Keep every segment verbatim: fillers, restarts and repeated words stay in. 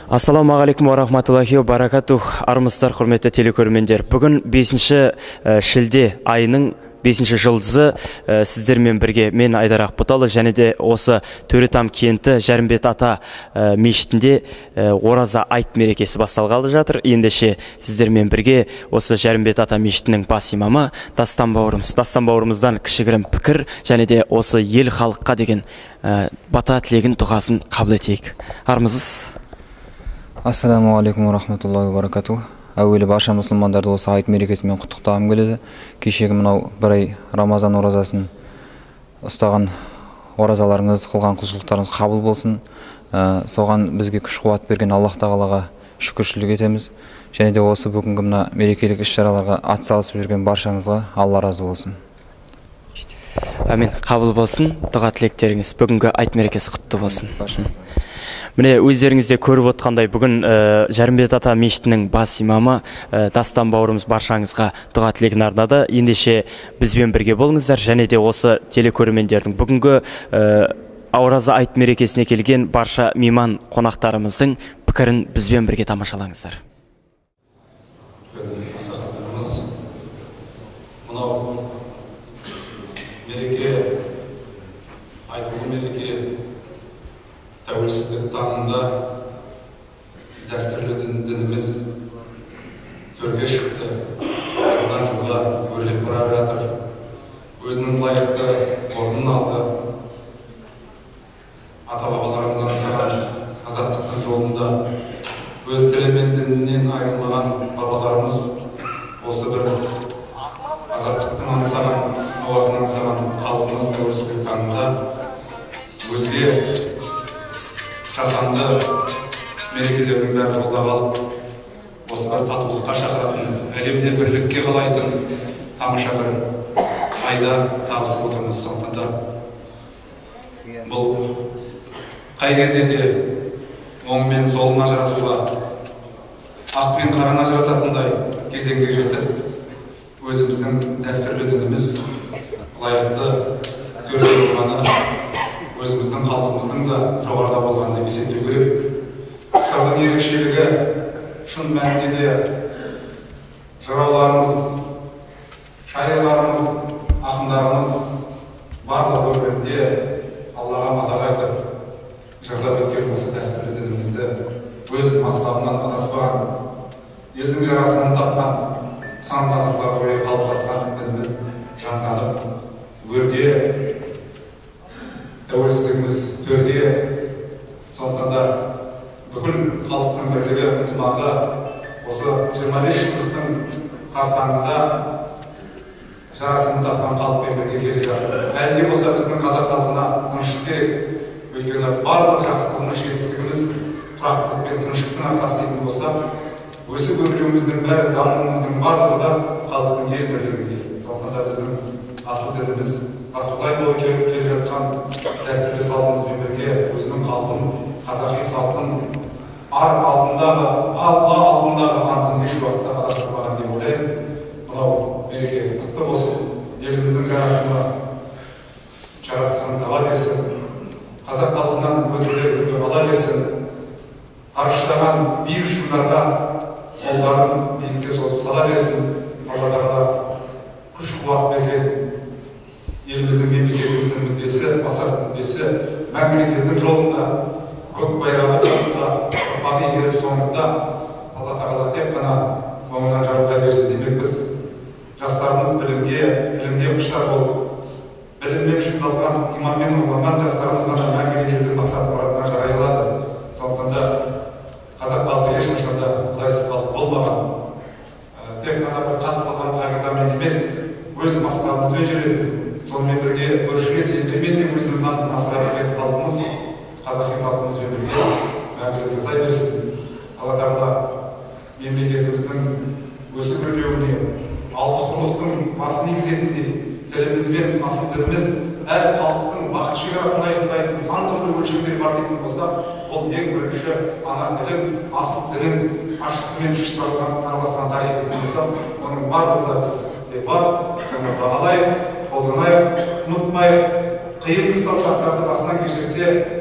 Ассаламағалейкум ва рахматуллахи ва баракатух. Армысыздар, құрметті телекөрермендер. Бүгін бесінші шілде айының бесінші жұлдызы сіздермен бірге мен Айдар Ақботалы және де осы Төретам кенті Жәрімбет ата мешітінде ораза айт мерекесі басталғалы жатыр. Ендеше сіздермен бірге осы Жәрімбет ата мешітінің бас имамы Дастан бауырымыз. Дастан бауырымыздан кішігірім пікір және де осы ел халыққа деген бата тілегін дұғасын қабыл етейік. Армысыз. Ассаламу алейкум ва рахматуллахи ва баракатух. Әуелі барша мұсылмандарды осы айт мерекесімен құттықтағым келеді. Кешегі мынау бір ай Рамазан оразасын ұстаған оразаларыңыз, қылған құлшылықтарыңыз қабыл болсын. Соған бізге күш қуат берген Аллах тағалаға шүкіршілік етеміз. Және де осы бүгінгі мына мерекелік іс-шараларға атсалысып жүрген баршаңызға Алла разы болсын. Амин. Қабыл болсын. Дұға тілектеріңіз бүгінгі айт мерекесі құтты болсын. Міне өздеріңізде көріп отқандай бүгін Жәрімбет ата мешітінің бас имамы Дастан бауырымыз баршаңызға дұға тілегін арнады. Ендеше бізбен бірге болыңыздар және де осы телекөрермендердің бүгінгі ораза айт мерекесіне келген барша мейман қонақтарымыздың пікірін бізбен бірге тамашалаңыздар. Мынау мереке, айтулы мереке тәуелсіздік таңында дәстүрлі дініміз төрге шықты, жылдан жылға өрлеп бара жатыр. Өзінің лайықты орнын алды. Ата-бабаларымыз аңсаған азаттықтың жолында өз тілі мен дінінен айырылмаған бабаларымыз осы бір азаттықтың аңсаған, ауасын аңсаған халқымыз тәуелсіздік таңында өзге жасанды мерекелердің бәрі жолдап алып, осы бір татулыққа шақыратын, әлемде бірлікке қалайтын тамаша бір айда табысып отырмыз. Сондықтан да бұл қай кезде де оң мен солын ажыратуға, ақ пен қараны ажырататындай кезеңге жетіп, өзіміздің дәстүрлі дініміз лайықты төрде болғаны, өзіміздің халқымыздың да жоғарыда болғаны деп есептеу керек. Ғасырдың ерекшелігі шын мәнінде де жырауларымыз, шайырларымыз, ақындарымыз барлық өмірінде Аллаға мадақ айтып жырлап өткен осы дәстүрлі дінімізді өз мазһабынан адаспаған, елдің жарасынан тапқан, сан ғасырлар бойы қалыптасқан дініміз жанданып, өрде тәуелсіздігіміз төрде. Сондықтан да бүкіл халықтың бірлігі, ынтымағы осы жиырма бес жылдықтың қарсаңында жарасын тапқан халықпен бірге келе жатыр. Әлі де болса біздің қазақ халқына тыныштық керек. Өйткені барлық жақсылығымыз, жетістігіміз тұрақтылық пен тыныштықтың арқасы дейтін болса, өсіп өрлеуіміздің бәрі, дамуымыздың барлығы да халықтың ел бірлігінде. Сондықтан да біздің асыл дініміз ғасырлар бойы келе жатқан дәстүрлі салтымызбен бірге өзінің қалпын, қазақи салтын ар алдындағы, алла алдындағы антын еш уақытта адастырмаған деп ойлаймын. Мынау мереке құтты болсын, еліміздің жарасына жарасқанын таба берсін, қазақ халқынан өзгелер үлгі ала берсін, арыштаған биік ұшқындарға қолдарын биікке созып сала берсін. Алла тағала күш қуат берген еліміздің, мемлекетіміздің мүддесі, басар мүддесі мәңгілік елдің жолында, көк байрағы жолында, ұрпағы еріп соңында Алла тағала тек қана оңынан жарылқай берсін демекпіз. Жастарымыз білімге, білімге құштар болып, біліммен шыңдалған, иманмен ұрланған жастарымыз ғана мәңгілік елдің мақсат мұратына жарай алады. Сондықтан да қазақ халқы ешқашанда құдайсыз халық болмаған, тек қана бір қатып қалған қағидамен емес, өз мақсатымызбен жүреді. Сонымен бірге көршілес елдермен де өзінің нанын асыра білген халқымыз қазақи салтымызбен бірге мәңгілік жасай берсін. Алла тағала мемлекетіміздің өсіп өрлеуіне, алты құрлықтың басын игізетіндей, тіліміз бен асыл дініміз әр халықтың бақыт шекарасын айқындайтын сан түрлі өлшемдер бар дейтін болса, бұл ең бірінші ана тілің, асыл тілің ашысымен шұшталған араласқан тарих дейтін болса, оның барлығы да бізде бар. Соны бағалайық, қолданайық, ұмытпайық. Қиын қыстау шарттарды басынан кешірсе,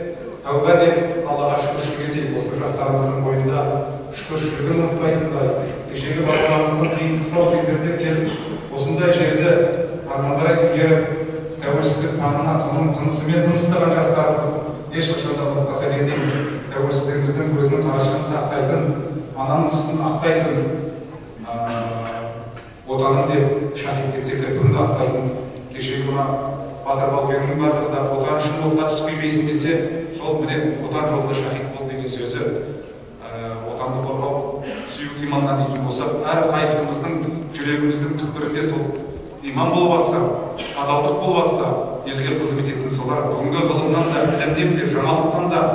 тәуба деп Аллаға шүкіршілік етейік. Осы жастарымыздың бойында шүкіршілігін ұмытпайтындай, кешегі бабаларымыздың қиын қыстау кездерде келіп осындай жерді армандарға күйгеріп тәуелсіздік таңына соның тынысымен тыныстаған жастарымыз ешқашан да ұмытпаса екен дейміз. Тәуелсіздігіміздің өзінің қарашығын сақтайтын, ананың сүтін ақтайтын, отаным деп шахид кетсе кірпігін ақтайтын, кешегі мына Батыр Баукеңнің барлығы да отан үшін отқа түспеймейсің десе, сол міне отан жолында шахид бол деген сөзі, отанды қорғау, сүю иманнан дейтін болсақ, әр қайсымыздың жүрегіміздің түкпірінде сол иман болып атса, адалдық болып атса, елге қызмет ететін солар бүгінгі ғылымнан да, білімнен де, жаңалықтан да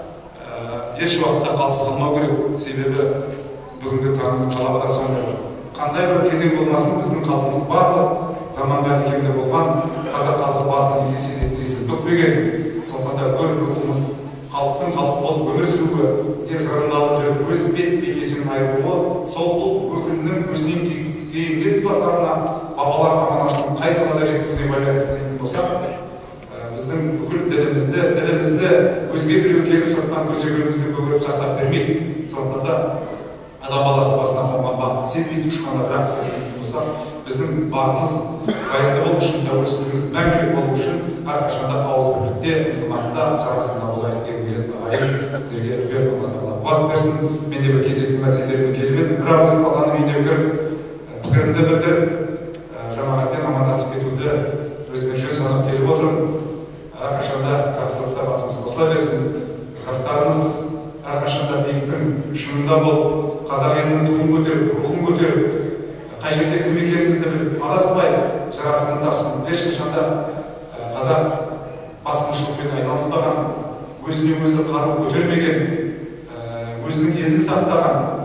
еш уақытта қалыс қалмау керек. Себебі бүгінгі таңның талабы да сондай. Қандай бір кезең болмасын, біздің халқымыз барлық заманға икемде болған, қазақ халқы басын изесен езесін бүкпеген. Сондықтан да өр рухымыз халықтың халық болып өмір сүруі, тек жырындалып жүріп, өз бет бейнесінен айырылуы, сол ұлт өкілінің өзінен кейінгі ізбастарына бабалар аманатын қай салада жеткізуіне байланысты дейтін болсақ, біздің бүкіл ділімізді, тілімізді өзге біреу келіп сыртынан көсегенімізді көгеріп сақтап бермейді. Сондықтан да адам баласы басына қонған бақытты сезбейді ұшқанда, бірақ дейтін болсақ, біздің бағымыз баянды болу үшін, тәуелсіздігіміз мәңгілік болу үшін әрқашанда ауызбірлікте, ынтымақта, жарасымда болайық дегім келеді. Ағайын, сіздерге үлкен Алла қуат берсін. Мен де бір кезекті мәселелермен келіп едім. Бір ауыз Алланың үйіне кіріп, пікірімді білдіріп, жамағатпен амандасып кетуді өзіме жөн санап келіп отырмын. Әрқашанда жақсылықта басымыз қосыла берсін. Жастарымыз әрқашанда биіктің шыңында болып, қазақ елінің туын көтеріп, рухын көтеріп, қай жерде кім екенімізді біліп, адаспай жарасымын тапсын. Ешқашанда қазақ басқыншылықпен айналыспаған, өзіне өзі қару көтермеген, өзінің елін сақтаған,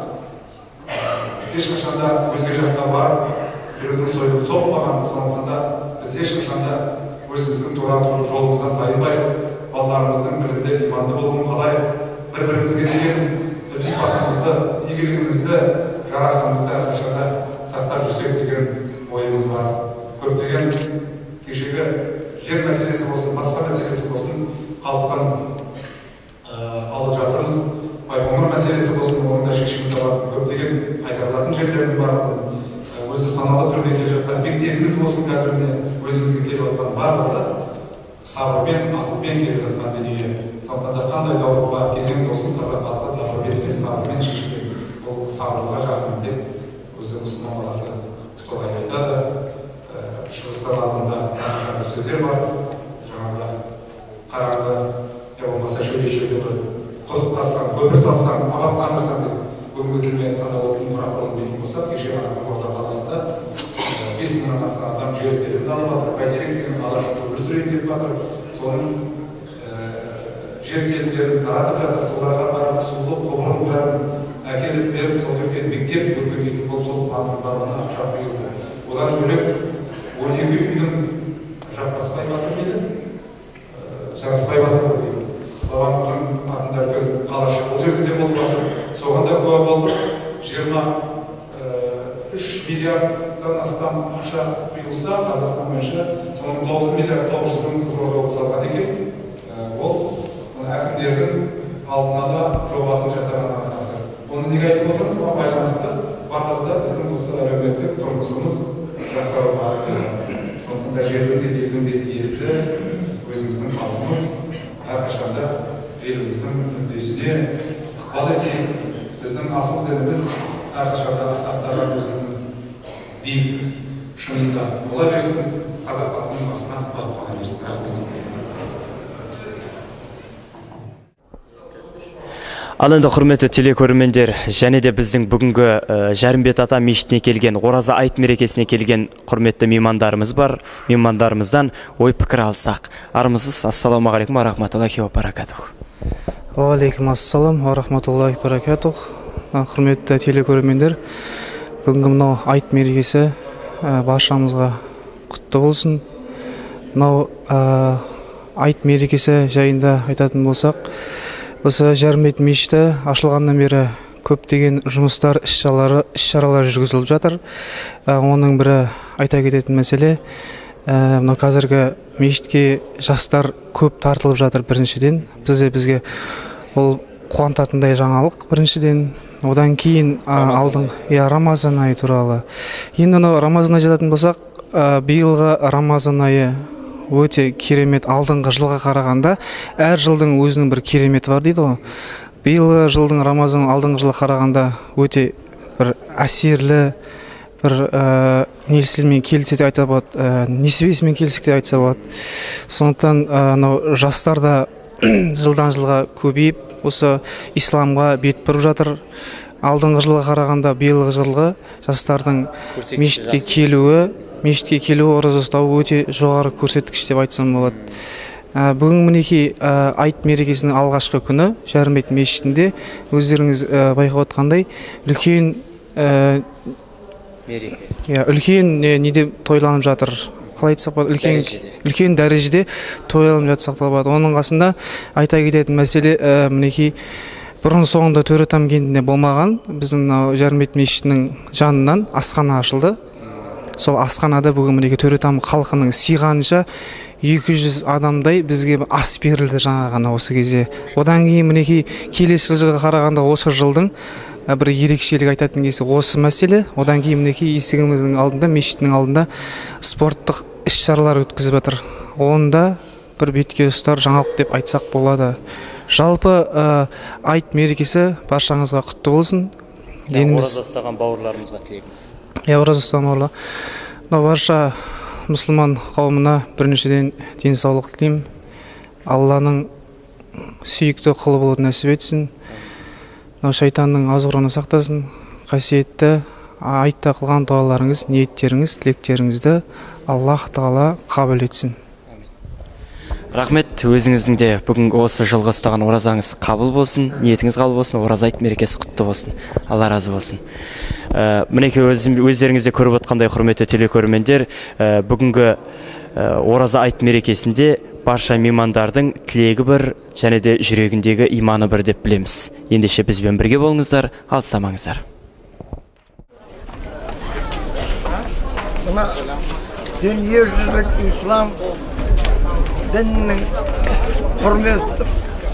ешқашанда өзге жаққа барып, біреудің сойылын соқпаған. Сондықтан да біз ешқашанда өзіміздің тура жолымыздан тайынбай, балаларымыздың білімде иманды болуын қалайық, бір-бірімізге деген ілтипатымызды, игілігімізді, жарасымызды әрқашанда сақтап жүрсек деген ойымыз бар. Көптеген кешегі жер мәселесі болсын, басқа мәселесі болсын, халықтан алып жатырмыз. Байқоңыр мәселесі болсын, оның да шешімін табатын көптеген қайтарылатын жерлердің барлығын, өзі саналы түрде келе жатқан мектебіміз болсын, қазір міне өзімізге келіп жатқан барлығы сабырмен, ақылмен келіп жатқан дүние. Сондықтан да қандай даурыға кезең болсын, қазақ халқы даурымен емес, сабырмен шешілген. Бұл сабырлыға жақын деп өзі мұсылман баласы солай айтады. Шығыстан алдында қанша бір сөздер бар. Жаңағы қараңғы, я болмаса шөлей шөлей құдық қазсаң, көпір салсаң, абаттандырсаң деп бүгінгі тілмен айтқанда ол инфрақұрылым дейтін болсақ, кеше ғана Қызылорда қаласында бес мыңнан астам адам жер телімді алып жатыр. Бәйтерек деген қала үшін өмір сүрейін деп жатыр. Соның жер телімдерін таратып жатыр. Соларға барып сулық құбырын бәрін әкеліп беріп, сол жерге мектеп өркендейтін болып, сол планның барлығына ақша құйылды. Одан бөлек он екі үйдің жаппаспай батыр мені, жараспай батыр ғой деймін. Бабамыздың атында үлкен қалашы бұл жерде де болып жатыр. Соған да куә болдық. жиырма үш миллиардтан астам ақша құйылса, Қазақстан бойынша соның тоғыз миллиард тоғыз жүз мың Қызылорда облысы алған екен. Ол әкімдердің алдын ала жобасын жасаған арқасы. Оны неге айтып отырмын? Бұған байланысты барлығы да біздің осы әлеуметтік тұрмысымыз жасауға. Сондықтан да жердің де елдің де иесі өзіміздің халқымыз. Әрқашанда еліміздің мүддесіне ықпал етейік. Біздің асыл дініміз әрқашанда асқақтаған өзінің биік шыңында бола берсін. Қазақ халқының басына бақ қана берсін. Рахмет. Ал енді құрметті телекөрермендер, және де біздің бүгінгі Жәрімбет ата мешітіне келген, Ораза айт мерекесіне келген құрметті меймандарымыз бар. Меймандарымыздан ой пікір алсақ. Армысыз, ассаламу алейкум ва рахматуллахи ва баракатух. Ва алейкум ассалам ва рахматуллахи ва баракатух. Құрметті телекөрермендер, бүгінгі мынау айт мерекесі баршамызға құтты болсын. Мынау айт мерекесі жайында айтатын болсақ, осы Жәрімбет мешіті ашылғаннан бері көптеген жұмыстар, іс-шаралар жүргізіліп жатыр. Оның бірі айта кететін мәселе, мына қазіргі мешітке жастар көп тартылып жатыр. Біріншіден бізде бізге ол қуантатындай жаңалық. Біріншіден, одан кейін алдың я Рамазан айы туралы. Енді мына Рамазан айы жататын болсақ, биылғы Рамазан айы өте керемет. Алдыңғы жылға қарағанда әр жылдың өзінің бір кереметі бар дейді ғой. Биылғы жылдың Рамазан алдыңғы жылға қарағанда өте бір әсерлі, бір несілмен келсе де айта болады, несібесімен келсек те айтса болады. Сондықтан анау жастар да жылдан жылға көбейіп, осы исламға бет бұрып жатыр. Алдыңғы жылға қарағанда биылғы жылғы жастардың мешітке келуі, мешітке келуі, ораза ұстауы өте жоғары көрсеткіш деп айтсам болады. Бүгін мінекей айт мерекесінің алғашқы күні Жарымбет мешітінде өздеріңіз байқап отқандай үлкен мереке. Үлкен неде тойланып жатыр. Қалай айтсақ болады, үлкен үлкен дәрежеде тойланып жатсақ та болады. Оның қасында айта кететін мәселе мінекей бұрын соңында Төретам кентінде болмаған біздің Жарымбет мешітінің жанынан асхана ашылды. Сол асханада бүгін мінекей Төретам халқының сыйғанынша екі жүз адамдай бізге ас берілді жаңа ғана осы кезде. Одан кейін мінекей келесі жылға қарағанда осы жылдың бір ерекшелік айтатын кезде осы мәселе. Одан кейін мінекей есігіміздің алдында, мешіттің алдында спорттық іс-шаралар өткізіп жатыр. Онда бір бетке ұстар жаңалық деп айтсақ болады. Жалпы айт мерекесі баршаңызға құтты болсын. Ораза ұстаған бауырларымызға тілегіміз. Я ораза ұстаған бауырлар. Барша мұсылман қауымына біріншіден денсаулық тілеймін. Алланың сүйікті құлы болуды нәсіп етсін. Шайтанның азғырынан сақтасын. Қасиетті айтта қылған дуаларыңыз, ниеттеріңіз, тілектеріңізді Аллах Тағала қабыл етсін. Рахмет, өзіңіздің де бүгінгі осы жылғы ұстаған оразаңыз қабыл болсын, ниетіңіз қабыл болсын, ораза айт мерекесі құтты болсын. Алла разы болсын. Мінекей өздеріңізде көріп отқандай құрметті телекөрермендер, бүгінгі ораза айт мерекесінде барша меймандардың тілегі бір, және де жүрегіндегі иманы бір деп білеміз. Ендеше бізбен бірге болыңыздар, алыстамаңыздар. Дүниежүзілік ислам дінінің құрметті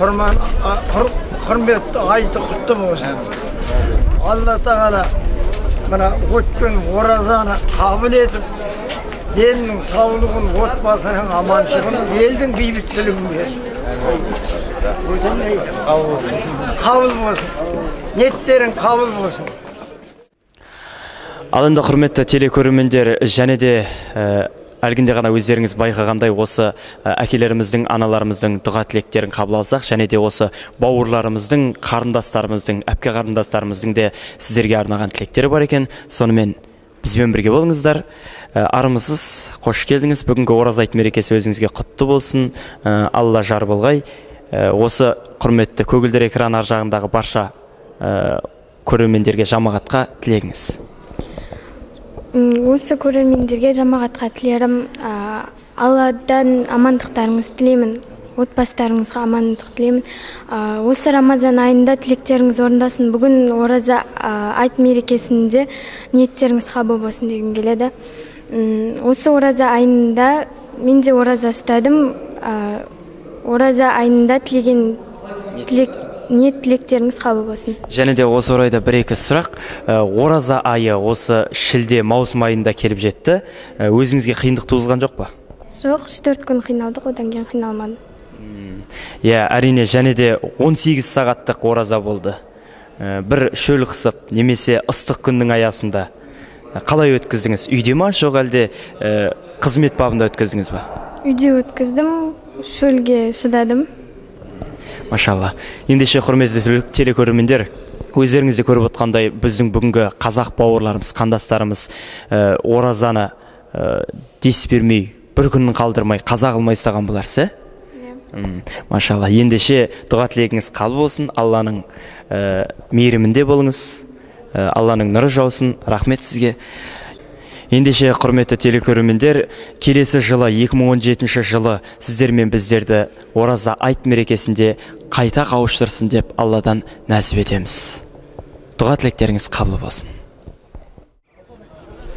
құрметті айты құтты болсын. Алла Тағала мына өткен оразаны қабыл етіп, деннің саулығын, отбасының аманшылығын, елдің бейбітшілігін берсін. Қабыл болсын. Ниеттерің қабыл болсын. Ал енді құрметті телекөрермендер, және де әлгінде ғана өздеріңіз байқағандай осы әкелеріміздің, аналарымыздың дұға тілектерін қабыл алсақ, және де осы бауырларымыздың, қарындастарымыздың, әпке қарындастарымыздың де сіздерге арнаған тілектері бар екен. Сонымен бізбен бірге болыңыздар. Армысыз, қош келдіңіз. Бүгінгі ораза айт мерекесі өзіңізге құтты болсын. Алла жар болғай. Осы құрметті көгілдір экран ар жағындағы барша көрермендерге, жамағатқа тілегіңіз. Осы көрермендерге, жамағатқа тілерім, Алладан амандықтарыңыз тілеймін, отбасыларыңызға амандық тілеймін. Осы Рамазан айында тілектеріңіз орындасын. Бүгін ораза айт мерекесінде ниеттеріңіз қабыл болсын дегім келеді. Осы ораза айында мен де ораза ұстадым. Ораза айында тілеген ниет тілектеріңіз қабыл болсын. Және де осы орайда бір-екі сұрақ. Ораза айы осы шілде, маусым айында келіп жетті. Өзіңізге қиындық туғызған жоқ па? Жоқ, үш төрт күн қиналдық, одан кейін қиналмадым. Иә, әрине, және де он сегіз сағаттық ораза болды. Бір шөл қысып, немесе ыстық күннің аясында қалай өткіздіңіз? Үйде ма, жоқ әлде қызмет бабында өткіздіңіз ба? Үйде өткіздім, шөлге шыдадым. Машалла. Ендеше құрметті телекөрермендер, өздеріңізде көріп отқандай біздің бүгінгі қазақ бауырларымыз, қандастарымыз оразаны дес бермей, бір күнін қалдырмай, қаза қылмай ұстаған боларсыз, ә? Машалла. Ендеше дұға тілегіңіз қабыл болсын, Алланың мейірімінде болыңыз, Алланың нұры жаусын. Рахмет сізге. Ендеше құрметті телекөрермендер, келесі жылы екі мың он жетінші жылы сіздер мен біздерді ораза айт мерекесінде қайта қауыштырсын деп Алладан нәсіп етеміз. Дұға тілектеріңіз қабыл болсын.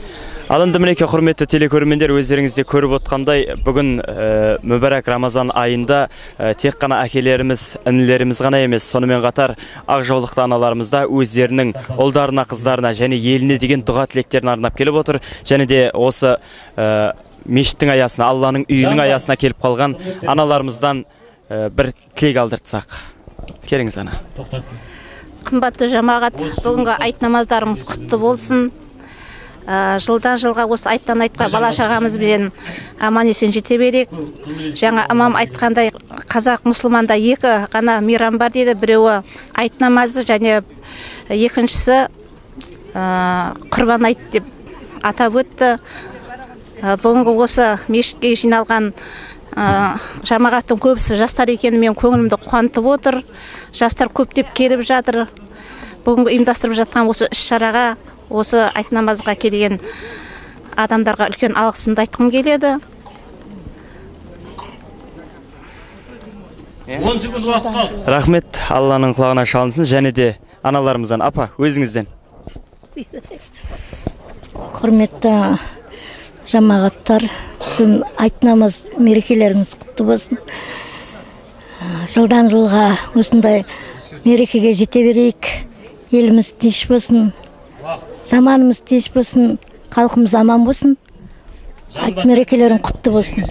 Ал енді мінекей құрметті телекөрермендер, өздеріңізде көріп отқандай, бүгін мүбәрак Рамазан айында тек қана әкелеріміз, інілеріміз ғана емес, сонымен қатар ақ жаулықты аналарымыз да өздерінің ұлдарына, қыздарына және еліне деген дұға тілектерін арнап келіп отыр. Және де осы мешіттің аясына, Алланың үйінің аясына келіп қалған аналарымыздан бір тілек алдыртсақ. Келіңіз ана. Қымбатты жамағат, бүгінгі айт намаздарымыз құтты болсын. Жылдан жылға осы айттан айтқа бала шағамызбен аман есен жете берейік. Жаңа имам айтқандай, қазақ мұсылманда екі ғана мейрам бар дейді. Біреуі айт намазы және екіншісі құрбан айт деп атап өтті. Бүгінгі осы мешітке жиналған жамағаттың көбісі жастар екені мен көңілімді қуантып отыр. Жастар көптеп келіп жатыр. Бүгінгі ұйымдастырып жатқан осы іс-шараға, осы айт намазға келген адамдарға үлкен алғысымды айтқым келеді. Рахмет, Алланың құлағына шалынсын. Және де аналарымыздан, апа, өзіңізден. Құрметті жамағаттар, сіздің айт намаз мерекелеріңіз құтты болсын. Жылдан жылға осындай мерекеге жете берейік. Еліміз тыныш болсын. Заманымыз тыныш болсын, халқымыз аман болсын. Айт мерекелерің құтты болсын.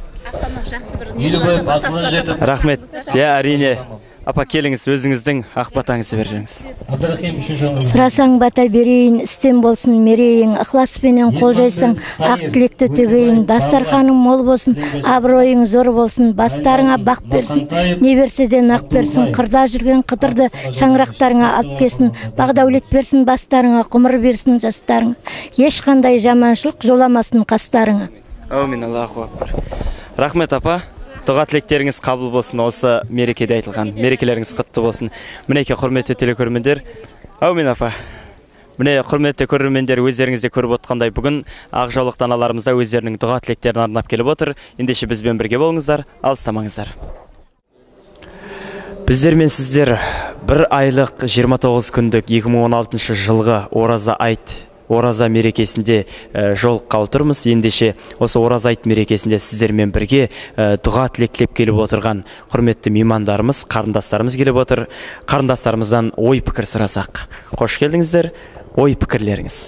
Рахмет. Я әрине. Апа, келіңіз, өзіңіздің ақ батаңызды беріңіз. Сұрасаң бата берейін, істен болсын мерейін, ықласпенен қол жайсаң, ақ тілекті тігейін, дастарханың мол болсын, абыройың зор болсын, бастарыңа бақ берсін, не берсе де нақ берсін, қырда жүрген қыдырды шаңырақтарыңа алып келсін, бағдаулет берсін бастарыңа, ғұмыр берсін жастарыңа, ешқандай жаманшылық жоламасын қастарыңа. Аумин, Аллаху акбар. Рахмет, апа. Дұға тілектеріңіз қабыл болсын, осы мерекеде айтылған мерекелеріңіз құтты болсын. Мінекей құрметті телекөрермендер, аумин апа. Міне құрметті көрермендер, өздеріңізде көріп отқандай, бүгін ақ жаулықты аналарымызда өздерінің дұға тілектерін арнап келіп отыр. Ендеше бізбен бірге болыңыздар, алыстамаңыздар. Біздер мен сіздер бір айлық жиырма тоғыз күндік екі мың он алтыншы жылғы ораза айт ораза мерекесінде жолыққалы тұрмыз. Ендеше осы ораза айт мерекесінде сіздермен бірге дұға тілектеп келіп отырған құрметті меймандарымыз, қарындастарымыз келіп отыр. Қарындастарымыздан ой пікір сұрасақ. Қош келдіңіздер. Ой пікірлеріңіз.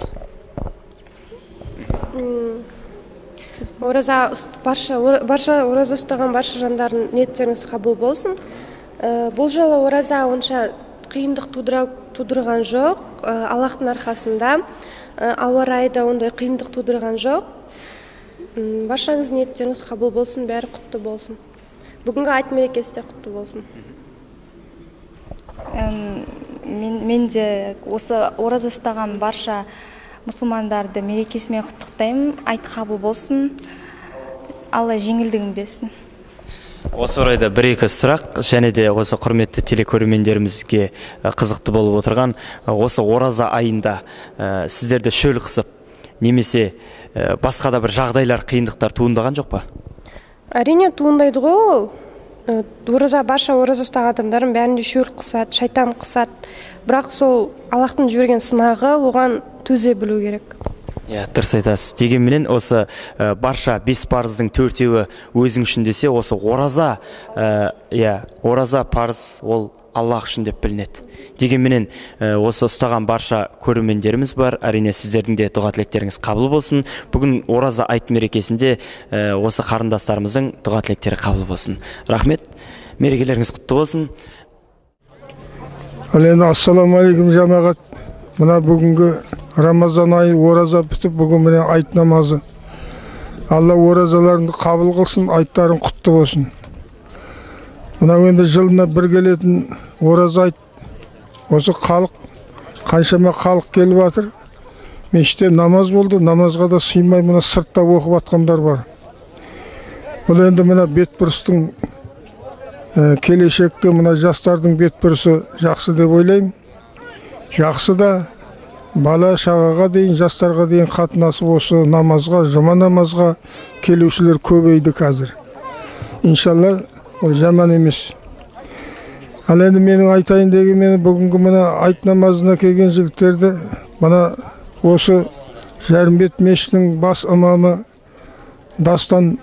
Ораза барша барша ораза ұстаған барша жандардың ниеттеріңіз қабыл болсын. Бұл жолы ораза онша қиындық тудырған жоқ. Аллахтың арқасында ауа райы да ондай қиындық тудырған жоқ. Баршаңыз ниеттеріңіз қабыл болсын, бәрі құтты болсын. Бүгінгі айт мерекесі де құтты болсын. Мен де осы ораза ұстаған барша мұсылмандарды мерекесімен құттықтаймын. Айт қабыл болсын. Алла жеңілдігін берсін. Осы орайда бір-екі сұрақ, және де осы құрметті телекөрермендерімізге қызықты болып отырған, осы ораза айында сіздерді шөл қысып, немесе басқа да бір жағдайлар, қиындықтар туындаған жоқ па? Әрине туындайды ғой ол. Ораза барша ораза ұстаған адамдардың бәрінде шөл қысады, шайтан қысады. Бірақ сол Аллахтың жіберген сынағы, оған төзе білу керек. Я, дұрыс айтасыз. Дегенменен осы барша бес парыздың төртеуі өзің үшін десе, осы ораза, я, ораза парыз ол Аллах үшін деп білінеді. Дегенменен осы ұстаған барша көрермендеріміз бар. Әрине сіздердің де дұға тілектеріңіз қабыл болсын. Бүгін ораза айт мерекесінде осы қарындастарымыздың дұға тілектері қабыл болсын. Рахмет. Мерекелеріңіз құтты болсын. Ассаламу алейкум жамағат. Мына бүгінгі Рамазан айы ораза бітіп, бүгін міне айт намазы. Алла оразаларыңды қабыл қылсын, айттарың құтты болсын. Мына енді жылына бір келетін ораза айт. Осы халық, қаншама халық келіп жатыр. Мешітте намаз болды, намазға да сыймай мына сыртта оқып атқандар бар. Бұл енді мына бетбұрыстың келешекте мына жастардың бетбұрысы жақсы деп ойлаймын. Жақсы да бала шағаға дейін, жастарға дейін қатынасы осы намазға, жұма намазға келушілер көбейді қазір. Иншалла, ол жаман емес. Ал енді менің айтайын деген, мен бүгінгі мына айт намазына келген жігіттерді, мына осы Жәрімбет мешітінің бас имамы дастан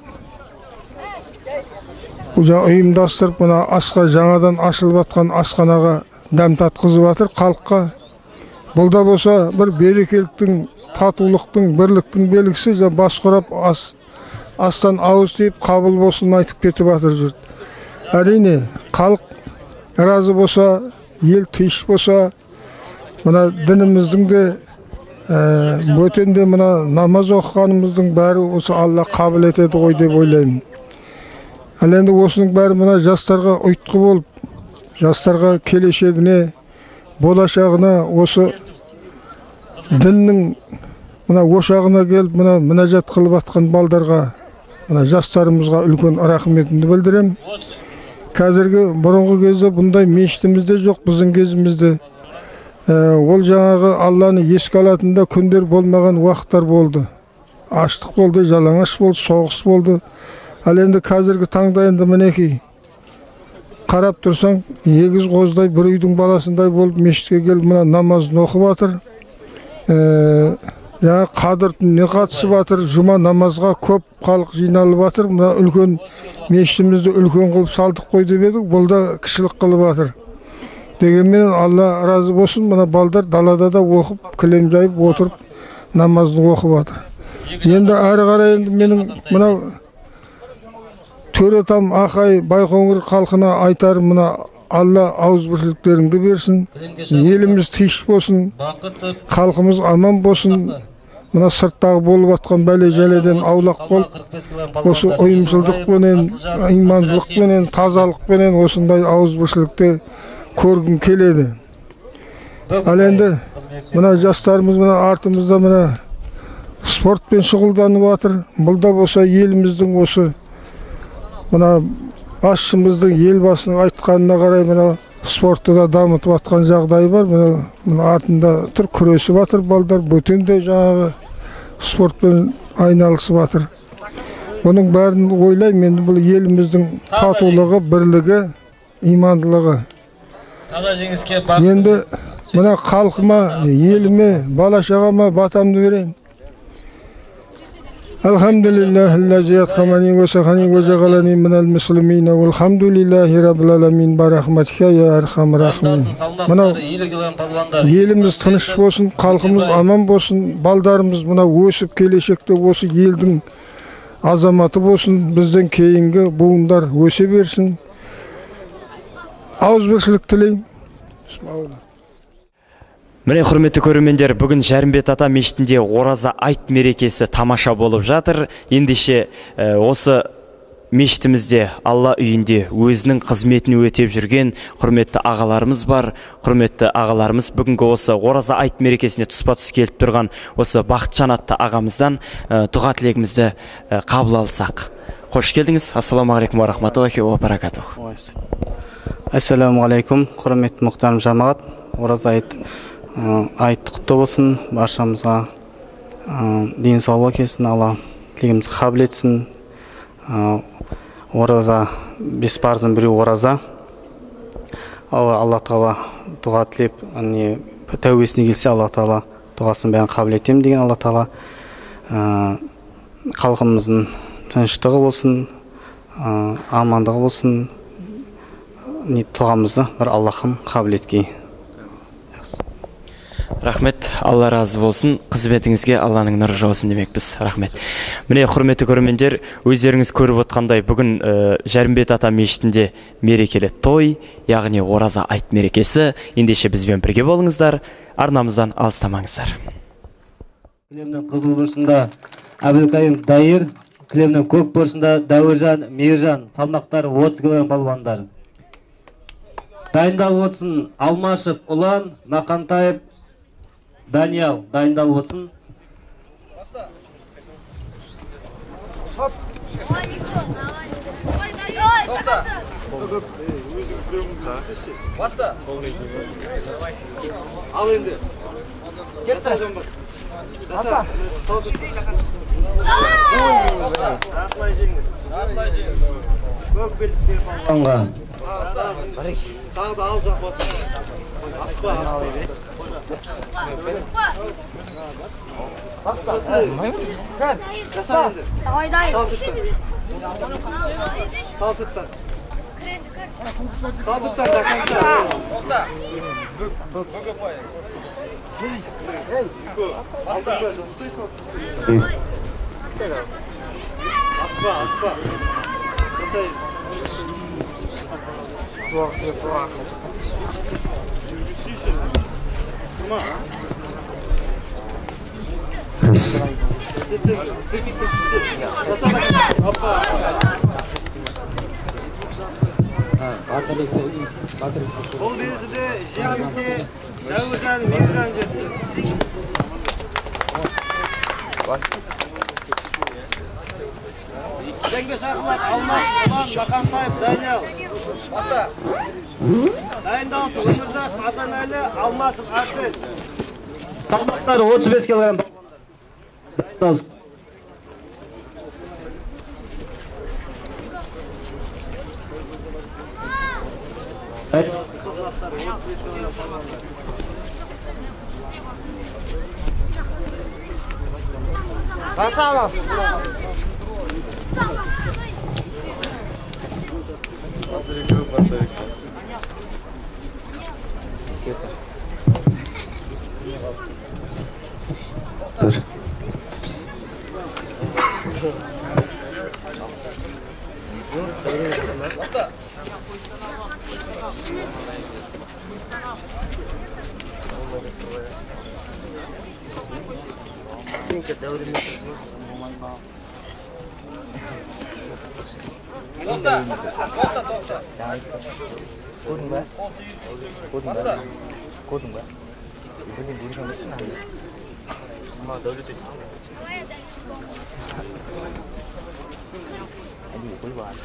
ұйымдастырып, мына асқа жаңадан ашылып жатқан асханаға дәм татқызып жатыр халыққа. Бұл да болса бір берекеліктің, татулықтың, бірліктің белгісі. Бас құрап ас астан ауыз тиіп қабыл болсын айтып кетіп жатыр жұрт. Әрине халық разы болса, ел тыныш болса, мына дініміздің де бөтенде мына намаз оқығанымыздың бәрі осы Алла қабыл етеді ғой деп ойлаймын. Ал енді осының бәрі мына жастарға ұйытқы болып, жастарға келешегіне, болашағына, осы діннің мына ошағына келіп, мына мінәжат қылып атқан балдарға, мына жастарымызға үлкен рахметімді білдірем. Қазіргі бұрынғы кезде бұндай мешітімізде жоқ, біздің кезімізде. Ол жаңағы Алланы еске алатында күндер болмаған уақыттар болды. Аштық болды, жалаңаш болды, соғыс болды. Ал енді қазіргі таңда енді мінекей қарап тұрсаң, егіз қоздай бір үйдің баласындай болып мешітке келіп мына намазын оқып жатыр. Жаңа қадір түніне қатысып жатыр, жұма намазға көп халық жиналып жатыр. Мына үлкен мешітімізді үлкен қылып салдық қой деп едік, бұл да кішілік қылып жатыр. Дегенмен Алла разы болсын, мына балдар далада да оқып, кілем жайып отырып намазын оқып жатыр. Енді әрі қарай енді менің мынау Төретам Ақай Байқоңыр халқына айтарым, мына Алла ауызбіршіліктеріңді берсін, еліміз тыныш болсын, халқымыз аман болсын. Мына сырттағы болып жатқан бәле жәледен аулақ болып, осы ұйымшылдықпенен, имандылықпенен, тазалықпенен осындай ауызбіршілікте көргім келеді. Ал енді мына жастарымыз мына артымызда мына спортпен шұғылданып жатыр. Бұл да болса еліміздің осы мына басшымыздың, елбасының айтқанына қарай мына спортты да дамытып жатқан жағдай бар. Мына артында тұр, күресіп жатыр балдар, бөтенде жаңағы спортпен айналысып жатыр. Бұның бәрін ойлаймын, бұл еліміздің татулығы, бірлігі, имандылығы. Енді мына халқыма, еліме, бала-шағама батамды берейін. Алхамдулиллахи атқамани ва сахани ва жағалани минал муслимина валхамдулиллахи раббил аламин барахматика я архам рахмин. Мына еліміз тыныш болсын, халқымыз аман болсын, балдарымыз мына өсіп келешекте осы елдің азаматы болсын, бізден кейінгі буындар өсе берсін. Ауызбіршілік тілеймін. Міне құрметті көрермендер, бүгін Жәрімбет ата мешітінде ораза айт мерекесі тамаша болып жатыр. Ендеше осы мешітімізде, Алла үйінде өзінің қызметін өтеп жүрген құрметті ағаларымыз бар. Құрметті ағаларымыз бүгінгі осы ораза айт мерекесіне тұспа-тұс келіп тұрған осы Бақытжан атты ағамыздан дұға тілегімізді қабыл алсақ. Қош келдіңіз. Ассаламу алейкум ва рахматуллахи ва баракатух. Ассаламу алейкум, құрметті мұхтарым жамағат. Ораза айт айт құтты болсын, баршамызға денсаулық келсін, Алла тілегімізді қабыл етсін. Ораза бес парыздың біреуі ораза. Алла тағала дұға тілеп, тәубесіне келсе, Алла тағала дұғасын бәрін қабыл етемін деген Алла тағала. Халқымыздың тыныштығы болсын, амандығы болсын, тұлғамызды бір Аллахым қабыл еткей. Рахмет, Алла разы болсын, қызметіңізге Алланың нұры жаусын демекпіз. Рахмет. Міне құрметті көрермендер, өздеріңіз көріп отқандай, бүгін Жәрімбет ата мешітінде мерекелі той, яғни ораза айт мерекесі. Ендеше бізбен бірге болыңыздар, арнамыздан алыстамаңыздар. Кілемнің қызыл бұрышында Әбілқайым Дайыр, кілемнің көк бұрышында Дәуіржан Мейіржан, салмақтары отыз килограмм балуандар. Дайындалып отсын Алмашев Ұлан, Мақантаев Даниял дайындалып отсын. Баста. Ал енді. Кетсін. Баста. Артылай жеңіз. Артылай жеңіз. Көк белдіктер балуанға. Тағы да ал жақ отыр. Аспа. Давай, дай. Салфеттан. Салфеттан до конца. Аспа, аспа. Ол берісіде жеңіске Дәуіржан Мейіржан жетті. Жеңге шақылар Алмас, Ұлан, Бақантаев, Даниял. Баста. Дайындалсын, Өмірзақ, Асанәлі, Алмашев, Арсен. Салмақтары отыз бес килограмм. Дайындалсын. Баса аласың. Dur. Тоқта, тоқта, тоқта. Көрдің бе? Көрдің бе? Көрдің бе? Бүгін бүгін өтсін әлі. Ама дәулет өтсін. Әлі бұл бар.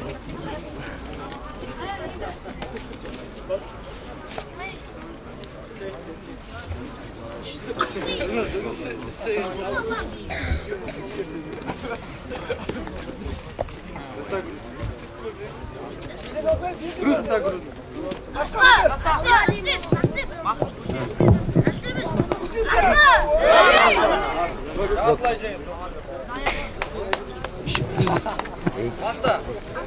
Баста.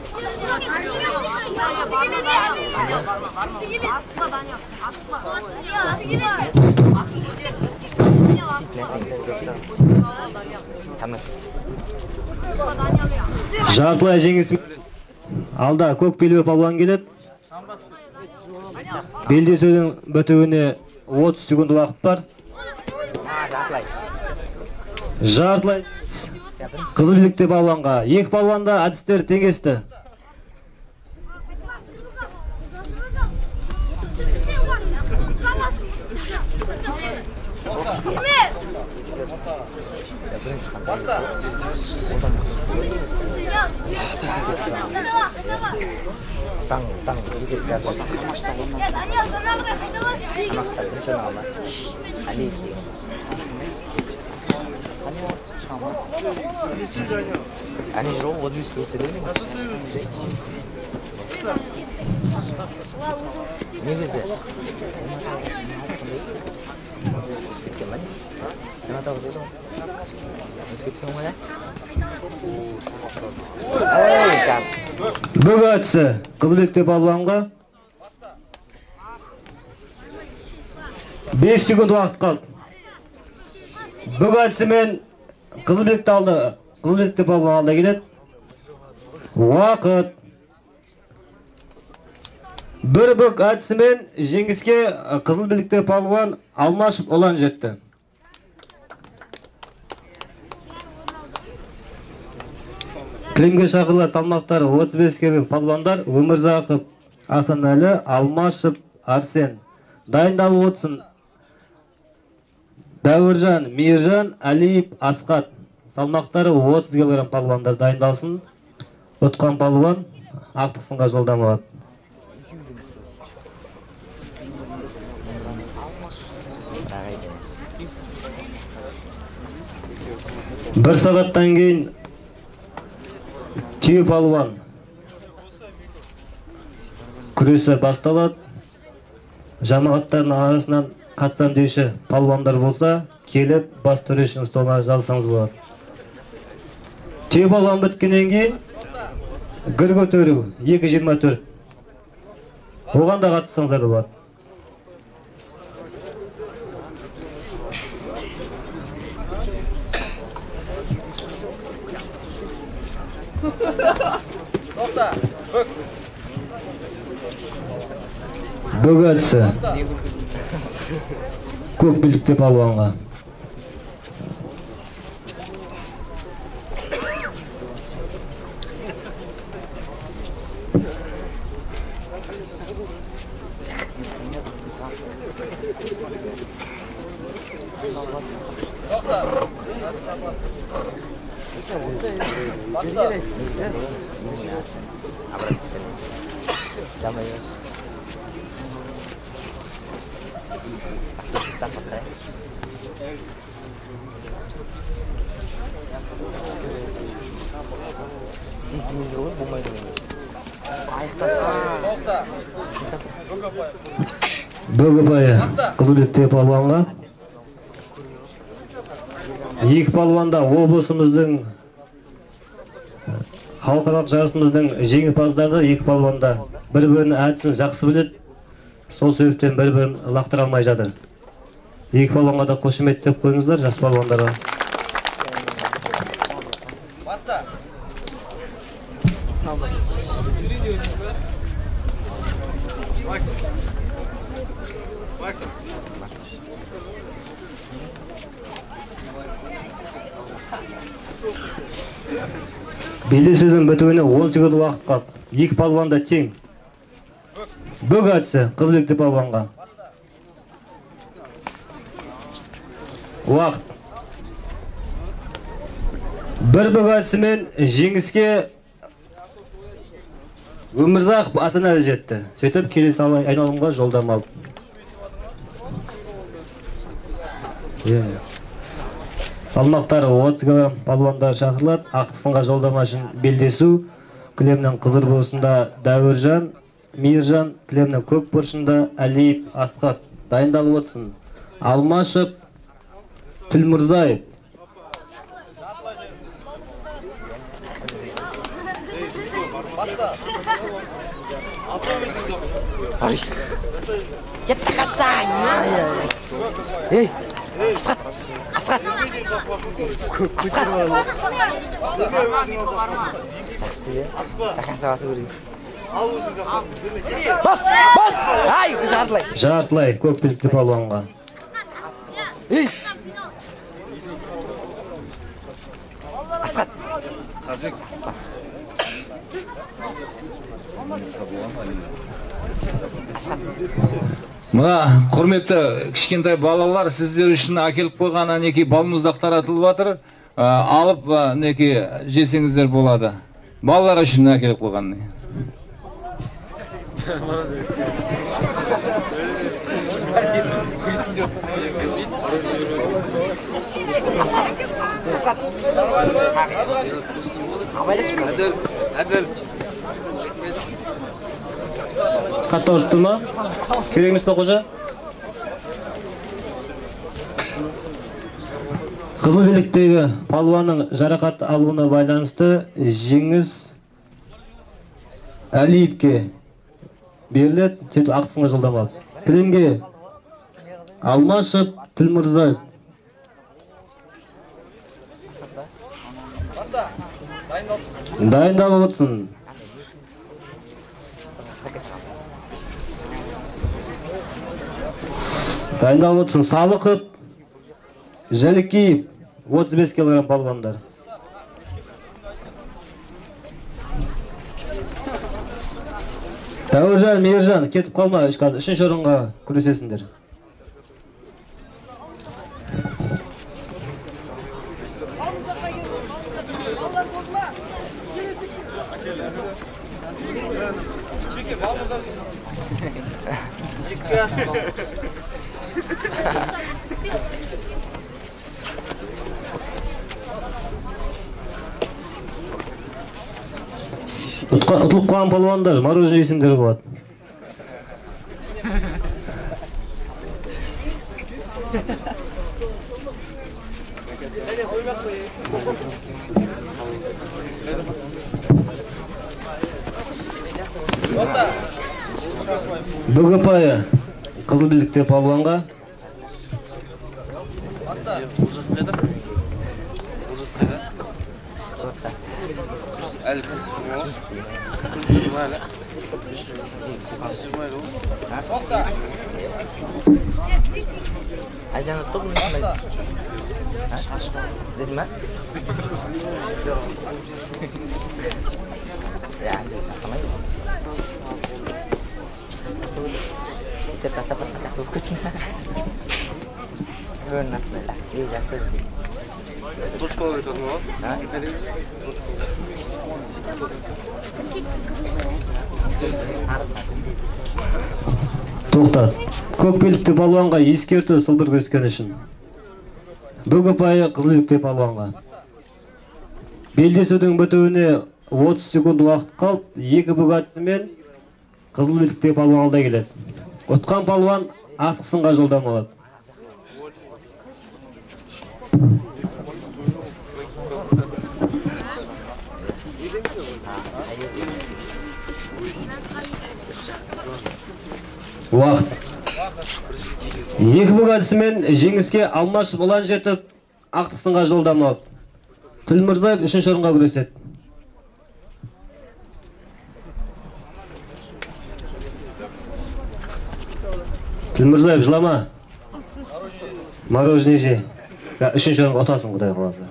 Жартылай жеңісі алда көк белбеу палуан келеді. Белдесудің бітуіне отыз секунд уақыт бар. Жартылай қызыл білікте палуанға. Екі палуанда әдістер теңесті. Баста. Таң, таң, егет жазды. Амақта бірінші алма. Әли. Әне жол отыз бес көстереді ме? Негізі. Kenapa tahu itu? Meskipun mana? Ey, cap. Бөгәтсі қызбекте палуанға бес секунд уақыт қалды. Бөгәтсі мен қызбекте алды. Қызбекте палуан алда келеді. Уақыт. Бір бүк әдісімен жеңіске қызыл білікте палуан Алмашев Ұлан жетті. Кілемге шақырылар салмақтары отыз бес келген палуандар Өмірзақов, Асанәлі, Алмашев, Арсен. Дайындалып отырсын Дәуіржан, Мейіржан, Әлиев, Асқат. Салмақтары отыз килограмм палуандар дайындалсын. Ұтқан палуан ақтық сынға жолдама алады. Бір сағаттан кейін түйе палуан күресі басталады. Жамағаттардың арасынан қатысам деуші палуандар болса, келіп бас төрешінің столына жазсаңыз болады. Түйе палуан біткеннен кейін гір көтеру екі жиырма төрт. Оған да қатыссаңыздар болады. Бүк әдісі көк білдікте палуанға. Бүк ұпайы қызыл білдікте палуанға. Екі палуанда облысымыздың халықаралық жарысымыздың жеңімпаздары, екі палуанда бір-бірінің әдісін жақсы біледі. Сол себептен бір-бірін лақтыра алмай жатыр. Екі палуанға да қошеметтеп қойыңыздар, жас палуандарға. Белдесудің бітуіне он секунд уақыт қалды. Екі палуанда тең. Бүк әдісі қызыл білдікте палуанға. Уақыт. Бір бүк әдісімен жеңіске Өмірзақ Асанәлі жетті. Сөйтіп келесі айналымға жолдама алды. Салмақтары отыз килограмм палуандар шақырылады. Ақтысынға жолдама үшін белдесу. Кілемнің қызыр бұрышында Дәуіржан, Мейіржан, кілемнің көк бұрышында Әлиев, Асқат. Дайындалып отырсын. Алмашев, Түлмұрзаев. Кетті қасай! Ей! Асқат! Асқат! Асқат! Жақсы де. Даққан сағасы көрейін. Бас! Бас! Ай! Жартылай! Жартылай көк білдікте палуанға. Ей! Асқат! Асқат! Мына құрметті кішкентай балалар, сіздер үшін әкеліп қойған әнеки балмұздақ таратылып жатыр. Алып әнеки жесеңіздер болады. Балалар үшін әкеліп қойған. Әділ. Қатты ұртты ма? Керек емес па қожа? Қызыл білдіктегі палуанның жарақат алуына байланысты жеңіс Әлиевке беріледі. Сөйтіп ақтысынға жолдама алды. Кілемге Алмашев, Түлмұрзаев. Дайындалып отырсын. Дайындалып отырсын. Салықов, Жәлікеев, отыз бес килограмм палуандар. Дәуіржан, Мейіржан, кетіп қалма, үшінші орынға күресесіңдер. Ұтылып қалған палуандар, мороженое жесеңдер болады. Бөгөпайы қызыл белдікте палуанға. Олжас қайда? Олжас қайда? Әлі күрс жүрмей ма? Күрс жүрмей әлі? Күрс жүрмей ма? Айзаны топ мұндай. Деді ма? Ya, sama ini. Kita kasih apa kasih aku kita. Benar lah, ini jasa sih. Terus kalau itu tuh, ah, Тоқтат. Көк белдікті палуанға ескерту сылдыр көрсеткен үшін. Бөгөпайы қызыл белдікте палуанға. Белдесудің бітуіне отыз секунд уақыт қалып, екі бүгатымен қызыл белдікте палуан алда келеді. Ұтқан палуан ақтық сынға жолдама алады. Уақыт. Екі бүгатысымен жеңіске алмашып ұлан жетіп, ақтық сынға жолдама алады. Тілмірзаев үшінші орынға күреседі. Тілмірзаев жылама. Мороженое же. Үшінші орынға отасың, құдай қаласа.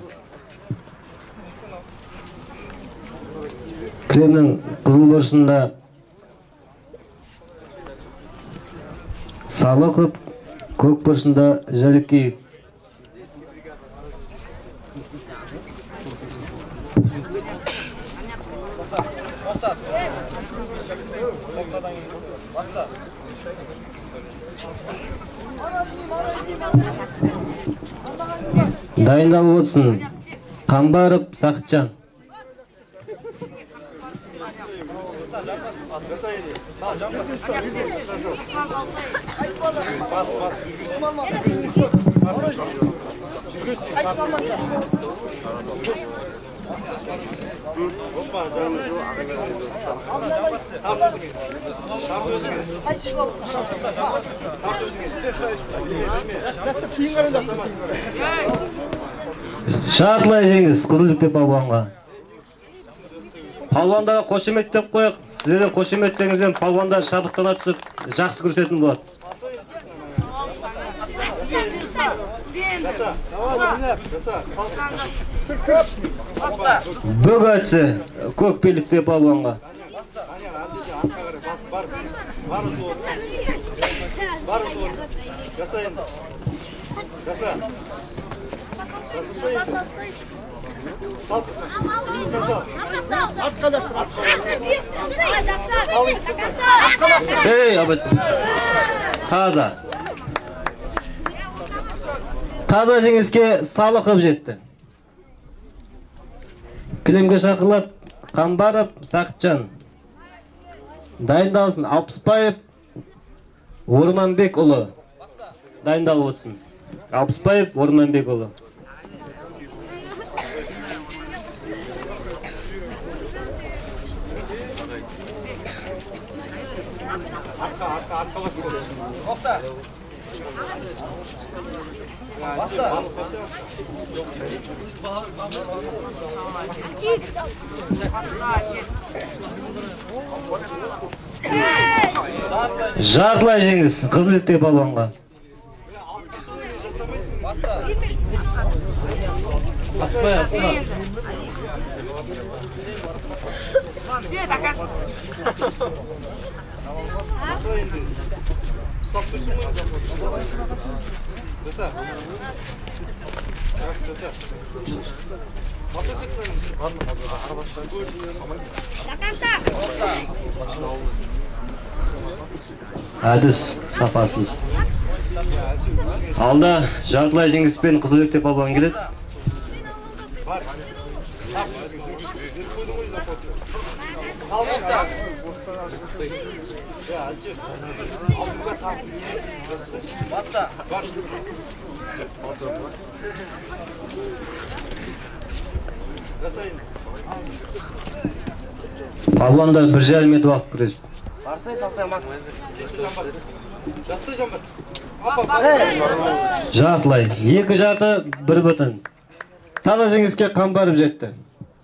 Кремнің қызыл бұрышында салы қып, көк бұрышында жәлік кейіп. Дайындалып отырсын. Қамбаров Сақытжан. Шартылай жеңіз қызыл белдікте палуанға. Палуандарға қошемет деп қойық. Сіздердің қошеметтеңізден палуандар шабыттана түсіп, жақсы көрсететін болады. Бөгәтсі көк белдікте палуанға. Ей, абыт. Таза. Таза жеңіске салы қып жетті. Кілемге шақырылып, Қамбаров Сақытжан. Дайындалсын Алпысбаев Орманбек ұлы. Дайындалып отырсын. Алпысбаев Орманбек ұлы. Жартылай жеңіз қызыл белдікте палуанға. Аспай, аспай. Әдіс сапасыз. Алда жартылай жеңіспен қызыл белдікте палуан келеді. Палуандар бір жарым метр уақыт күресіп. Жартылай. Екі жарты бір бүтін. Таза жеңіске қамбарып жетті.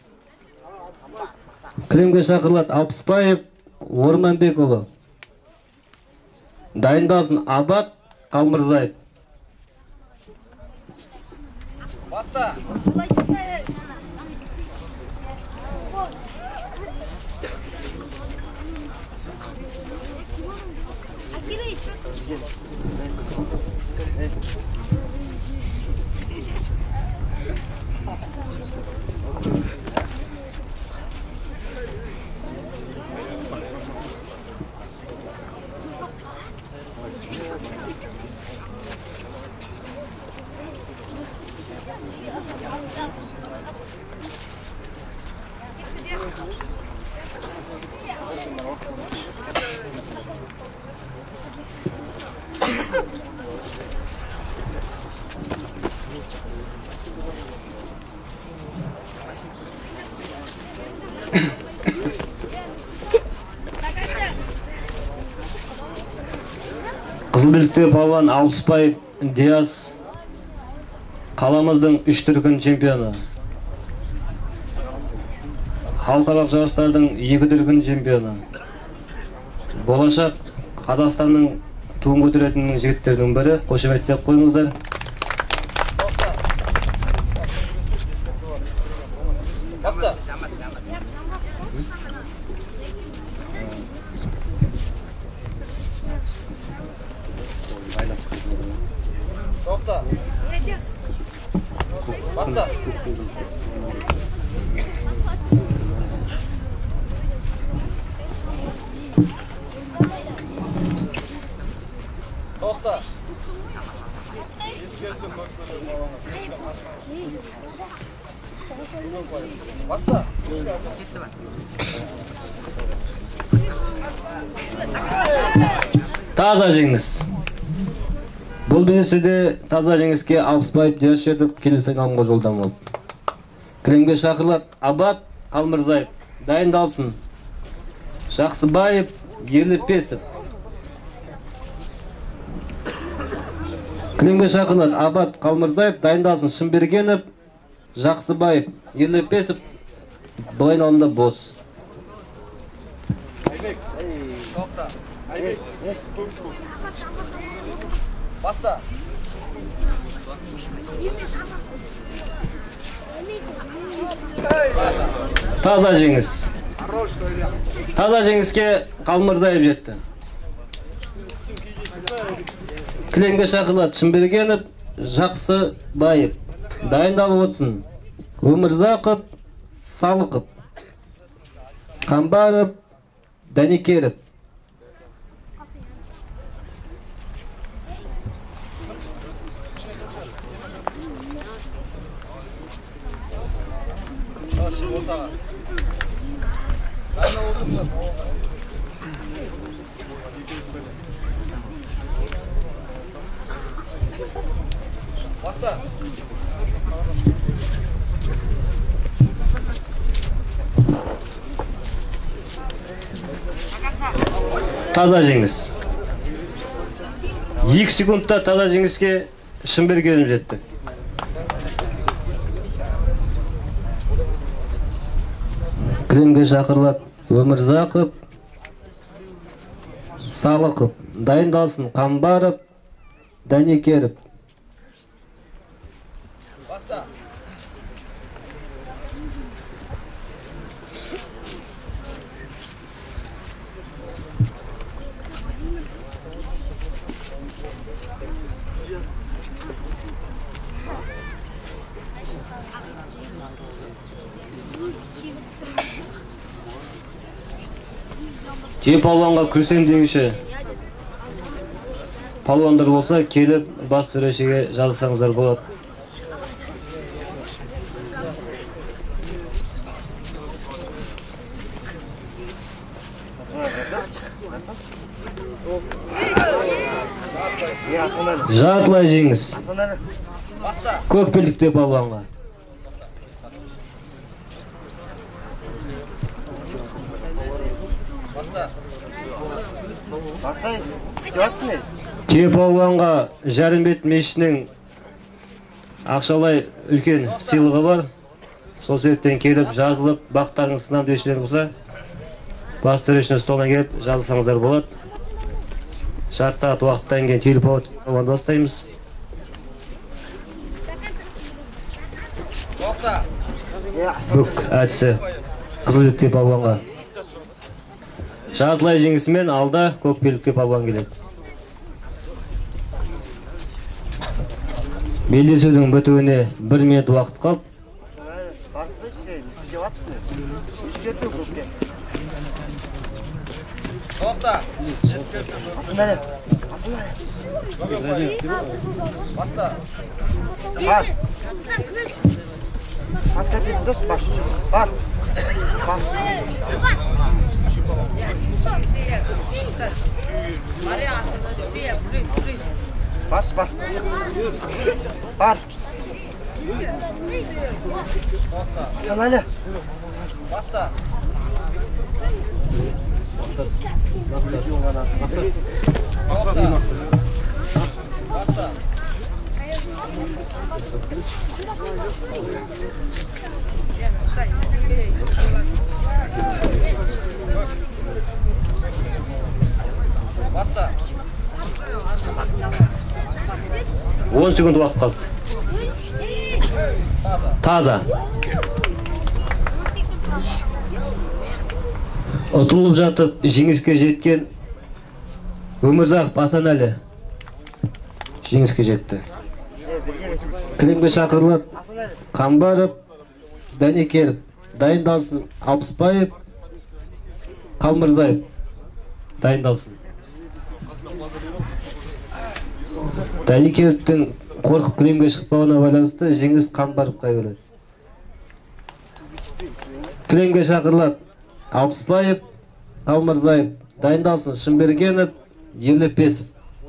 Кілемге шақырылады Алпысбаев Орманбекұлы. Дайындалсын Абат Қалмырзаев. Баста. Қызылбелікте палуан Алпысбаев Диас қаламыздың үш дүркін чемпионы. Халықаралық жарыстардың екі дүркін чемпионы. Болашақ Қазақстанның туын көтеретін жігіттердің бірі. Қошеметтеп қойыңыздар. Баста. Тоқта. Баста. Тоқта. Баста. Таза жеңіс. Бұл белесуде таза жеңіске Алпысбаев Диас жетіп, келесі айналымға жолдама болды. Кілемге шақырылады Абат Қалмырзаев. Дайындалсын Жақсыбаев Ерлепесов. Кілемге шақырылады Абат Қалмырзаев. Дайындалсын Шымбергенов Жақсыбаев Ерлепесов. Бұл айналымда бос. Баста. Таза жеңіс. Таза жеңіске Қалмырзаев жетті. Кілемге шақырылады Шымбергенов Жақсыбаев. Дайындалып отырсын Өмірзақов Салықов, Қамбаров Даникеров. Баста. Таза жеңіс. екі секундта таза жеңіске Шымбергенов жетті. Кілемге шақырылады Өмірзақов Салықов. Дайындалсын Қамбаров Даникеров. Баста. Теп палуанға күресем дегіші палуандар болса, келіп бас төрешіге жазылсаңыздар болады. Жартылай жеңіс. Көк белдікте балуанға. Түйе балуанға Жарымбет мешітінің ақшалай үлкен сыйлығы бар. Сол себептен келіп жазылып, бақтарыңыз сынам деушілер болса, бас төрешінің столына келіп жазылсаңыздар болады. Жарты сағат уақыттан кейін түйе балуанды бастаймыз. Бүк әдісі қызыл белдікте балуанға. Жартылай жеңісімен алда көк белдікте балуан келеді. Белдесудің бітуіне бір минут уақыт қалып. Тоқта. Асындар. Асындар. Баста. Бар. Басқа кетіңіздерші, бар. Бар. Бар. Баш, бар. Бар. Асындар. Баста. Баста. Баста. он секунд уақыт қалды. Таза. Ұтылып жатып, жеңіске жеткен Өмірзақов Асанәлі жеңіске жетті. Кілемге шақырылып, Қамбаров, Дәнекелов, дайындалсын. Алпысбаев, Қалмырзаев, дайындалсын. Дәнекеловтың қорқып кілемге шықпауына байланысты жеңіс Қамбаровқа беріледі. Кілемге шақырылып, Алпысбаев, Қалмырзаев, дайындалсын. Шымбергенов, Елепесов.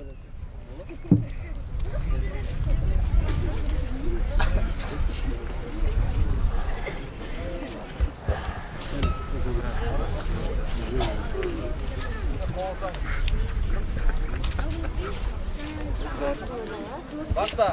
Баста.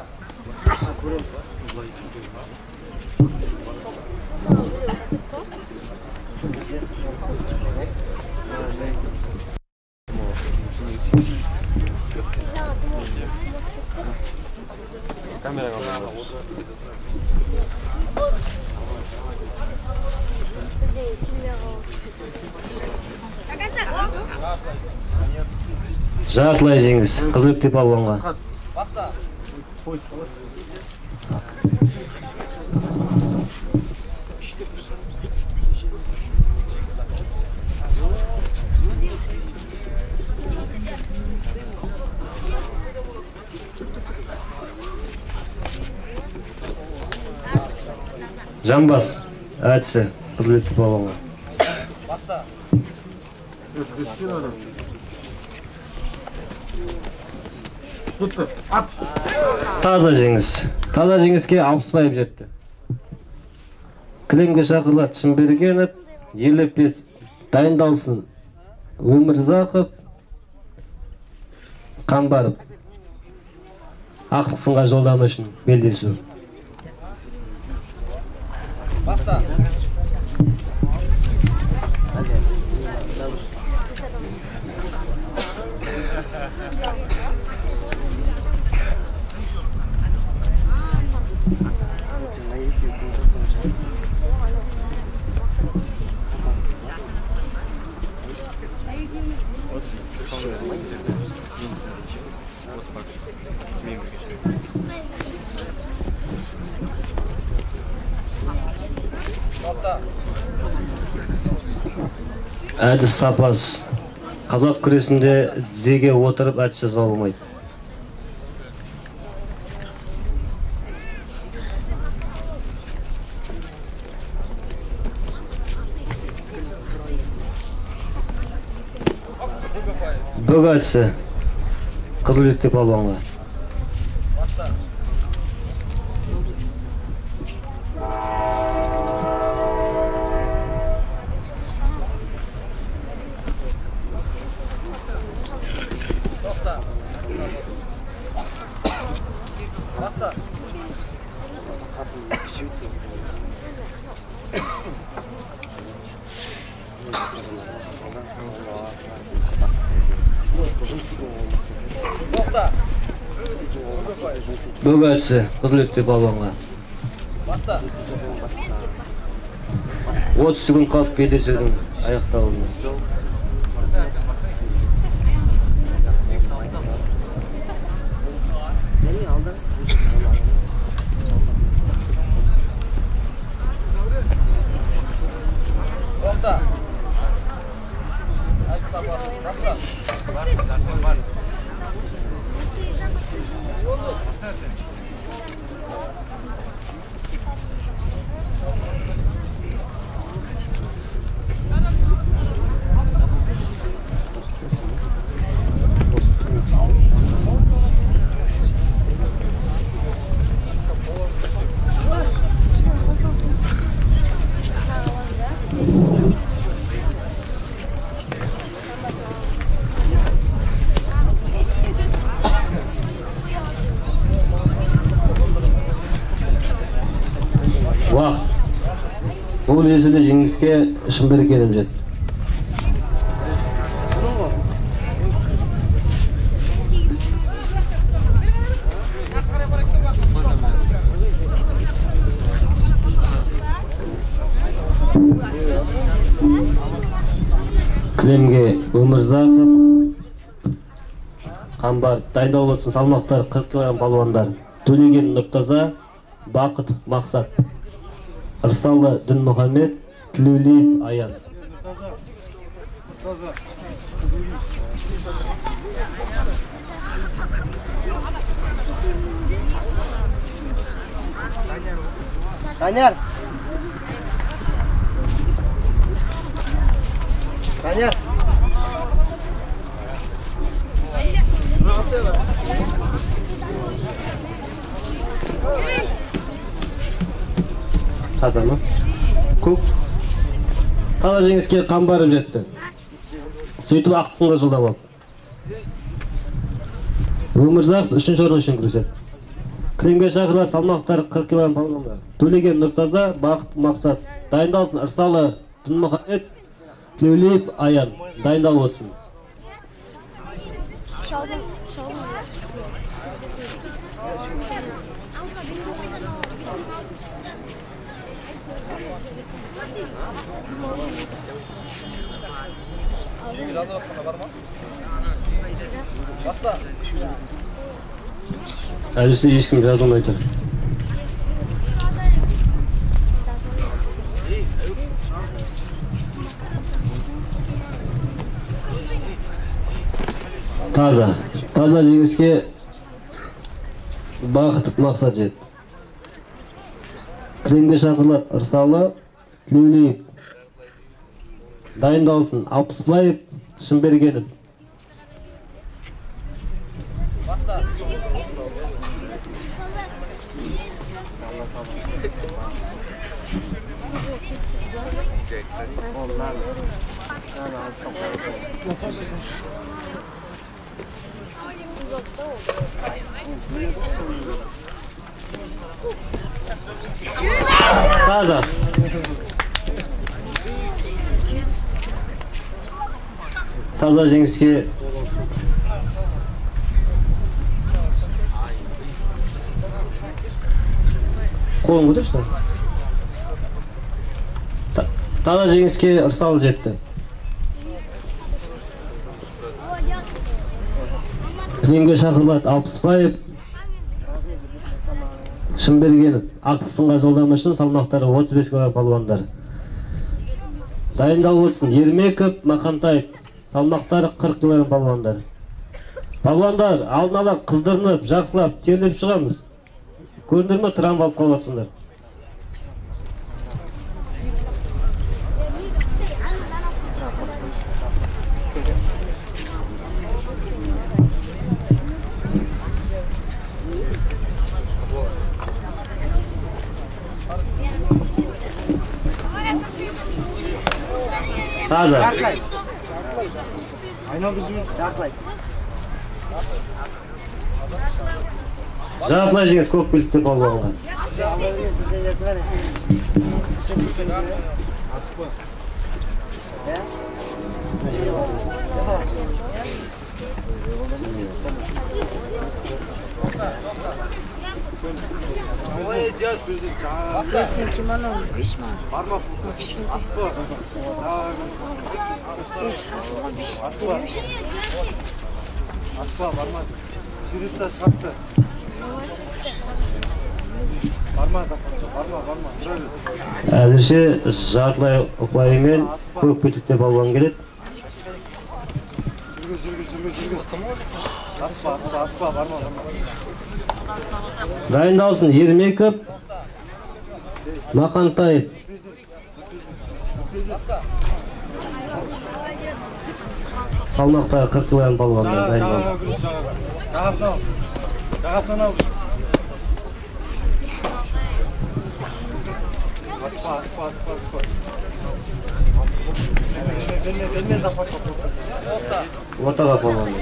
Жартылай жеңіс қызыл белдікте балуанға. Баста. Жамбас әдісі қызыл белдікте балуанға. Баста. Таза жеңіс. Таза жеңіске Алпысбаев жетті. Кілемге шақырылады. Шымбергенов, Елепесов, дайындалсын. Өмірзақов, Қамбаров. Ақтық сынға жолдама үшін белдесу. Баста. Әдіс сапас. Қазақ күресінде тізеге отырып әдіс жазға болмайды. Бөгәтісі Қызылбекте палуанға. Бөгәтісі Қызылбекте палуанға. отыз секунд қалып белдесудің аяқталуына. Уақыт. Бұл мезгілде жеңіске Шынберек келіп жетті. Кілемге Өмірзақов, Қамбар, дайындалып отырсын салмақтар қырық килограмм палуандар. Төлеген Нұртаза, Бақытов Мақсат, Ырсалы Дінмұхамед, Тілеулиев Аян. Данияр. Данияр. Сазаны. Көк. Қала жеңіске Қамбаров жетті. Сөйтіп ақтысынға жылдап алды. Өмірзақ үшінші орын үшін күреседі. Кілемге шақырылған салмақтары қырық килограмм палуандар. Төлеген Нұртаза, Бақыт Мақсат. Дайындалсын Ырсалы Дінмұхамед, Тілеулиев Аян. Дайындалып отырсын. Әлісі ешкім жазылмай тұр. Таза. Таза жеңіске Бақытов Мақсат жетті. Кілемге шақырылады Ырсалы, Тілеулиев. Дайындалсын Алпысбаев, Шынбергенов. Таза. Таза жеңіске қолын көтерші. Таза жеңіске Ырсалы жетті. Кілемге шақырылады Алпысбаев, Шынбергенов. Ақтысынға жолдама үшін салмақтары отыз бес килограмм палуандар. Дайындалып отырсын Ермеков, Мақантаев. Салмақтары қырық килограмм палуандар. Палуандар, алдын ала қыздырынып, жақсылап, терлеп шығамыз. Көрдіңдер ме, травма алып қалып жатсыңдар. Таза. Жартылай жеңіс көк белдікте балуанға. Әзірше жартылай ұпайымен көк белдікте балуан келеді. Дайындалсын Ермеков, Мақантаев. Салмақтағы қырық килограмм балуандар дайындалсын. Жағасынан ал. Аспа, аспа, аспа, аспа. Белмен запас. Ортаға балуан.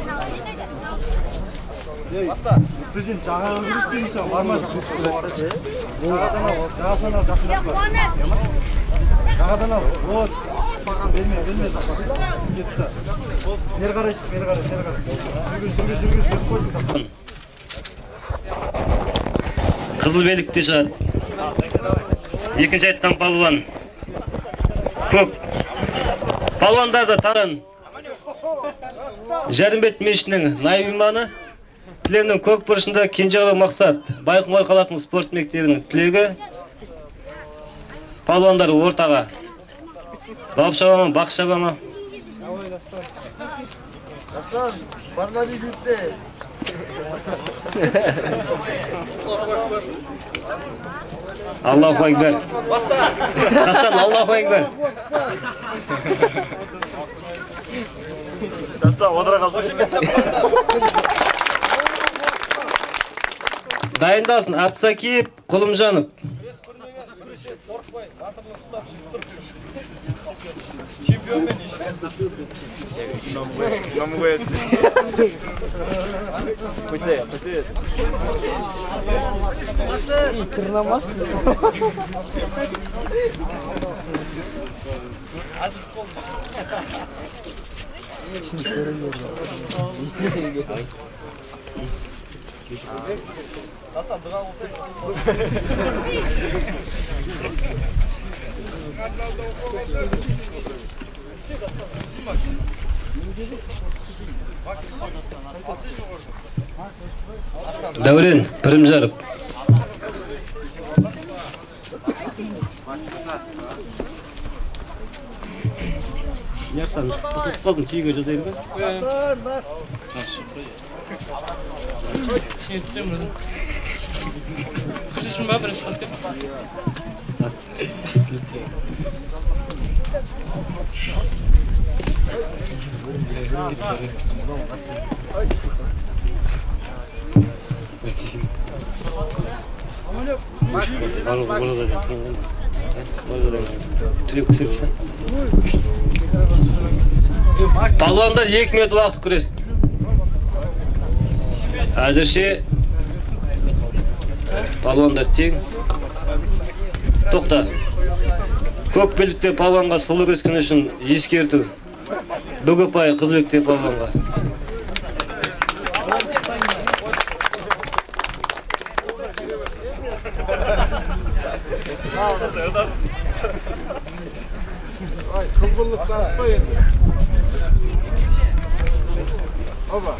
Баста. Бізден жағаға кіріс дейміз, барма жақын. Жағадан ал, жағасынан ал, жақындап. Жағадан ал. Вот. Белмен, белмен запас. Кетті. Бері қарай шық, бері қарай, бері қарай. Жүргіз, жүргіз, жүргіз, беріп қойдың. Қызыл белдікте шығады. Екінші айтқан балуан. Көк. Балуандарды танын. Жәрімбет мешітінің наиб имамы. Тілегінің көк бұрышында Кенжеғалы Мақсат, Байқоңыр қаласының спорт мектебінің түлегі. Балуандар ортаға. Бап шабама, бақ шабама. Дастан, барма дейдіпті. Аллаху акбар. Дастан, Аллаху акбар. Дастан, одыра қалсын. Дайындасын Апсакиев, Құлымжанов. Чемпион мен еш. Намы қояды. Қойсай, қойсай. Кірнамас. Дастан, дұға Дәурен Пірімжаров. Нертан, тұтып қалдың, кейге жазайын ба? Сенеттім өзім. Күрсішін ба, бірінші қатты? Балуандар екі минут уақыт күресті. Әзірше балуандар тең. Тоқта. Көк белдікте балуанға сұлы күрескен үшін ескерту. Бүгі пай қызыл белдікте балуанға. Kılbırlık tarafta yendi. Oba.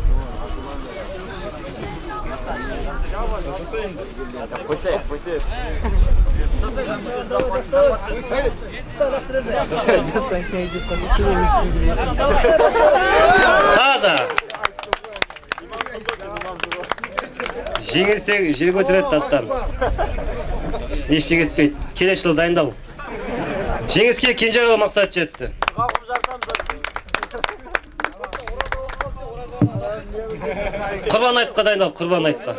Nasıl indi? Koysay, koysay. Таза. Жеңілсең жел көтереді Дастан. Ештеңе етпейді. Келесі жылы дайындал. Жеңіске Кенжеғалы Мақсат жетті. Құрбан айтқа дайындал, құрбан айтқа.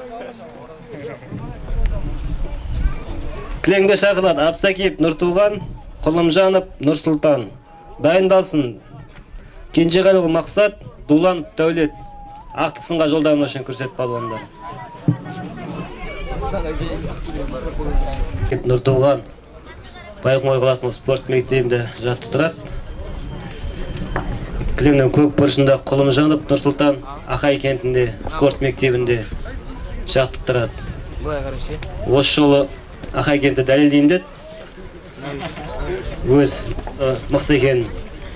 Кілеңге шақырылады Апсакиев Нұртуған, Құлымжанов Нұрсұлтан. Дайындалсын. Кенжеғалиев Мақсат, Дулан Дәулет. Ақтық сынға жолдамасы үшін көрсет балуандар. Нұртуған Байқоңыр қаласының спорт мектебінде жаттықтырады. Кілемнің көк бұрышында Құлымжанов Нұрсұлтан Ақай кентінде спорт мектебінде жаттықтырады. Осы жолы Ақай кенті дәлелдеймін деді. Өз мықты екенін.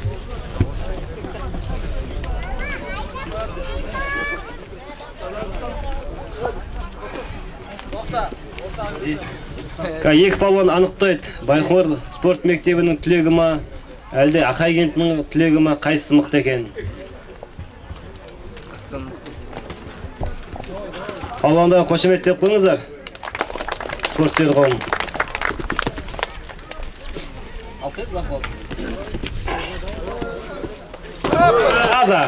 Екі балуан анықтайды. Байқоңыр спорт мектебінің түлегі ма, әлде Ақай кентінің түлегі ма, қайсысы мықты екен? Балуандарға қошеметтеп қойыңыздар. Спортсүйер қауым. Таза.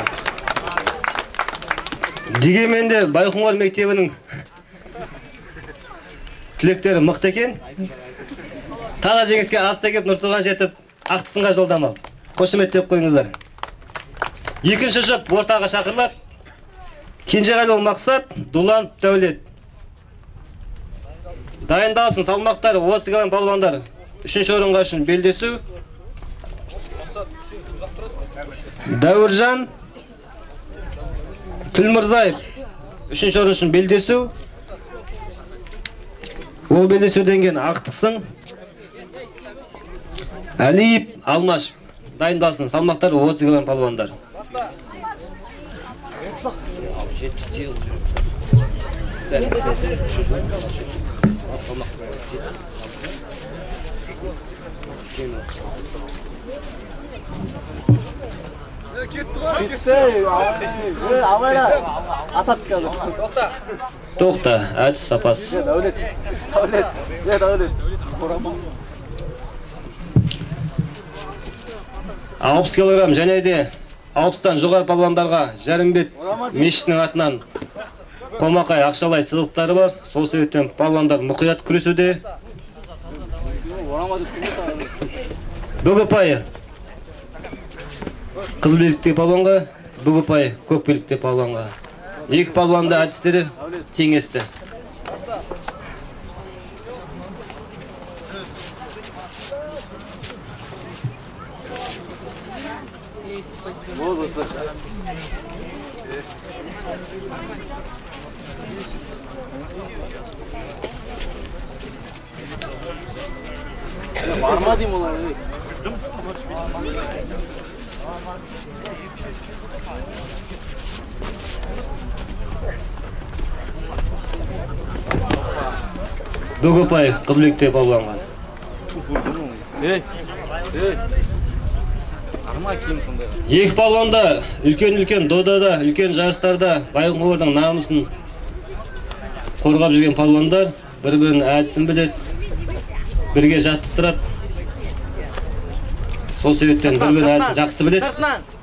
Дегенмен де Байқоңыр мектебінің түлектері мықты екен. Таза жеңіске авто кеп Нұртуған жетіп, ақтысынға жолдама. Қошеметтеп қойыңыздар. Екінші жұп ортаға шақырылады. Кенжеғалиев Мақсат, Дулан Дәулет. Дайындалсын, салмақтар отыз килограмм балуандар. Үшінші орынға үшін белдесу. Дәуіржан Тілмұрзаев. Үшінші орын үшін белдесу. Ол белдесуден кейін ақтықсың. Әлиев Алмаш. Дайындалсын, салмақтар отыз килограмм балуандар. Тоқта, әдіс сапас. алпыс килограмм және де алпыстан жоғары палуандарға Жарымбет мешітінің атынан қомақай ақшалай сыйлықтары бар. Сол себептен палуандар мұқият күресуде. Бөгіпай қыз белдікте палуанға, Бөгіпай көк белдікте палуанға. Екі палуанды әдістері теңесті. Барма дейм олар. Бөгіпай қызбекте палуанға. Ей, ей. Арма кем сондай. Екі палуанда үлкен-үлкен додада, үлкен жарыстарда Байқоңырдың намысын қорғап жүрген палуандар бір-бірінің әдісін біледі, бірге жаттықтырады. Сол себептен бір-бірінің әдісін жақсы біледі.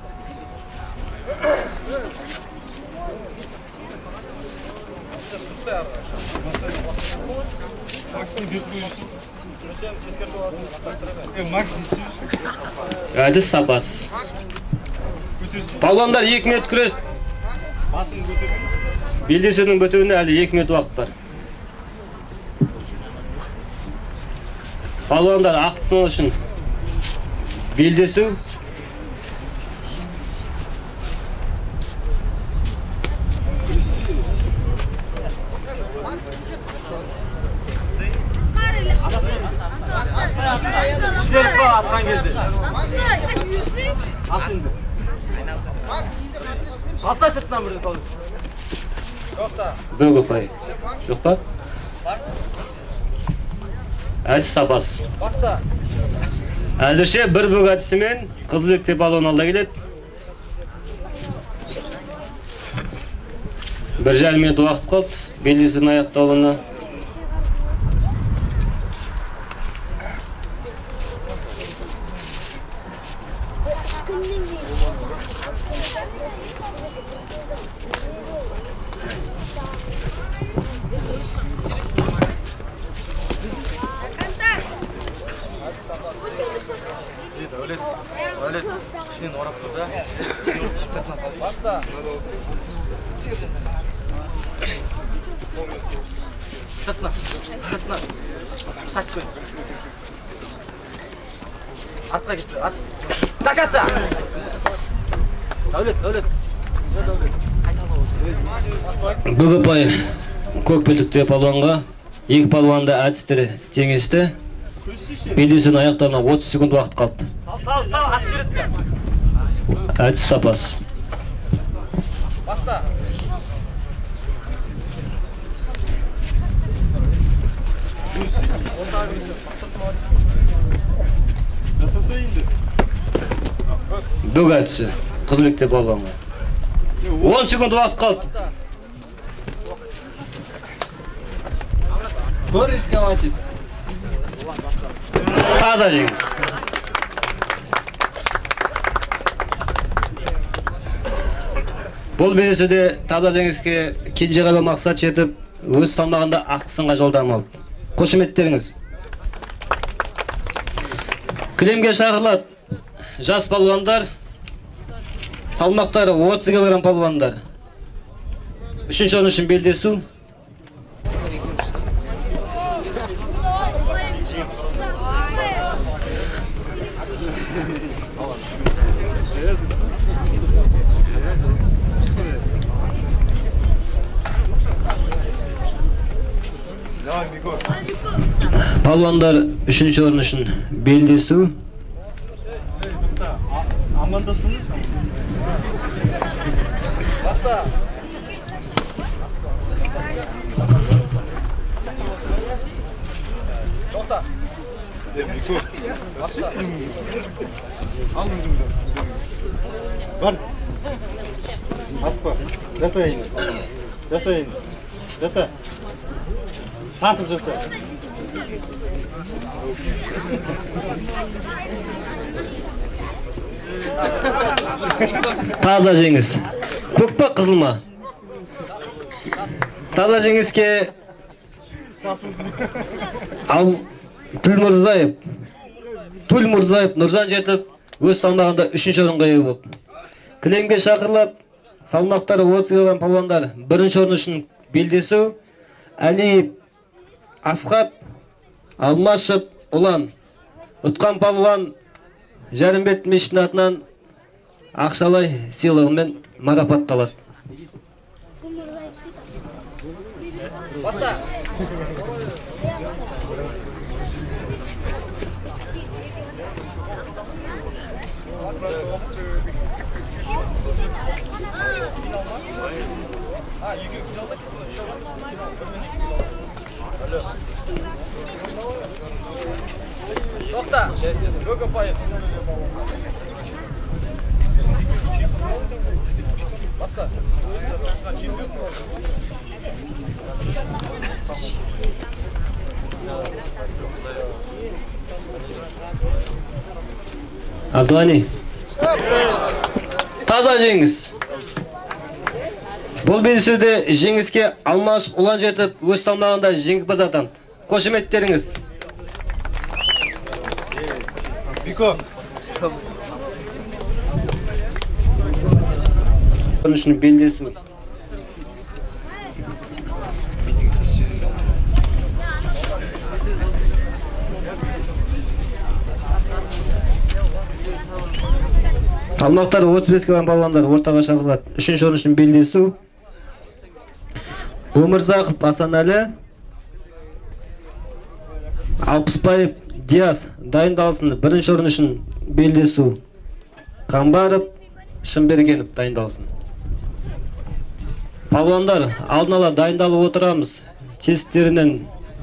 Әдіс сапас. Палуандар екі минут күрес. Белдесудің бітуіне әлі екі минут уақыт бар. Палуандар ақтысын үшін белдесу. Жіберіп қал атқан кезде. Атынды. Баста сыртынан бірден салды. Бөгіпай. Жоқ па? Әдіс сапас. Әзірше бір бөг әдісімен Қызбекте балуан алда келеді. Бір жарым минут уақыт қалды белдесудің аяқталуына. Сыртына, сыртына. Шат көр. Артқа кетті, арт. Такаса! Дәулет, Дәулет. Бүгіпай көкпелдікте палуанға екі палуанды әдістері теңесті. Белдесудің аяқтарына отыз секунд уақыт қалды. Сал, сал, сал, ат жүретті. Әдіс сапас. Баста. Бүк әдісі қызметте палуанға. он секунд уақыт қалды. Көр искаватит. Таза жеңіс. Бұл белдесуде таза жеңіске Кенжеғали мақсат жетіп, өз салмағында ақсынға жолдама алды. Қошеметтеріңіз. Кілемге шақырылады жас палуандар, салмақтары отыз килограмм палуандар. Үшінші орын үшін белдесу. Палуандар үшінші орын үшін белдесу. Амандасыңыз? Баста. Тоқта. Баста. Ал өзіңді. Бар. Аспа. Жаса енді. Жаса енді. Жаса. Тартып жаса. Таза жеңіс. Көк па қызыл ма? Таза жеңіске ал Түл Мұрзаев, Түл Мұрзаев Нұржан жетіп, өз салмағында үшінші орынға ие болды. Кілемге шақырылып, салмақтары отыз килограмм палуандар бірінші орын үшін белдесу. Әлиев Асқат, Алмашев Ұлан. Ұтқан палуан Жарымбет мешітінің атынан ақшалай сыйлығымен марапатталады. Баста. Тоқта. Көк пайыз. Баста. Абдуғани. Таза жеңіс. Бұл белдесуде жеңіске Алмашев Ұлан жетіп, өз салмағында жеңімпаз атанды. Қошеметтеріңіз. Бико. Үшін белдесу. Салмақтары отыз бес килограмм палуандар ортаға шақырылады. Үшінші орын үшін белдесу. Өмірзақов Асанәлі, Алпысбаев Диас дайындалсын. Бірінші орын үшін белдесу. Қамбаров Шымбергенов дайындалсын. Палуандар алдын ала дайындалып отырамыз. Тестерінен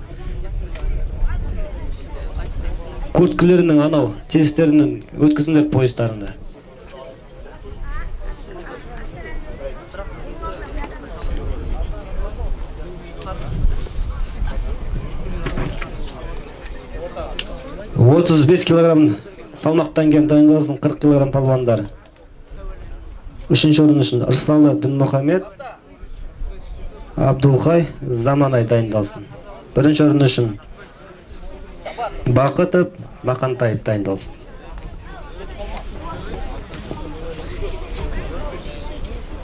курткілерінің анау тестерінің өткізіңдер поездарында. отыз бес килограмм салмақтан кен дайындалсын. қырық килограмм палуандар. Үшінші орын үшін Ырсалы Дінмұхамед, Абдулхай Заманай дайындалсын. Бірінші орын үшін Бақытов Бақантаев дайындалсын.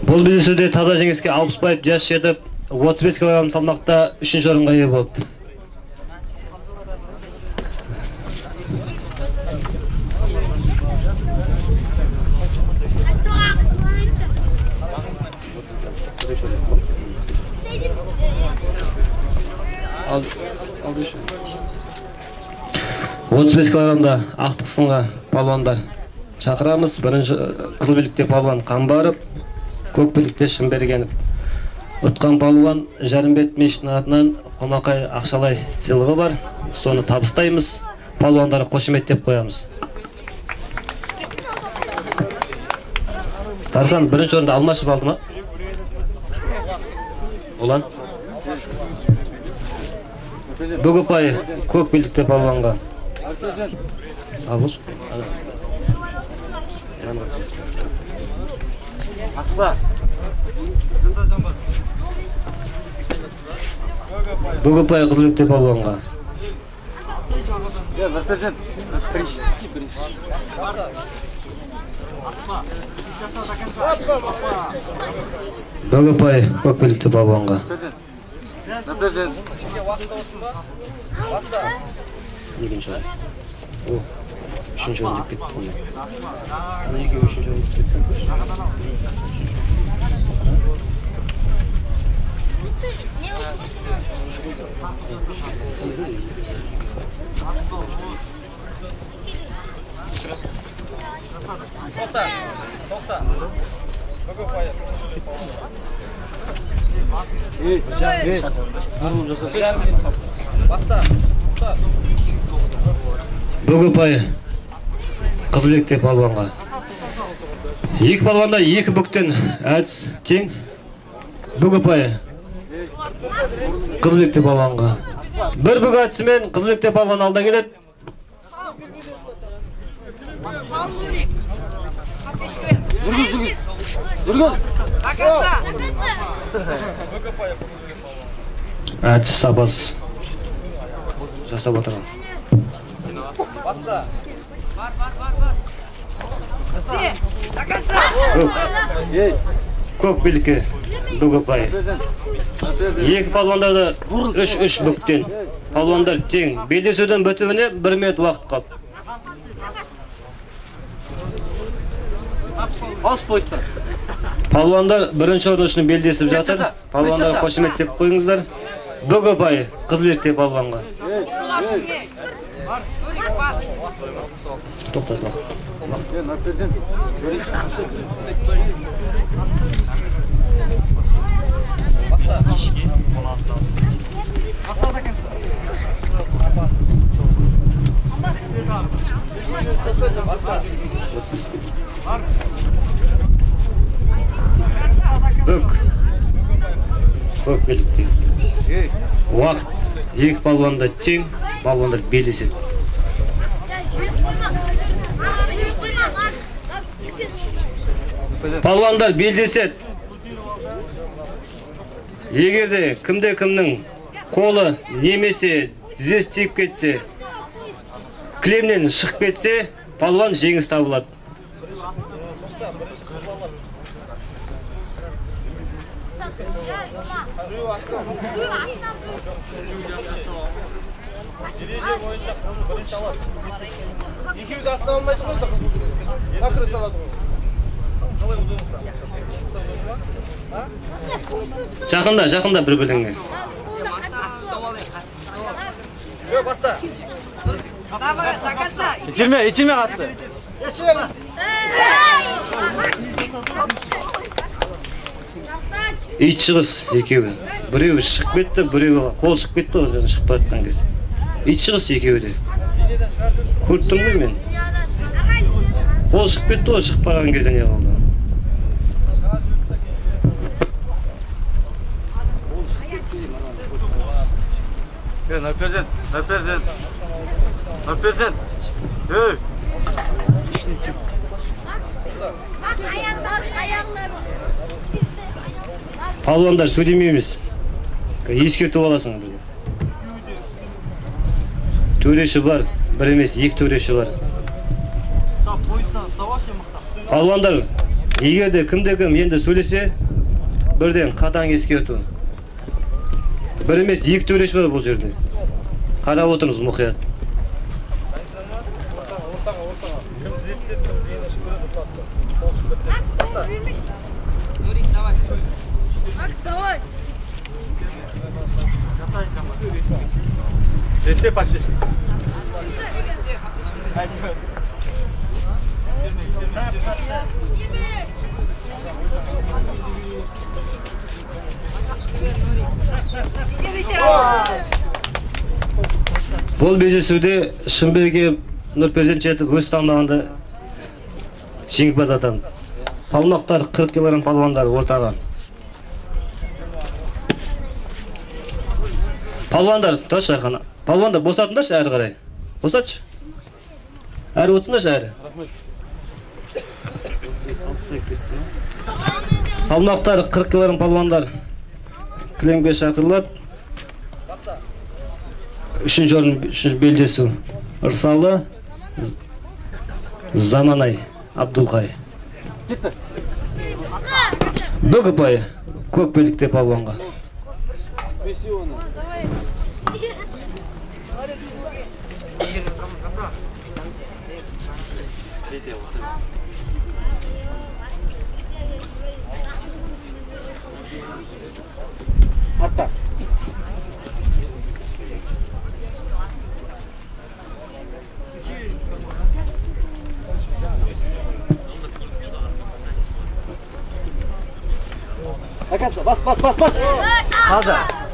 Бұл белдесуде таза жеңіске Алпысбаев жас жетіп отыз бес килограмм салмақта үшінші орынға ие болды. отыз бес килограммда ақтық сынға палуандар шақырамыз. Бірінші қызыл белдікте палуан Қамбаров, көк белдікте Шымбергенов. Ұтқан палуан Жарымбет мешітінің атынан қомақай ақшалай сыйлығы бар. Соны табыстаймыз. Палуандарға қошеметтеп қоямыз. Тархан бірінші орында Алмашев алды ма? Олан? Бөгөпай көк белдікте палуанға. Алғыз. Бөгөпай қызыл белдікте палуанға. Бөгөпай көк белдікте палуанға. Екінші орын. О, үшінші орын деп кетті ғой. Неге үшінші орын деп кетті? Тоқта, тоқта. Бөгөпай. Ей, ей. Нұрыл жасасай. Баста. Бөгөпай қызыл белдікте палуанға. Екі палуанда екі бүктен әдіс тең. Бөгөпай қызыл белдікте палуанға. Бір бүк әдісімен қызыл белдікте палуан алда келеді. Әдіс сапасыз жасап отырған. Баста. Бар, бар, бар, бар. Все, до конца. Көк белдікке Бөгөпай. Екі палуандарды үш-үш бүктен. Палуандар тең. Белдесуден бітуіне бір минут уақыт қалды. Палуандар бірінші орын үшін белдесіп жатыр. Палуандар қошеметтеп қойыңыздар. Бөгөпай қызыл белдікте палуанға. Тоқтат уақыт. Бүк. Көк белдікте. Уақыт. Екі палуанда тең, палуандар белдеседі. Палуандар белдеседі. Егерде кімде кімнің қолы немесе тізесі тиіп кетсе, кілемнен шығып кетсе, палуан жеңіс табылады. Ереже бойынша бірінші алады. Екеуді астына алмайды ғой, накрыть салады ғой. Қалай удобно? Жақында, жақында бір-біріңе. Все, баста. Давай, до конца. Ичілме, ичілме қатты. Ит шығыс екеуі. Біреуі шығып кетті, біреуі қол шығып кетті ғой, шығып баратқан кез. Ит шығыс екеуі де. Көрттім ғой мен. Қол шығып кетті ғой, шығып барған кезде не қалды. Наперден, наперден. Наперден. Ей. Палуандар сөйлемейміз. Ескертіп аласың. Төреші бар, бір емес, екі төреші бар. Палуандар Егер де кімде-кім енді сөйлесе, бірден қатаң ескерту. Бір емес, екі төреші бар бұл жерде. Қарап отырыңыз мұқият. Сесе почти. Бұл кездесуде Шынберген Нұрперзент жетіп өз салмағында жеңімпаз атанды. Салмақтар қырық килограмм палуандар ортаға. Палуандар, тұршы арқана. Палуандар босатыңдаршы әрі қарай. Босатшы. Әрі отырыңдаршы әрі. Салмақтар қырық килограмм палуандар кілемге шақырылады. Үшінші орын, үшінші белдесу. Ырсалы Заманай Абдулхай. Бүк ұпай көк белдікте палуанға. Артта. Акаса, бас, бас, бас, бас. Қалды.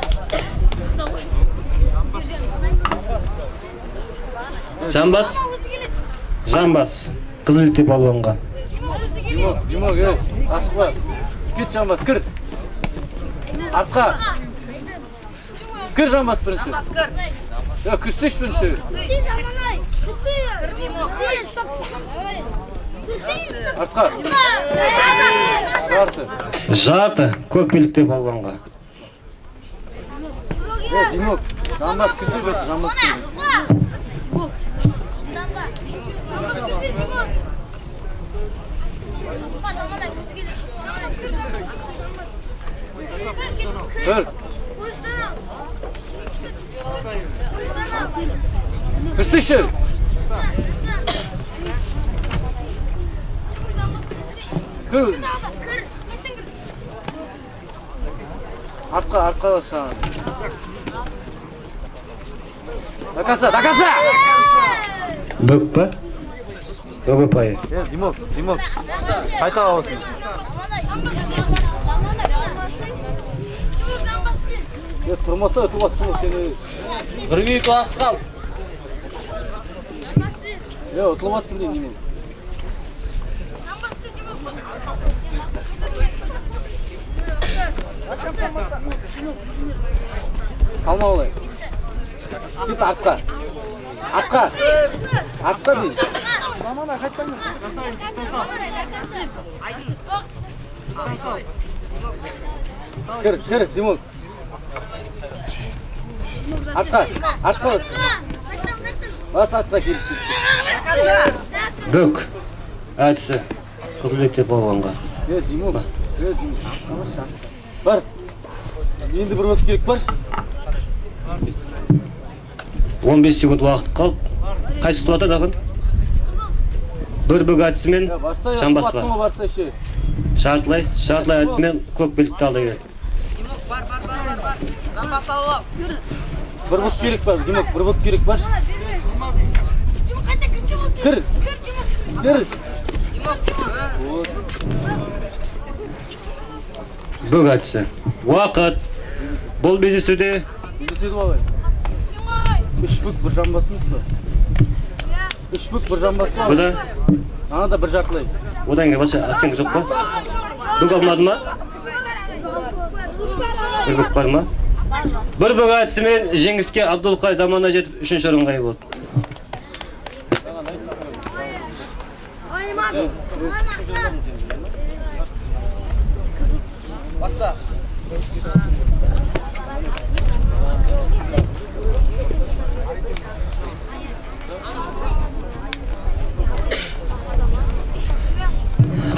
Жамбас. Жамбас. Қызылбекте палуанға. Димок, Димок, ей, асықпа. Кет Жамбас, кір. Асқа. Кір Жамбас бірінші. Yok, kırk üç bin şey. Arka. Жарты. Жарты. Көк белдікте палуанға. Yok, Dimok. Жамбас кірді бәсі, Жамбас кірді. Kır. Kırsışır. Kır. Arka, arka aşağı. Dakasa, dakasa. Bök pa? Bök payı. Gel, Dimok, Dimok. Kayta alsın. Ya turmasa, turmasa seni. Bir minut vaqt qal. Ya, otlamasın diye Dimok. Kalma olay. Git arka. Arka. Arka değil. Zamana qaytdan. Kır, kır, Dimok. Arka, arka. Bas arka gelsin. Bök. Әдісі. Қызылбекте палуанға. Ya Dimok. Ya Dimok. Var. Енді бір өт керек бар. он бес секунд уақыт қалып. Қайсы тұтып атады ақын? Бір бүк әдісімен Жамбас бар. Шартылай, шартылай әдісімен көк белдікті алды келеді. Bir but gerek var, Dimok, bir but gerek var. Kır. Kır. Бүк әдісі. Уақыт. Бұл безесуде. Безесуде балай. Үш бүк бір жамбасымыз ба? Үш бүк бір жамбасы ба? Бұда? Ана да бір жартылай. Одан ке баса оценка жоқ па? Бүк алмады ма? Bir бүк бар ма? Bir бүк әдісімен жеңіске Абдулхай Заманай жетіп үшінші орынға ие болды. Basta.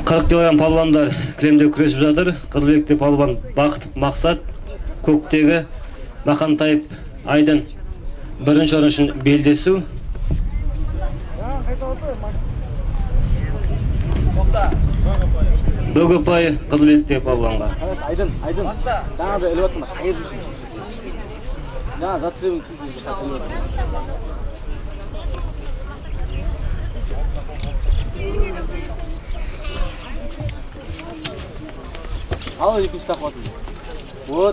қырық килограмм палуандар кілемде күресіп жатыр. Қызбекте палуан Бақыт Мақсат, көктегі Мақантаев Айдын бірінші орын үшін белдесу. Бөгөпай Қызбекте палуанға. Айдын, Айдын. Жаңа да іліп атында қайыр жүрсің. Жаңа зат сөзің сізді. Ал екінші тақып атында. Вот.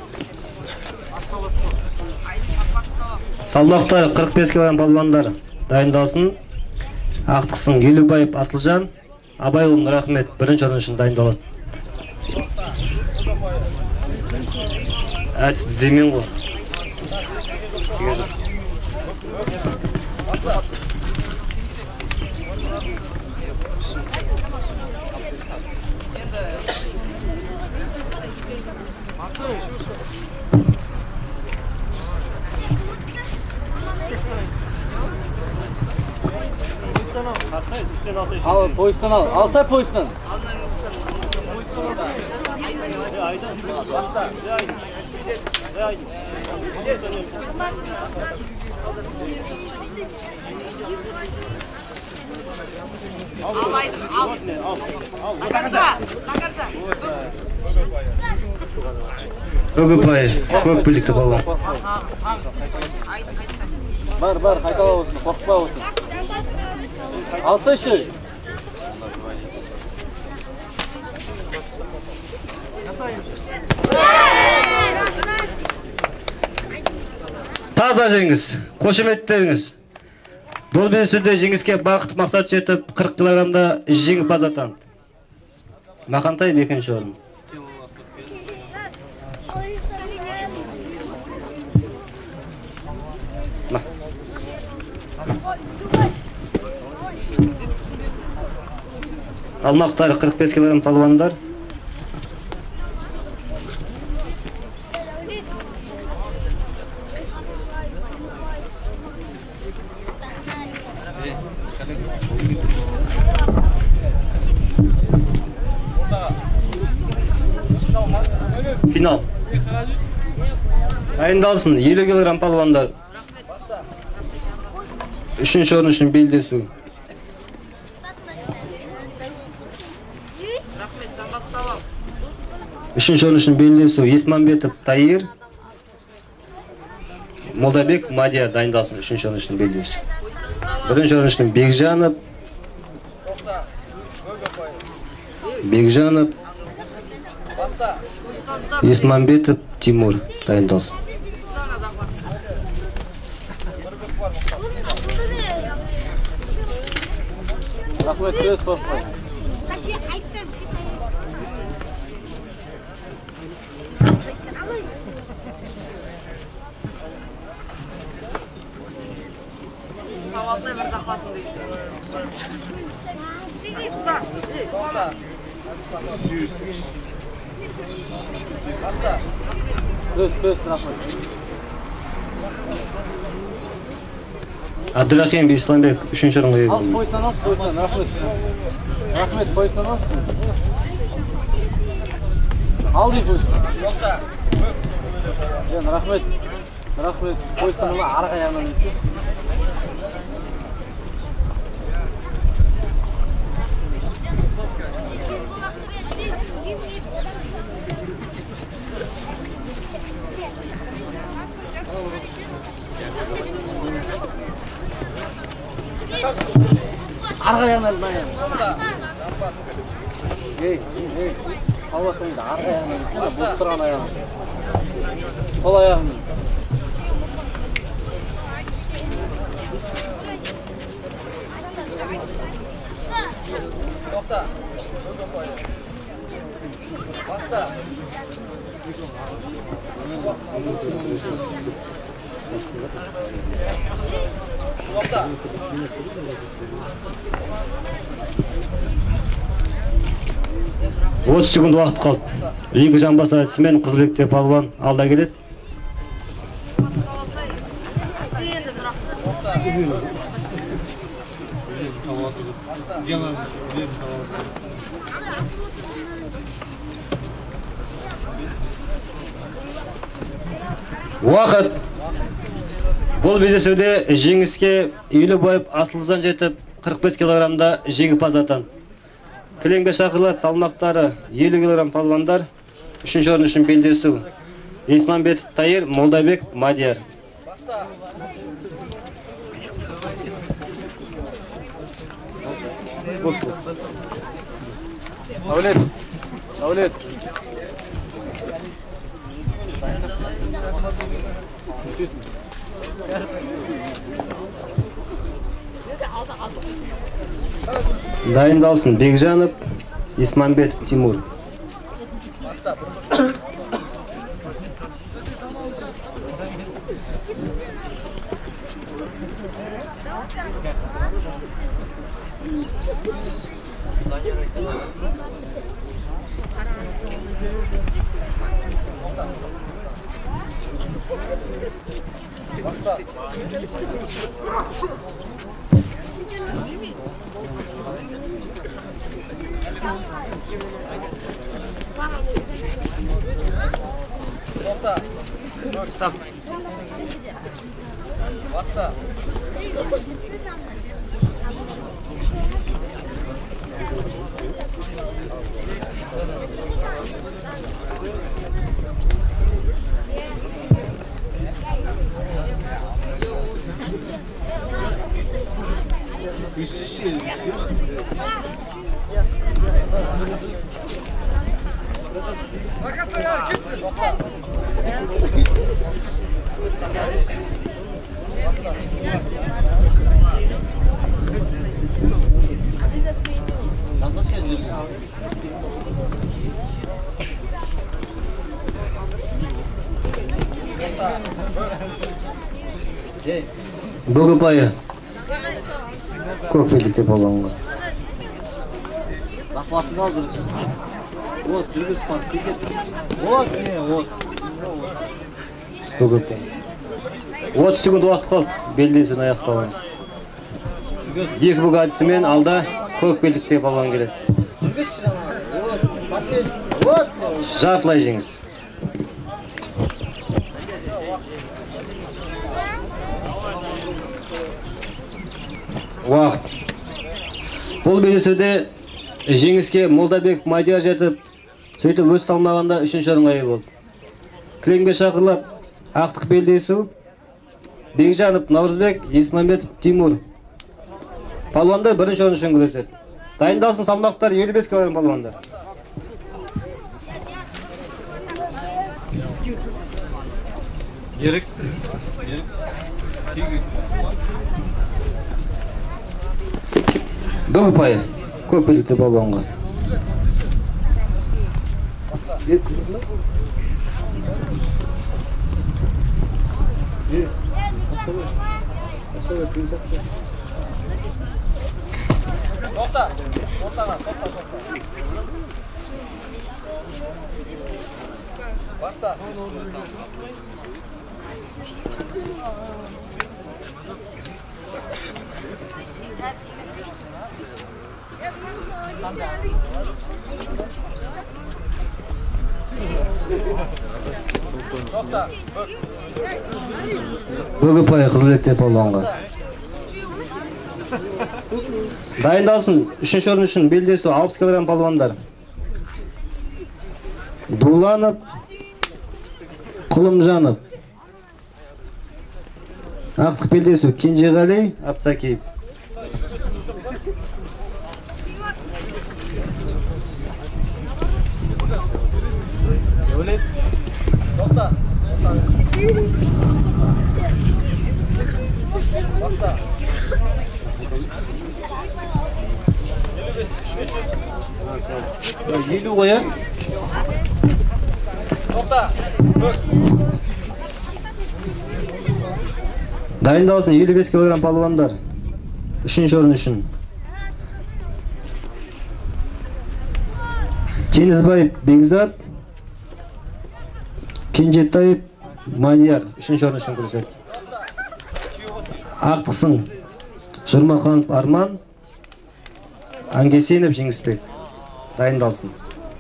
Салмақтар қырық бес килограмм палуандар дайындалсын. Ақтықсын Елубаев Асылжан, Абайұлы Нұрахмет бірінші орын үшін дайындалады. Әдіс Дземен ғой. Al, poistan al. Alsay poistan. Al Aydın, al. Takarsa, takarsa. Бөгөпай көк білікті балуан. Бар, бар, қайтала olsun, қорқпа olsun. Alsa şu. Таза жеңіс, қошеметтеріңіз. Бұл белдесуде жеңіске Бақыт Мақсат жетіп, қырық килограммда жеңімпаз атанды. Мақантаев екінші орын. Салмақтары қырық бес килограмм палуандар. Финал. Дайындалсын елу килограмм палуандар. Үшінші орын үшін белдесу. Үшінші орын үшін белдесу Есманбетов Таир, Молдабек Мадия дайындалсын үшінші орын үшін белдесу. Бірінші орын үшін Бекжанов, Бекжанов, Есманбетов Тимур дайындалсын. Рахмет, сөз қорқпай. Alsay bir zahvatın değil. Seni kısa. Söz, söz, Rahmet. Abdülhakim İslamбек үшінші орынға ие болды. болды. Al poysan, al poysan, Rahmet. Rahmet, poysan al. Al dey poysan. Yani Rahmet. Rahmet, poysan ama arka ayağından istiyor. Arka ayağından dayan. Hey, hey. Allah'tan da arka ayağından gitsene, boz duran ayağından. Sol ayağından. Nokta. Basta. Nokta. отыз секунд уақыт қалды. Екі жамбас әдісімен Қызбекте палуан алда келеді. Уақыт. Бұл кездесуде жеңіске үйлі бойып асылжан жетіп қырық бес килограммда жеңімпаз атанды. Кілемге шақырылады салмақтары елу килограмм палуандар. Үшінші орын үшін белдесу. Исманбетов Тайыр, Молдабек Мадияр. Давлет. Давлет. Дайындалсын Бекжанов, Исманбетов Тимур. Stop. Basta. Бөгіпайы көк белдікте болғанға. Лақуатыңды алдырышы. Вот, жүргіз бар, кекет. Вот, не, вот. Бөгіпай. отыз секунд уақыт қалды белдесін аяқтауын. Екі бүк әдісімен алда көк белдікте болған келеді. Жартылай жеңіс. Уақыт. Бұл белдесуде жеңіске Молдабек Мадияр жетіп, сөйтіп өз салмағанда үшінші орынға ие болды. Кілемге шақырылып, ақтық белдесу Бекжанов Наурызбек, Исманбетов Тимур. Палуандар бірінші орын үшін күреседі. Дайындалсын салмақтар елу бес килограмм палуандар. Ерік. Бөгіпайы көк белдікте палуанға. Тоқта. Тоқтана, тоқта, тоқта. Баста. Бөгіпайы Қызылбекте палуанға. Дайындалсын үшінші орын үшін белдесу алпыс килограмм палуандар. Дуланов, Құлымжанов. Ақтық белдесу Кенжеғали, Апсакиев. Өлет. Тоқта. Баста. Елу қоя. Тоқта. Дайындалсын елу бес килограмм палуандар. Үшінші орын үшін. Теңізбаев Бекзат, Кенжетаев Мадияр. Үшінші орын үшін күреседі. Ақтықсын Жырмаханов Арман, Ангесенов Жеңісбек дайындалсын.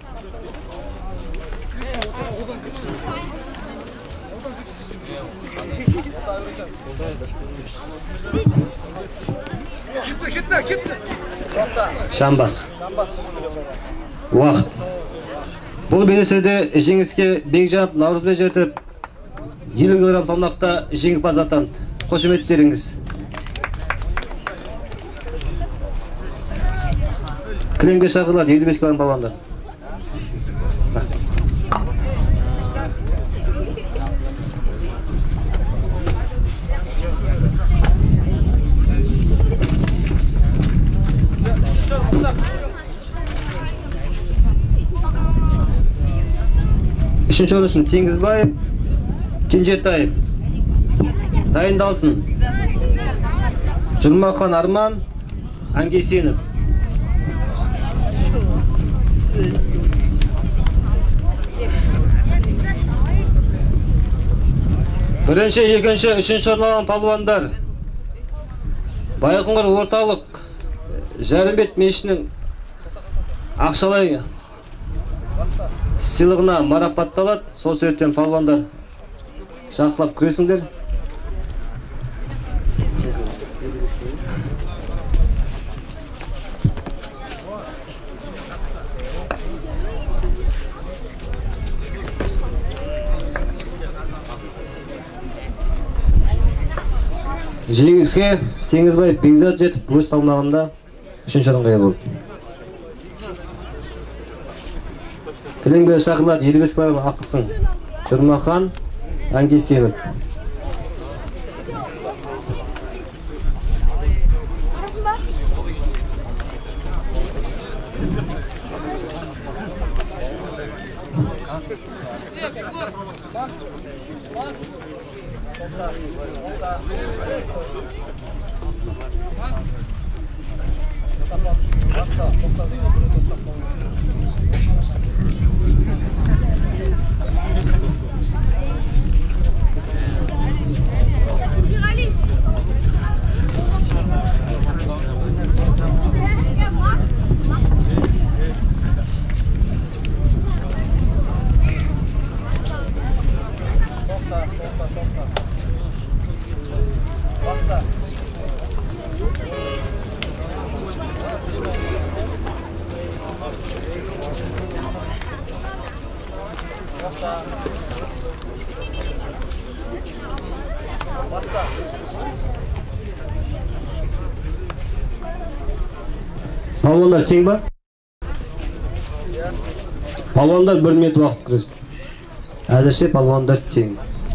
Шамбас. Уақыт. Бұл белеседе жеңіске Бекжан Наурызбай жетіп, елу килограмм салмақта жеңімпаз атанды. Қошеметтеріңіз. Кілемге шақырылады елу бес килограмм балуандар. Үшінші орын үшін Теңізбаев, Кенжетаев дайындалсын. Жүрмахан Арман, Ангесенов. Бірінші, екінші, үшінші орын алған палуандар Байқоңыр орталық Жарымбет мешітінің ақшалай сыйлығына марапатталады. Сол себептен палуандар жақсылап күресіңдер. Жеңіске Теңізбаев Бекзат жетіп, өз салмағында үшінші орынға ие болды. Кілемге шақырылады елу бес килограмм аққысын. Жүрмахан, Ангесенов. Палуандар тең ба? Палуандар бір минут уақыт күресті. Әзірше палуандар тең.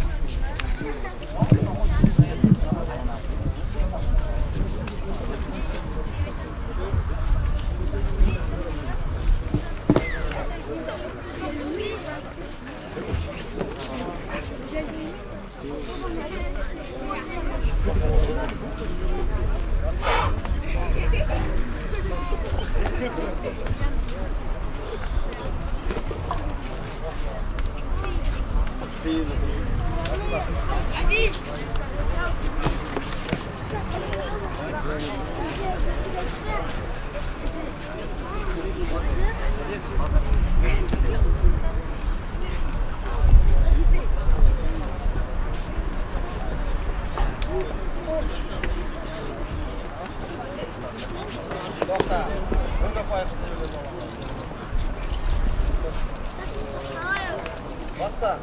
Basta.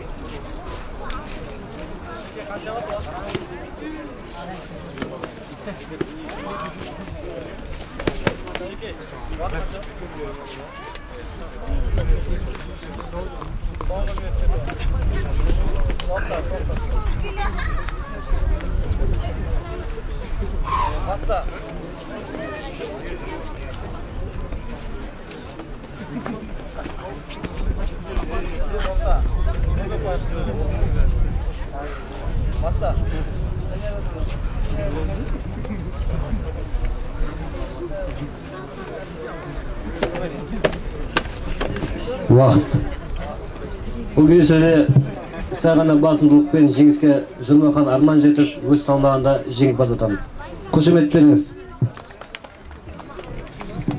Basta. Basta. Уақыт. Бұл кездесуде сәл ғана басымдылықпен жеңіске Жүрмахан Арман жетіп, өз салмағында жеңімпаз атанды. Қошеметтеріңіз.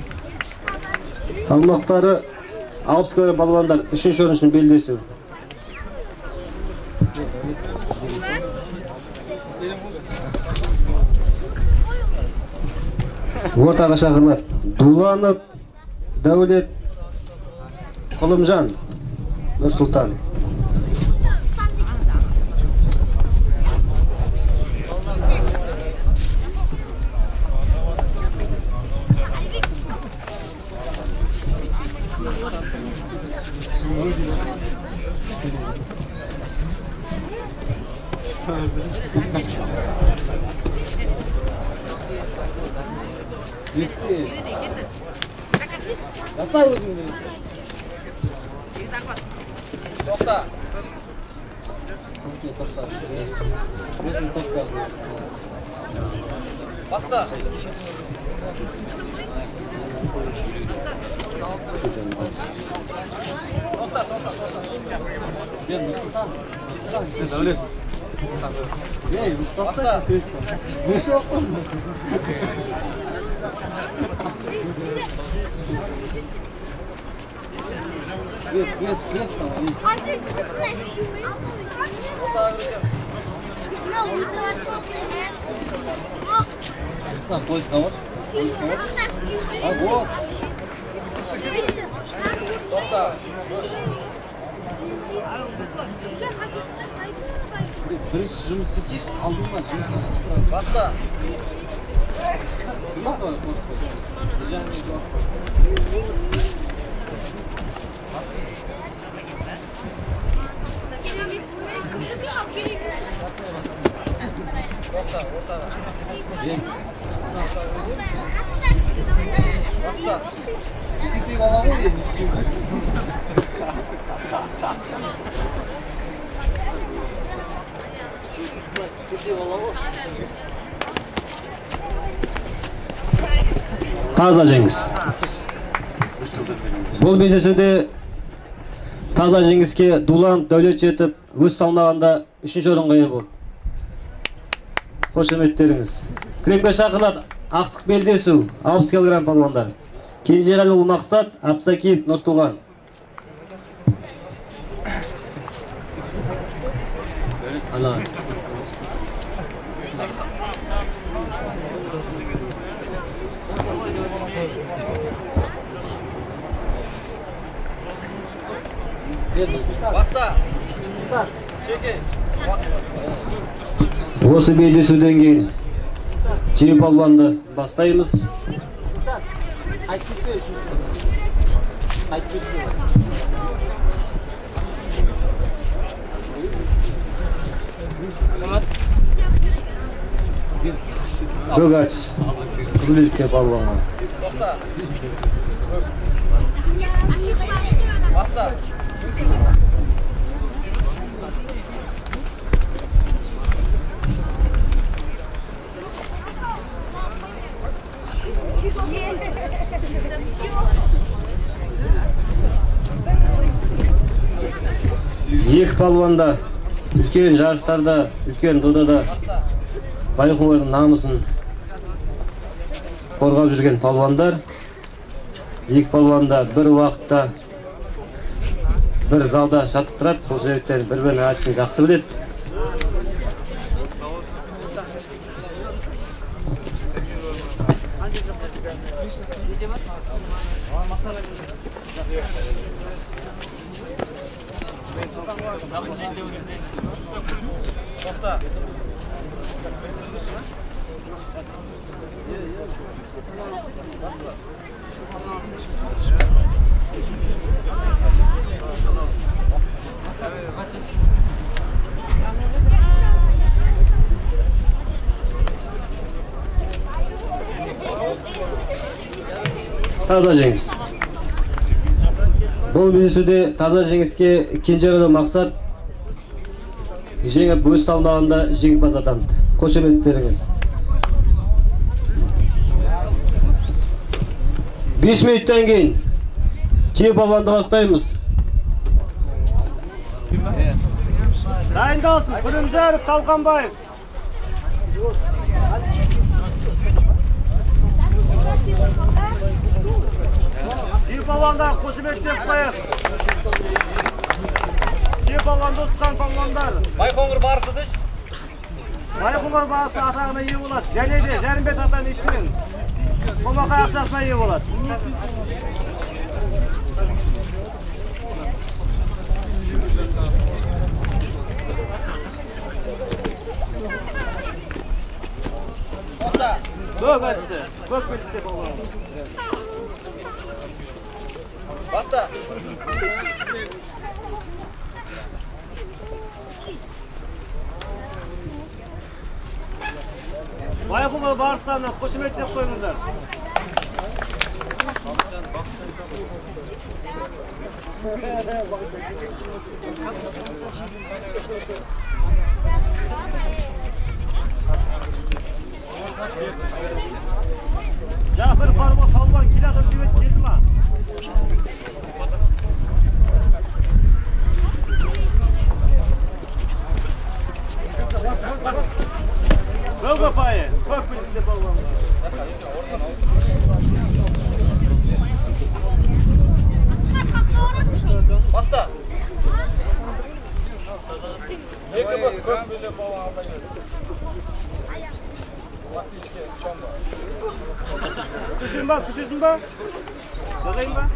Салмақтары алпыс килограмм балуандар үшінші орын үшін белдесу. Ортаға шақырылады Дуланов Дәулет Құлымжан Нұрсұлтан. Жасай өзіңді. Тоқта. Баста. Тоқта, тоқта. Бер, Нұрсұлтан. Дәулет. Ей, тоқта кресті. Неше оқын? Крес, крес, крес там. Что, поезд кого? Поезд кого? А вот. Бірінші жұмыс істейсіз, алдыңға жұмыс істейсіз. Баста. Крес там, бір жағында жоқ. Баста. Кішкентай бала ғой енді ішінде. Кішкентай бала ғой. Таза жеңіс. Бұл белдесуде таза жеңіске Дулан Дәулет жетіп, өз салмағында үшінші орынға ие болды. Қошеметтеріңіз. Кремге шақырылады ақтық белдесу алпыс килограмм палуандар. Кенжеғалиұлы Мақсат, Абсакиев Нұртуған. Ана. Баста. Чеке. Осы белдесуден кейін түйе палуанды бастаймыз. Бөгач Қызылбекке палуанға. Баста. Екі палуанда үлкен жарыстарда, үлкен додада байқоңырдың намысын қорғап жүрген палуандар. Екі палуанда бір уақытта бір залда жаттықтырады, сол себептен бір-бірінің әдісін жақсы біледі. Таза жеңіс. Бұл белдесуде таза жеңіске Кенжеғалиұлы Мақсат жеңіп өз салмағында жеңімпаз атанды. Қошеметтеріңіз. бес минуттан кейін түйе палуанды бастаймыз. Дайындалсын, Күрімжаров, Талқанбаев. Түйе палуан балуандар қошеметтеп қояйық. Кеп балуанды ұтқан балуандар. Байқоңыр барысы деш? Байқоңыр барысы атағына ие болады. Және де Жәрімбет ата мешітінің қомақа ақшасына ие болады. Көк әдісі, көк белдікте балуан. Баста. Байқоңыр барыстарына қошеметтеп қойыңыздар. Cafer parma salvan kilatır gibi geldi mi? Kök kapayı, kök birlikte balvan. Basta. Екі бұт кök birlikte balvan. Küsün bak, küsün bak. Bakayım bak.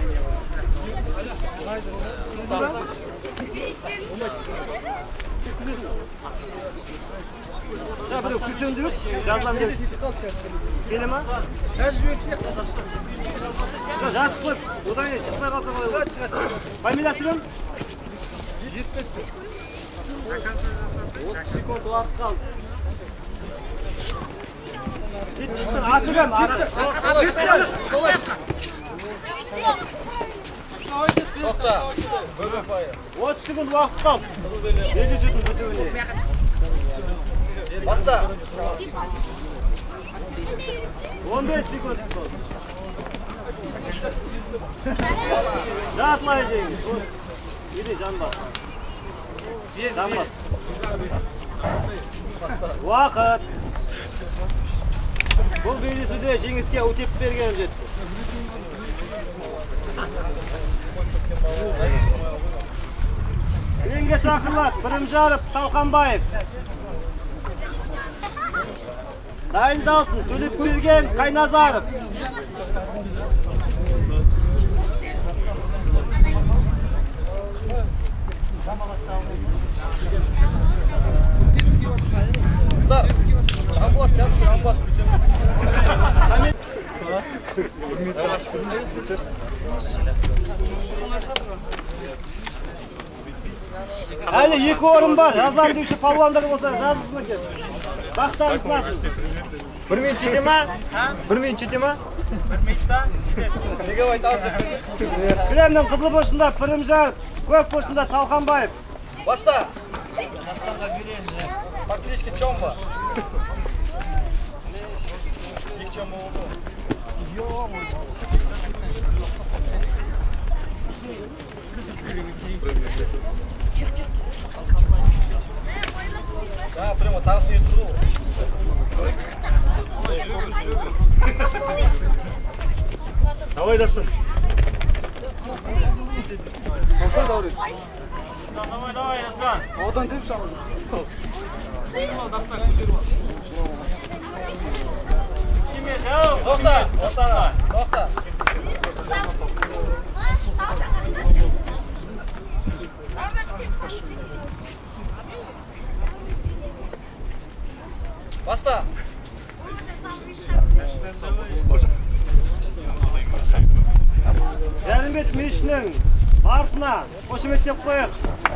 Ya böyle küsündürüp, yazdan bir kelime. Ya yaz kılıp, odan ya çıkmaya kalsam olur. Familiyasının? otuz sekund vakit kaldı. Atıyorum, atıyorum. Toqta. Bölüm payı. otuz sekund vakit kaldı. yedi sütün sütüğüne. Basta. on beş sekund kaldı. Rahatlayacağız. Yedi can bas. Can bas. Vakit. Бұл белдесуде жеңіске өтеп бергенім жетті. Реңге шақырылады Бірімжаров Талқанбаев. Дайындалсын Төлепберген Қайназаров. Амбат, жазды, амбат. Әлі екі орын бар. Жазам деуші палуандар болса жазылсын екен. Бақтарыңыз насыл. Bir minut çete mi? Bir minut çete mi? Bir minutta? Мегабайт алсын. Кілемнің қызыл бошында Пірімжаров, көк бошында Талқанбаев. Баста. Bak keşke çomba. İlk çomba oldu. Ya primo tavsiye ettirdi. Давай дашсын. Olsun doğru. Давай, давай, Асан. Одан теп шамы. Тоқта, тоқта, тоқта. Баста. Жәрімбет мешітінің барысына қошеметтеп қойық.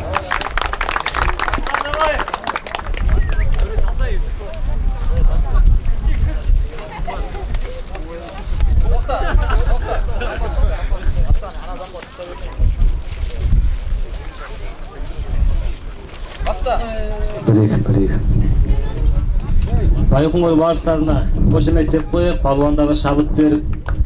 Бірек, бірек. Байқоңыр барыстарына қошеметтеп қойып, палуандағы шабыт беріп.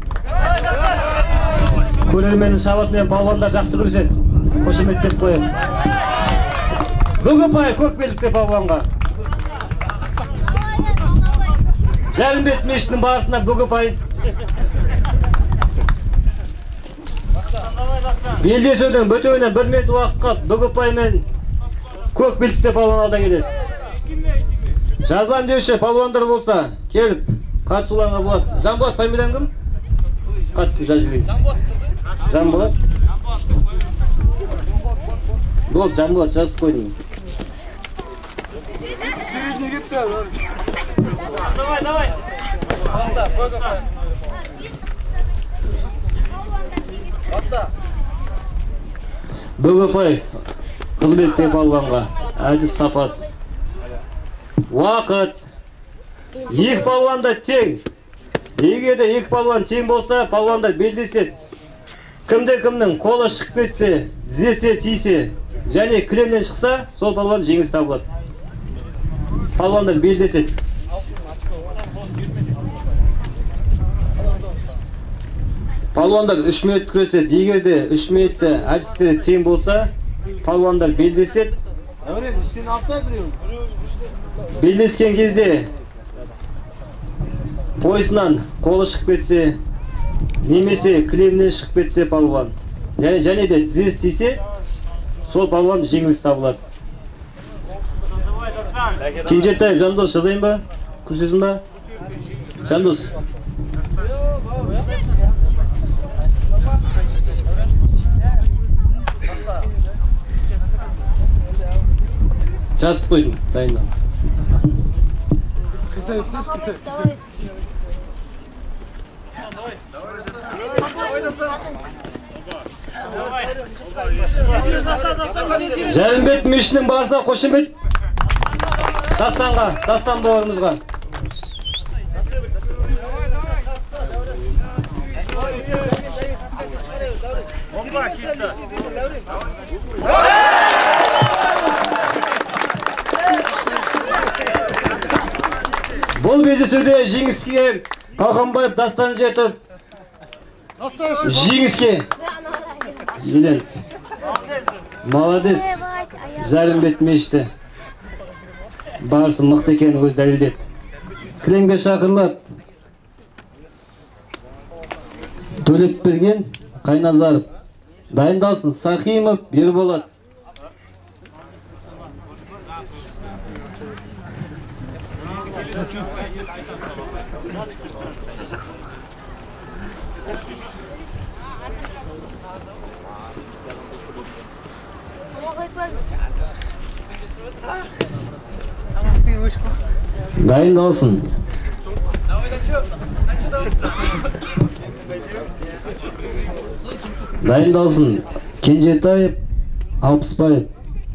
Көрерменнің шабытымен палуандар жақсы көрсет. Қошеметтеп қойып. Бөгөпай көк белдікте палуанға. Жәрімбет мешітінің барысына Бөгөпай. Белдесудің бітуіне бір минут уақыт қалып, Бүгіпбай мен көк белдікте палуан алда келеді. Жазылам деуші палуандар болса, келіп, қатысуларыңа болады. Жанболат, фамилияң кім? Қатысы жазылайын. Жанболат? Болды, Жанболат жазып қойдың. Давай, давай. Баста. Бүгіпбай, қызметте палуанға, әдіс сапас. Уақыт. Екі палуан да тең. Егер де екі палуан тең болса, палуандар белдеседі. Кімде кімнің қолы шығып кетсе, тізесі тисе, және кілемнен шықса, сол палуан жеңіс табылады. Палуандар белдеседі. Палуандар үш минут күреседі. Егер де үш минутта әдістері тең болса, палуандар белдеседі. Белдескен кезде поясынан қолы шығып кетсе, немесе кілемнен шығып кетсе палуан, және де тізесі тисе, сол палуан жеңіліс табылады. Кенжетай, Жандос, жазайын ба? Көрсесін ба? Жандос. Жазып қойдым, дайыннан. Жәрімбет мешітінің барысына қошемет. Дастанға, Дастан бауырымызға. Бұл кездесуде жеңіске Қалқамбаев Дастан жетіп, жеңіске Елен. Молодец. Жәрімбет мешіті. Барысы мықты екенін өз дәлелдеді. Кілемге шақырылып, Төлепберген, Қайназаров. Дайындалсын, Сахимов, Ерболат. Дайындалсын. Дайындалсын. Кенжетаев, Алпысбаев.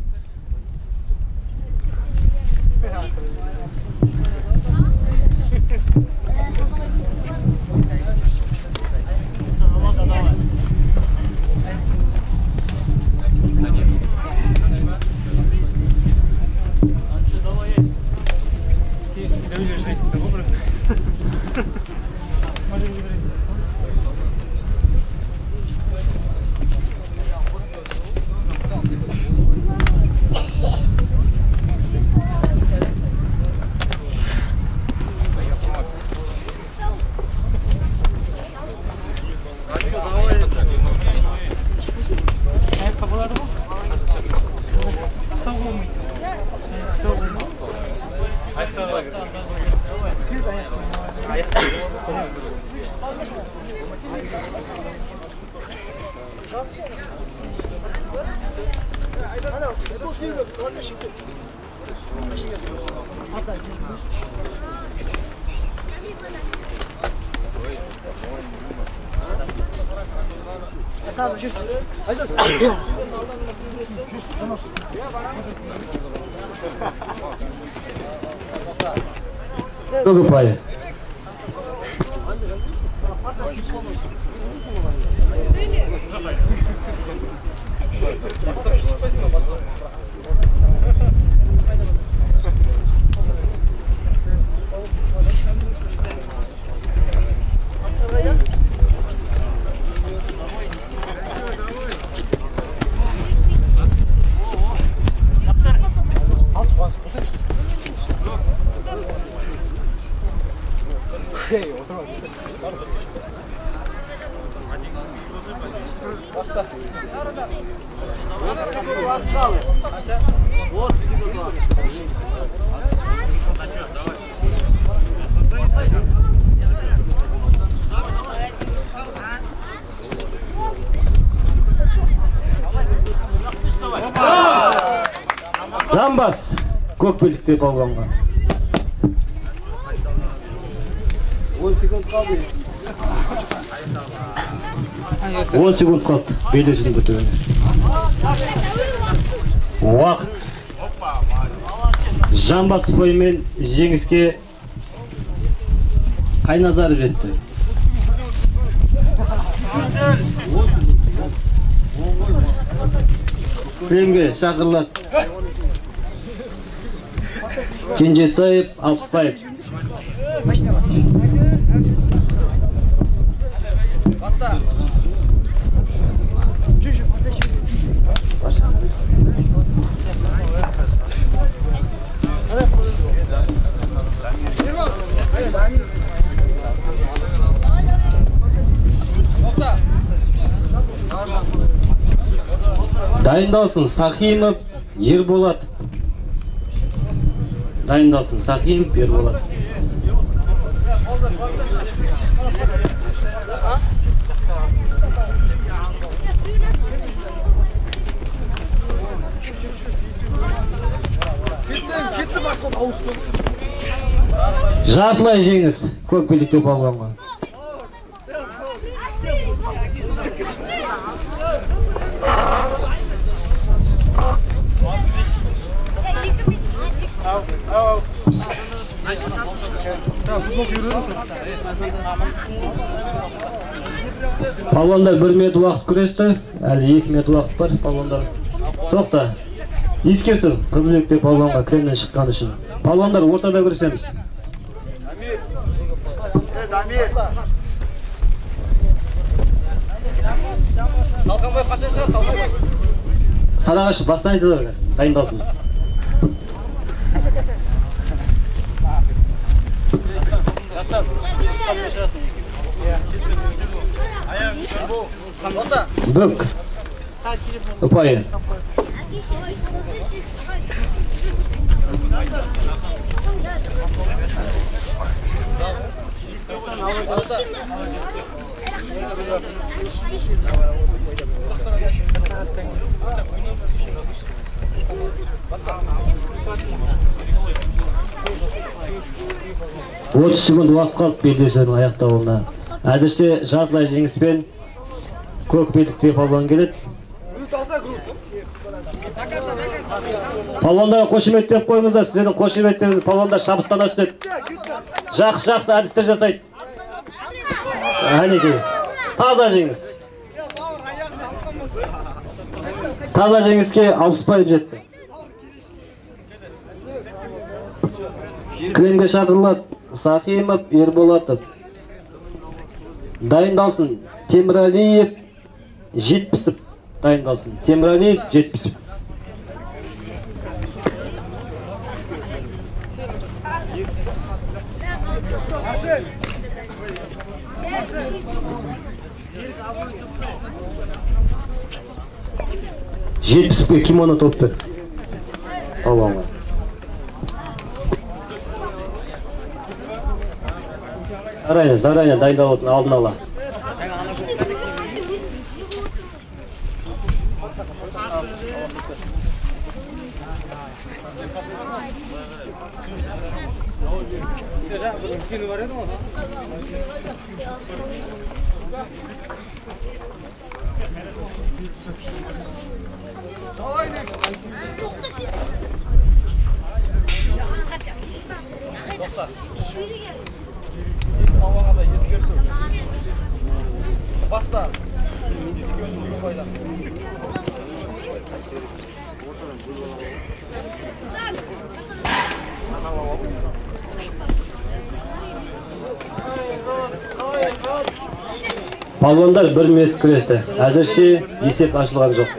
Бүгіпбай. Баста. Вот секунд. Жамбас көк белдікте балуанға. он секунд қалды. он секунд қалды. Белдесудің бітуіне. Уақыт. Жамбас бойымен жеңіске Қайназаров жетті. Кілемге шақырылады. Кенжетаев, Алпысбаев. Баста. Дайындалсын Сахимов, Ерболат. Дайындалсын Сахимов, Ерболат. Жартылай жеңіс көк белдікте балуанға. Палуандар бір метр уақыт күресті, әлі екі метр уақыт бар палуандар. Тоқта, ескерту қызыл белдікте палуанға кілемнен шыққан үшін. Палуандар ортада күресеміз. Талқанбай қашан шығады, Талқанбай? Садаға шығып, бастан айтылар, дайындалсын. Бүк. Ұпайы. отыз секунд уақыт қалды белдесудің аяқталуына. Әзірше жартылай жеңіспен көк белдікте палуан келеді. Палуандарға қошеметтеп қойыңыздар, сіздердің қошеметтеріңіз палуандар шабыттана түседі. Жақсы-жақсы әдістер жасайды. Әнекей, таза жеңіс. Таза жеңіске Алпысбаев жетті. Кілемге шақырылады Сахимов, Ерболатов. Дайындалсын Темірәлиев, Жетпісов. Дайындалсын Темірәлиев, Жетпісов. Жетпісовке кимоно топты. Палуанға. Заранее, заранее дайындалатын алдын ала. Баста. Палуандар бір минут күресті. Әзірше есеп ашылған жоқ.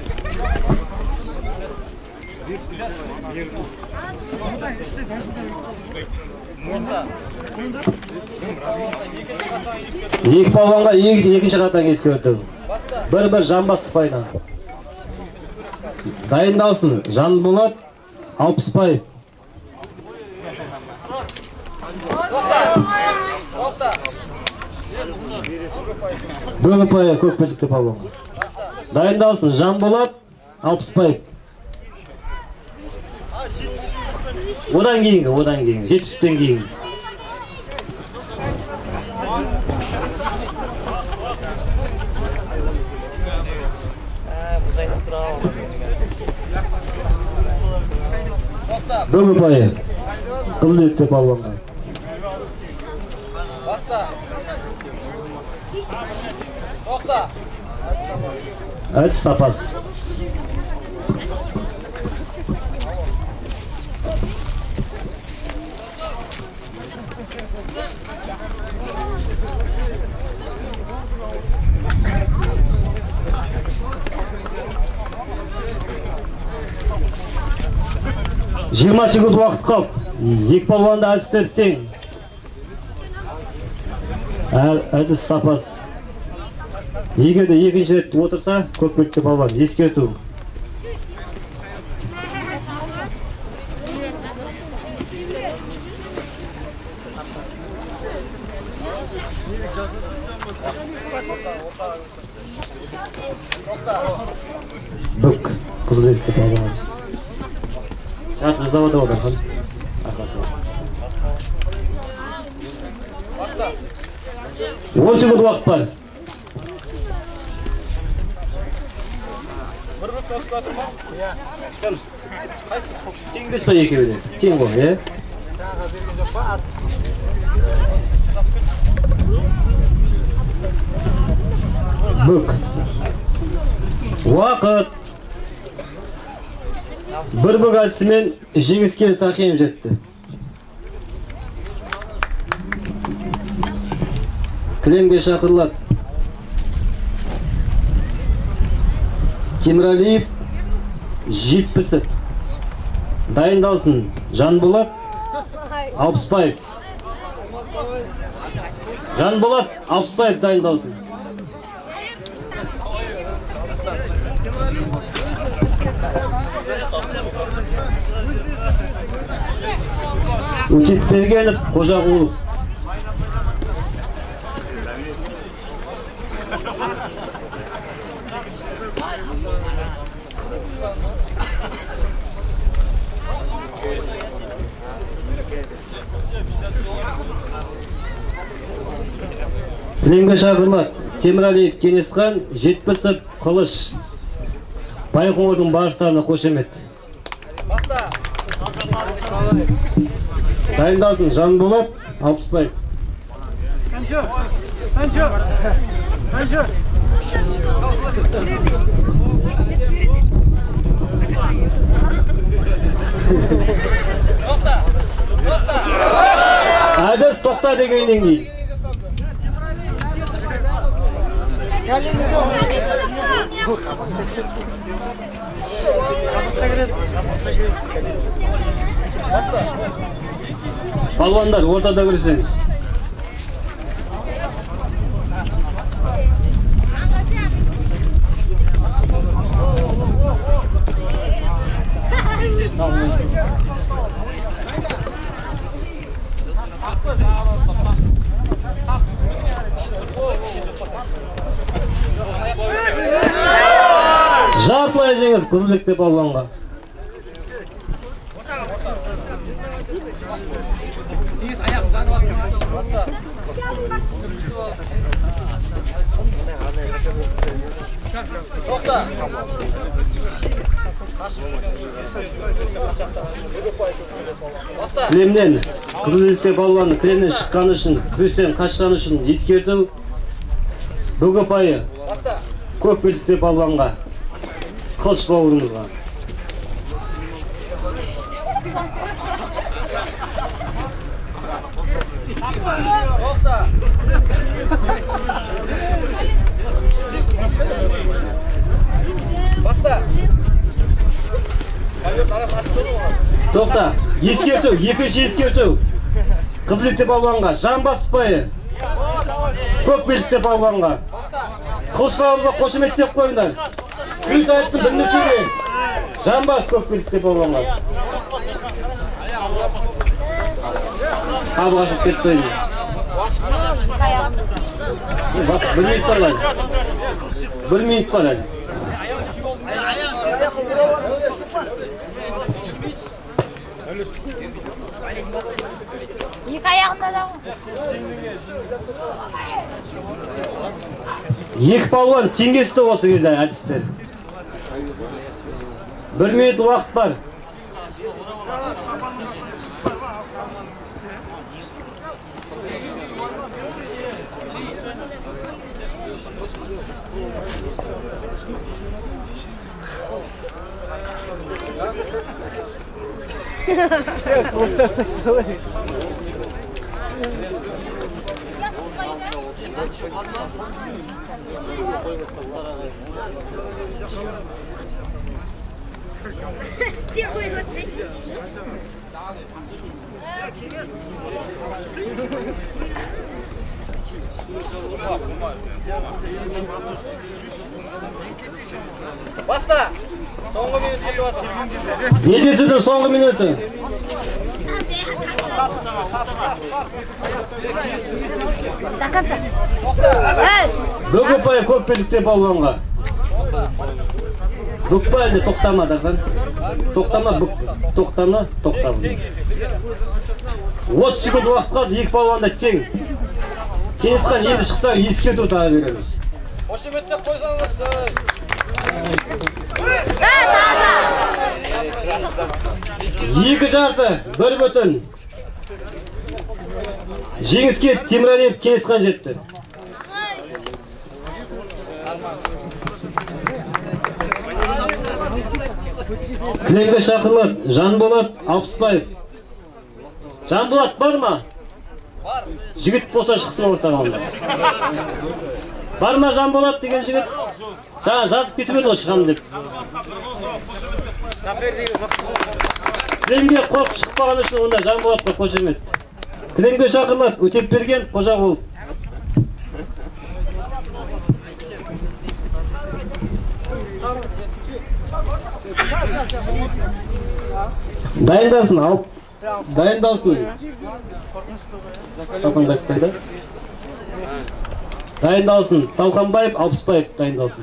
Yerden. Екі палуанға екінші қатаң ескерту. Бір-бір жамбастық пайда. Дайындалсын. Жанболат Алпысбаев. Бөгіпайы көк белдікті палуанға. Дайындалсын. Жанболат Алпысбаев. Одан кейінгі, одан кейінгі, жетпістен кейінгі. Бөгіпайы Қызылетті палуанға. Әдіс сапас. жиырма секунд уақыт қалды. Екі палуанда әдістер тең. Әдіс сапас. Егер де екінші рет отырса, көк белдікті палуан ескерту. Бүк қызыл белдікті палуан. Жатып жаздап отыр одан хан. Арқасына. он секунд уақыт бар. Теңдес па екеуі де? Тең ғой, е? Бүк. Уақыт. Bir бүк әдісімен жеңіске Сахиев жетті. Кілемге шақырылады. Темірәлиев Жетпісов. Дайындалсын. Жанболат Алпысбаев. Жанболат Алпысбаев дайындалсын. Өтепбергенов Қожағұлов. Кілемге шақырылады. Темірәлиев Кенесхан, Жетпісов Қылыш. Байқоңырдың барыстарына қошемет. Дайындалсын. Жанболат Алпысбаев. Әдіс тоқта дегеннен кейін. Палуандар, ортада көрсеңіз. Жартылай жеңіс Қызылбекте палуанға. Кілемнен Қызылбекте палуанның кілемнен шыққаны үшін, күрестен қашқаны үшін ескерту. Бөгіпайы көк белдікте палуанға. Қылыш бауырымызға. Тоқта. Ескерту, екінші ескерту. Қызметті балуанға жан баспайы. Көк белдікті балуанға. Қылышбауымызға қошеметтеп қойыңдар. Күрес айтсын білмесеге. Жан бас көк белдікті балуанға. Қабы қашып кетті ойын. Bir minut var lan. Bir minut var lan. İki ayağında da. Екі балуан теңесті осы кезде әдістер. Bir minut уақыт бар. Basta. Soңғы минут келіп жатыр. Белдесудің соңғы минуты. До конца. Бүк ұпайы көк белдікте балуанға. Бүкпа әлде тоқтама Дархан. Тоқтама бүк. Тоқтама, тоқтама. отыз секунд уақыт қалды, екі балуанда тең. Кеңесхан енді шықсаң ескерту тағы береміз. Қошеметтеп қойсаңыз. Екі жарты, бір бүтін. Жеңіске Темірәлиев Кеңесхан жетті. Кілемге шақырылады Жанболат Алпысбаев. Жанболат бар ма? Жігіт болса шықсын ортаға. Бар ма Жанболат деген жігіт? Жаңа жазып кетіп еді ғой шығам деп. Кілемге қорқып шықпаған үшін онда Жанболатқа қошемет. Кілемге шақырылады Өтепберген Қожағұлов. Дайындалсын, алып. Дайындалсын. Талқанбаев қайда? Дайындалсын. Талқанбаев, Алпысбаев дайындалсын.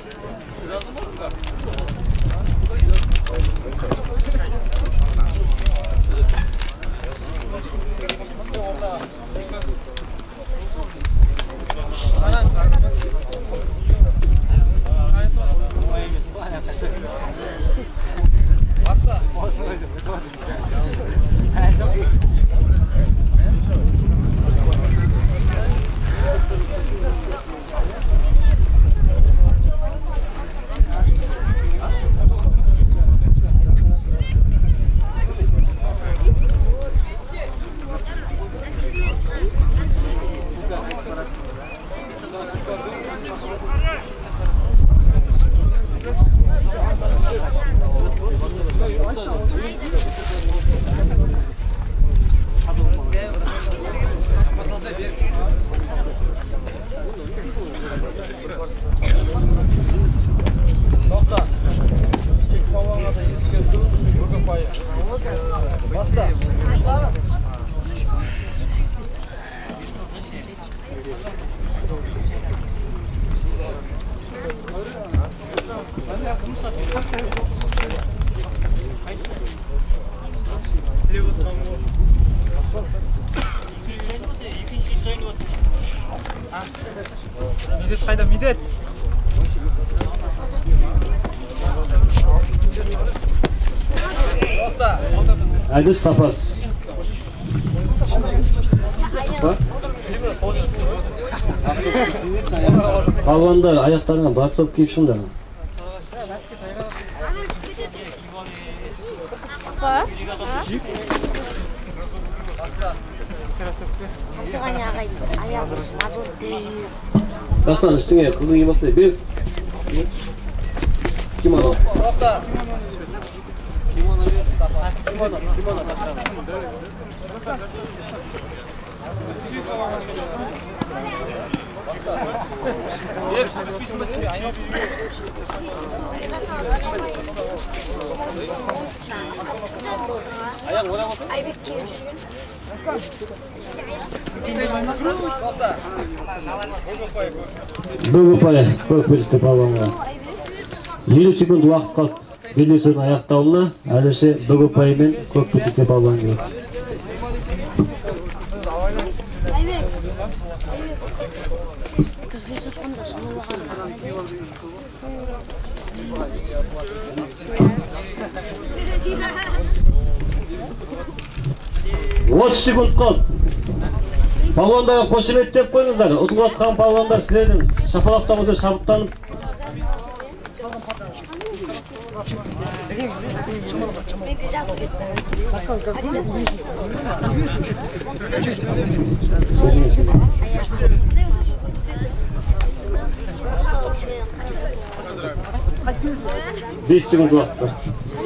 Медет қайда, медет? Әдіс сапас. Балуандар аяқтарына барсоп киіп шындар. Дастан үстіңе қызды киіп бастай. Бер. Кимоно. Бөгөпай көк білікті балуанға елу секунд уақыт қалды. Белдесудің аяқтауына әліші Бөгөпай мен көк білікті балуан келеді. отыз секунд қалды. Палуандарға қошемет деп қойыңыздар. Ұтылып жатқан палуандар сіздердің шапалақтарыңызбен шабыттанып. бес секунд уақыт бар.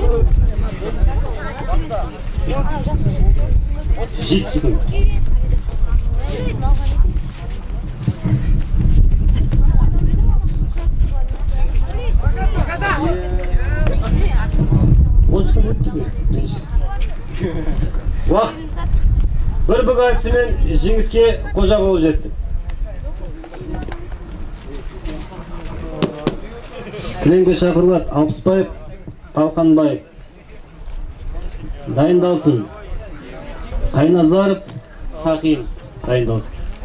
жеті секунд. он секунд өтті ме? Уақыт. Бір бүк айтысымен жеңіске қожа болып жетті. Кілемге шақырылады Алпысбаев, Талқанбаев. Дайындалсын. Қайназаров, Сақин дайындалсын.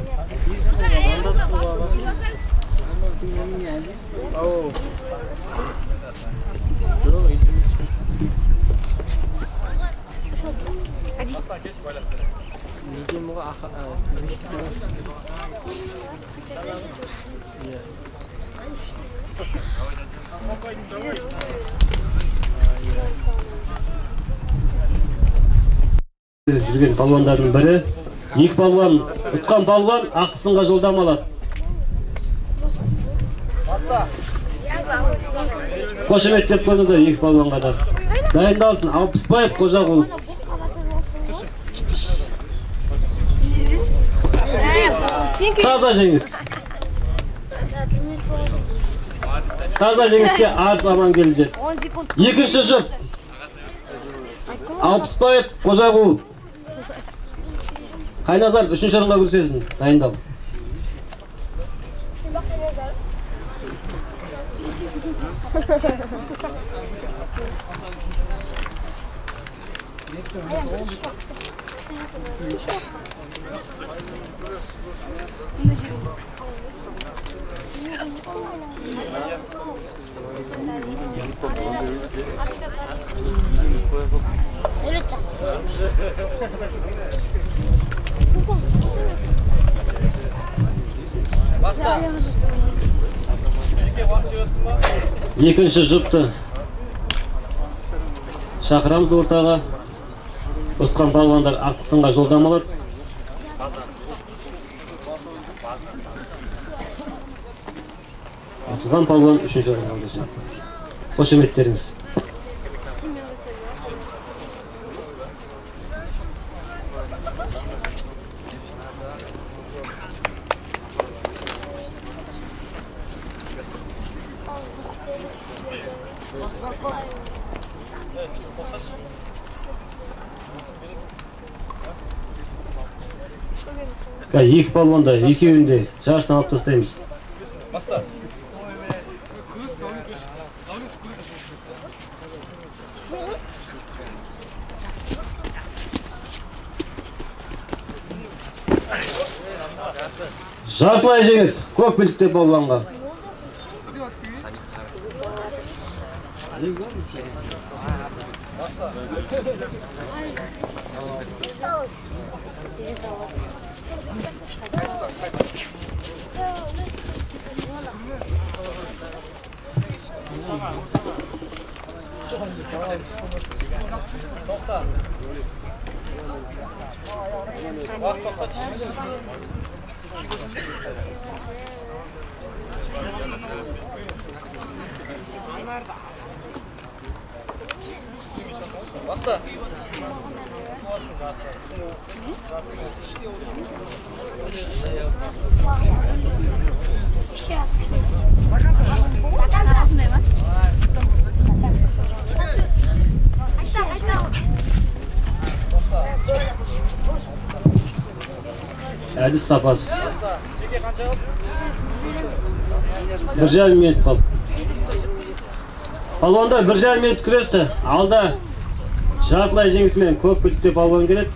Жүрген палуандардың бірі, екі палуан, ұтқан палуан ақысынға жолдама алады. Қошемет деп қойыңыздар екі палуанға да. Дайындалсын Алпысбаев, Қожағұлов. Таза жеңіс. Таза жеңіске арыс аман келді. Екінші жұп. Алпысбаев, Қожағұлов. Қайназаров үшінші орынға көрсетсін. Дайындал. Екінші жұпты шақырамыз ортаға. Ұтқан палуандар ақтық жолдама алады. Ұтылған палуан үшінші орынға келсін. Қошеметтеріңіз. Екі палуанда, екеуінде жарыстан алып тастаймыз. Жартылай жеңіс көк білікті палуанға. Баста. Әдіс сапасы. Bir жарым минут қалды. Палуандар bir жарым минут күресті. Алда жартылай жеңісімен көк білікте палуан келеді.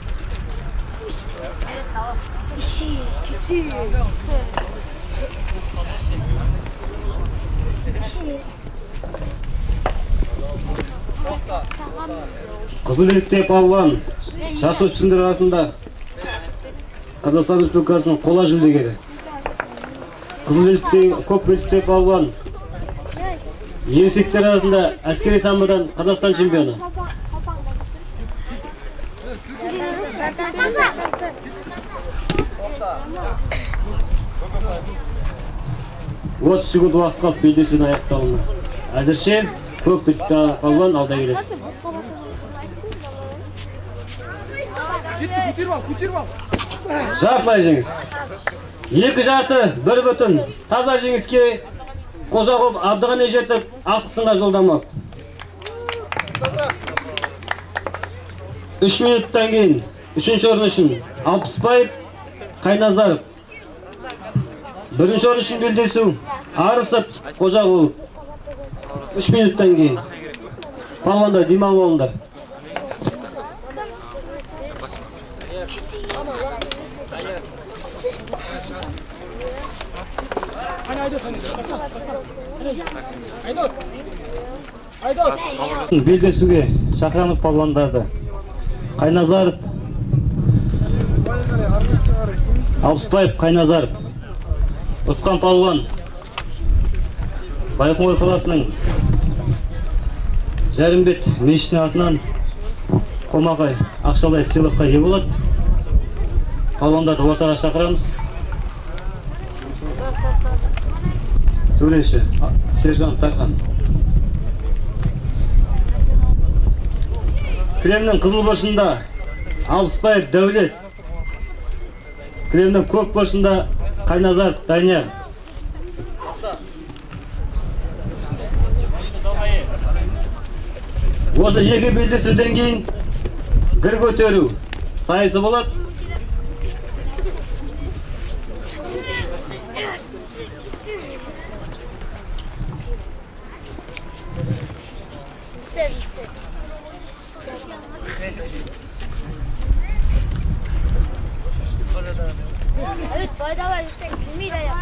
Қызыл білікте палуан жасөспірімдер арасында Қазақстан Республикасының қола жүлдегері. Қызыл белдікте, көк белдікте палуан ересектер арасында әскери самбодан Қазақстан чемпионы. отыз секунд уақыт қалып белдесудің аяқталуына. Әзірше көк белдікте палуан алда келеді. Жартылай жеңіс. Екі жарты бір бүтін таза жеңіске Қожағұлов Абдығани жетіп ақтық сынға жолдама. үш минуттан кейін үшінші орын үшін Алпысбаев, Қайназаров. Бірінші орын үшін белдесу Арысов, Қожағұлов. үш минуттан кейін палуандар демал болыңдар. Белдесуге шақырамыз палуандарды. Қайназаров, Алпысбаев, Қайназаров. Ұтқан палуан Байқоңыр қаласының Жәрімбет мешітіне атынан қомағай ақшалай сыйлыққа ие болады. Палуандарды ортаға шақырамыз. Төреші Сержан Тархан. Кілемнің қызыл бұрышында Алпысбаев Дәулет. Кілемнің көк бұрышында Қайназаров Данияр. Осы екі белдесуден кейін гір көтеру сайысы болады. Evet, давай, yüksek. Mira yap.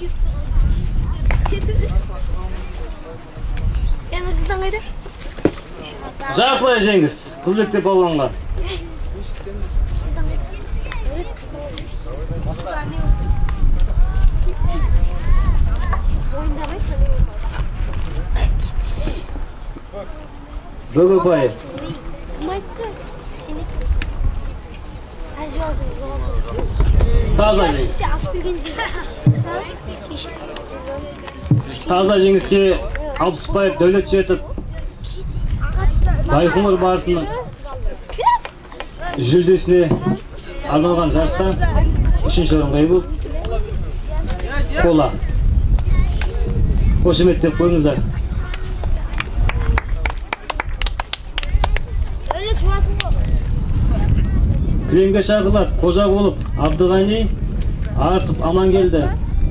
Ben hızlıdan kaydı. Жартылай жеңіс Қызбекте палуанға. Бөгөбаев. Таза жеңіс. Таза жеңіске Алпысбаев Дәулет жетіп Байқоңыр барысының жүлдесіне арналған жарыста үшінші орынға ие болды. Қола. Қошеметтеп қойыңыздар. Кілемге шақырылады Қожағұлов Абдығани, Арысов Амангелді.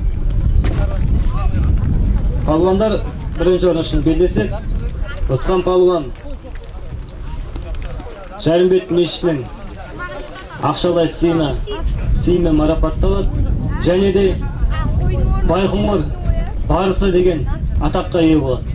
Палуандар бірінші орын үшін белдесіп, ұтқан палуан Жәрімбет мешітінің ақшалай сыйына сыймен марапатталады және де Байқоңыр барысы деген атаққа ие болады.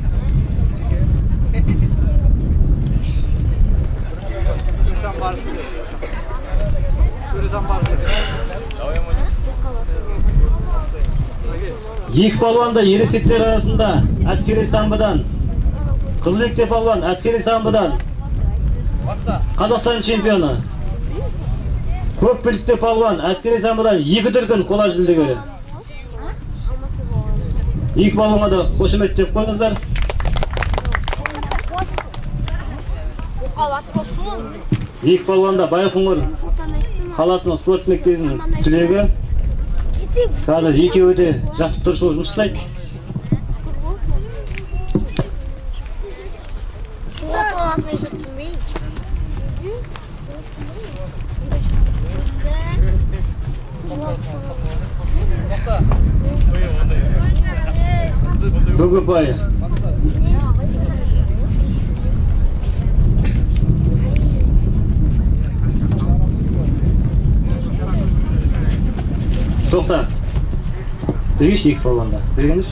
Екі палуанда ересектер арасында әскери самбодан, Қызбекте палуан әскери самбодан Қазақстан чемпионы. Көк білікте палуан әскери самбодан екі дүркін қола жүлдегері. Екі палуанға да қошеметтеп қойыңыздар. Екі балуанда Байқоңыр қаласының спорт мектебінің түлегі. Қазір екеуі де жаттықтырушылық жұмыс жасайды. Бөгөпай. Тоқта. Біргеш екі балуанда. Біргендір?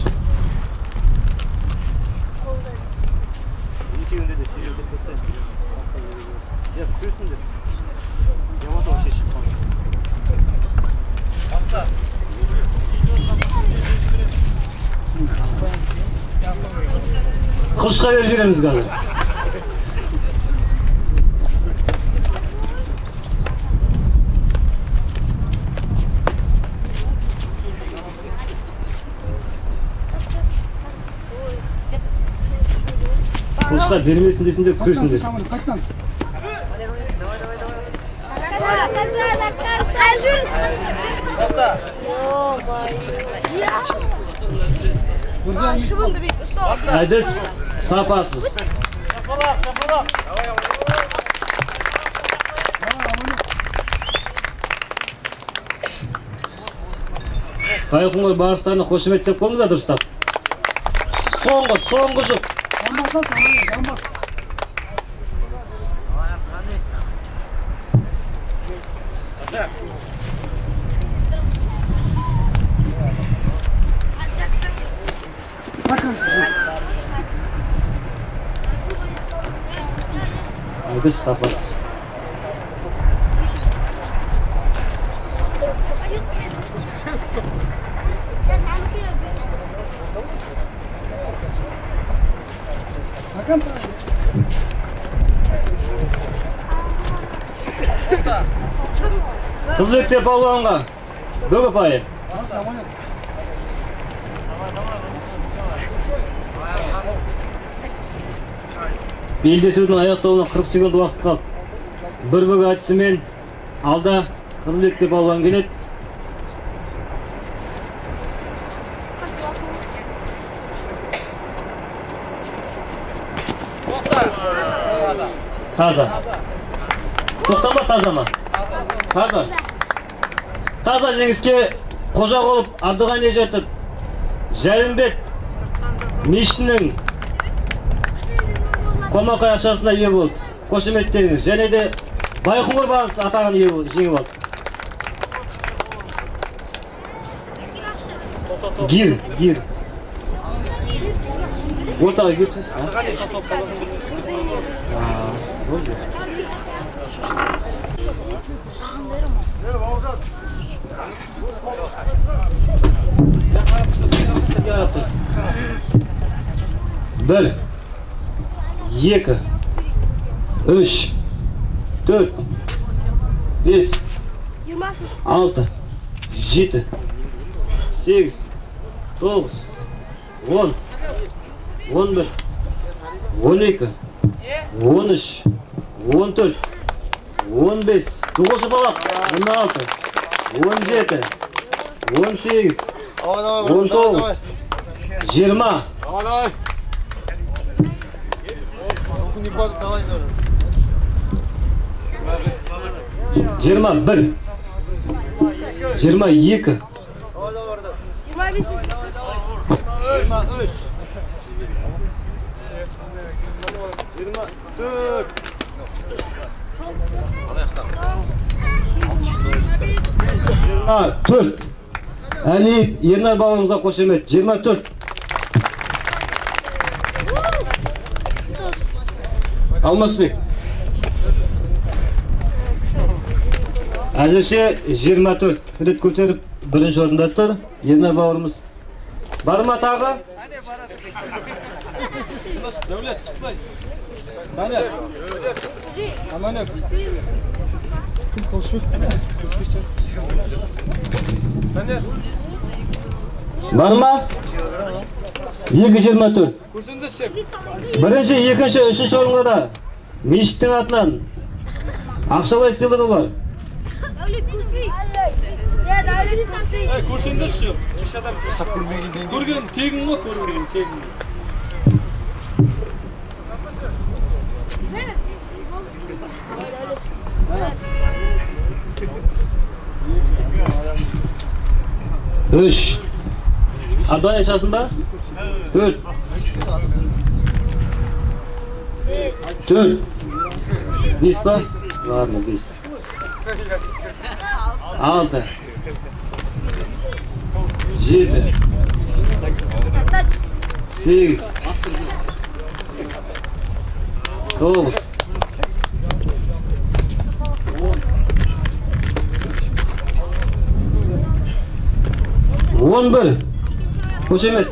Қылышқа беріп жүреміз қазір. Қылышқа бермесін десіңдер, күресіңдер. Әдіс сапасыз. Байқоңыр барыстарына қошеметтеп қойыңыздар дұрыстап. Соңғы, соңғы жұп. Әдіс сапасыз. Қызбекте палуанға Бөгөпай. Белдесудің аяқтауына қырық секунд уақыт қалды. Бір бөгі әдісімен алда Қызбекте палуан келеді. Таза. Тоқтама, таза ма? Таза. Таза жеңіске Қожағұлов Абдығани жетіп, Жәлімбет мешітінің Қомақай ақшасына ие болды. Қошеметтеріңіз. Және де Байқоңыр барысы атағын ие болды, жеңіп алды. Гир, гир. Ортаға гир шаш. Bir, екі, үш, төрт, бес, алты, жеті, сегіз, тоғыз, он, он бір, он екі, он үш, он төрт, он бес, тоғыз балақ, он алты, он жеті, он сегіз, он тоғыз, жиырма. Жиырма бір, жиырма екі, жиырма үш, жиырма төрт, жиырма төрт. Әлиев Ернар бауырымызға қошемет. жиырма төрт. Алмасбек. Әзірше жиырма төрт рет көтеріп бірінші орында тұр. Ернар бауырымыз. Бар ма тағы? Дәулет, шықсай. Дәулет. Аманек. Кім қылышпыз? Бар ма? екі жиырма төрт. Бірінші, екінші, үшінші орынға да Мешіттің атынан ақшалай сыйлығы бар. Көрсеңдерші. Көрген тегін ғой, көрген тегін. Үш. Абдан yaşasın ба? Төрт. Төрт. Бес ба? Ладно, бес. Алты. Жеті. Сегіз. Тоғыз. Он бір. Қошемет.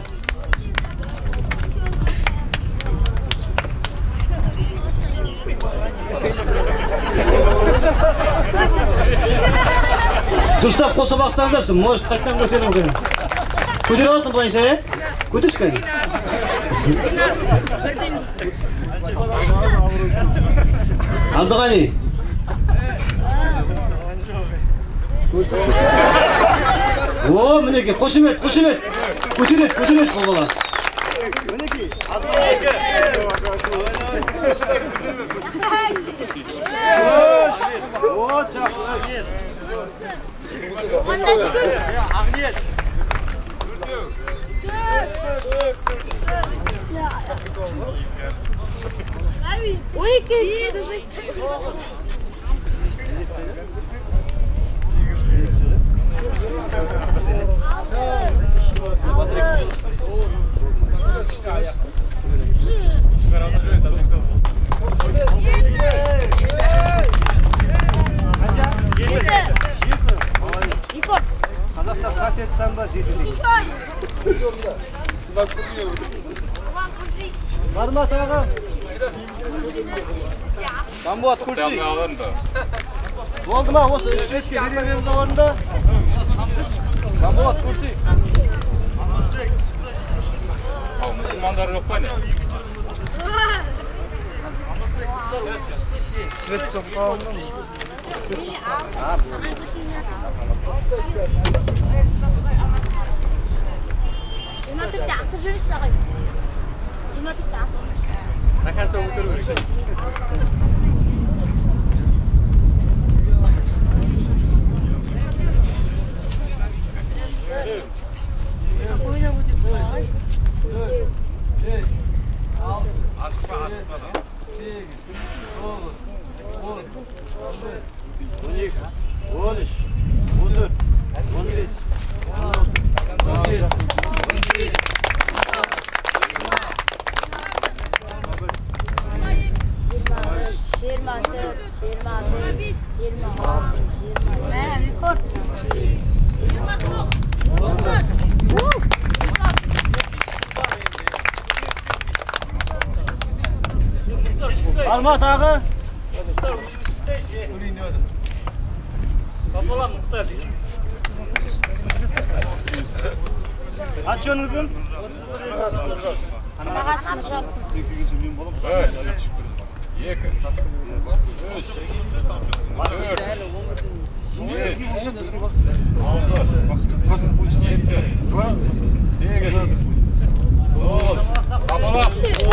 Дұрыстап қоса бақтаңыздаршы, может қайттан көтеріп өкенім. Көтер аласың бұлайынша, е? Көтерші кәне. Абдығани. О, мінеке, қошемет, қошемет. Көтерет, көтерет бұл бала. Мінеке, Абдығани. О, жақсы. Анда шүкір. Ағниет. он екі. Қазақстан қасиет самба жеті. Бармат аға. Самбуат көрсей. Болды ма осы үшке береміз орында? Самбуат көрсей. Ал мұсылмандар жоқ па не? Свет соқпауының. Жиырма төртте ақсы жүріс ағай. Жиырма төртте ақсы жүріс. Ақанса отыру керек. Almat ağa. Kapalan muhtar desin. Açıyorsunuzun. Mağaz atacak. Evet. Екі. Үш. Төрт. Бес. Алты. Жеті. Сегіз. Тоғыз. Қапалап.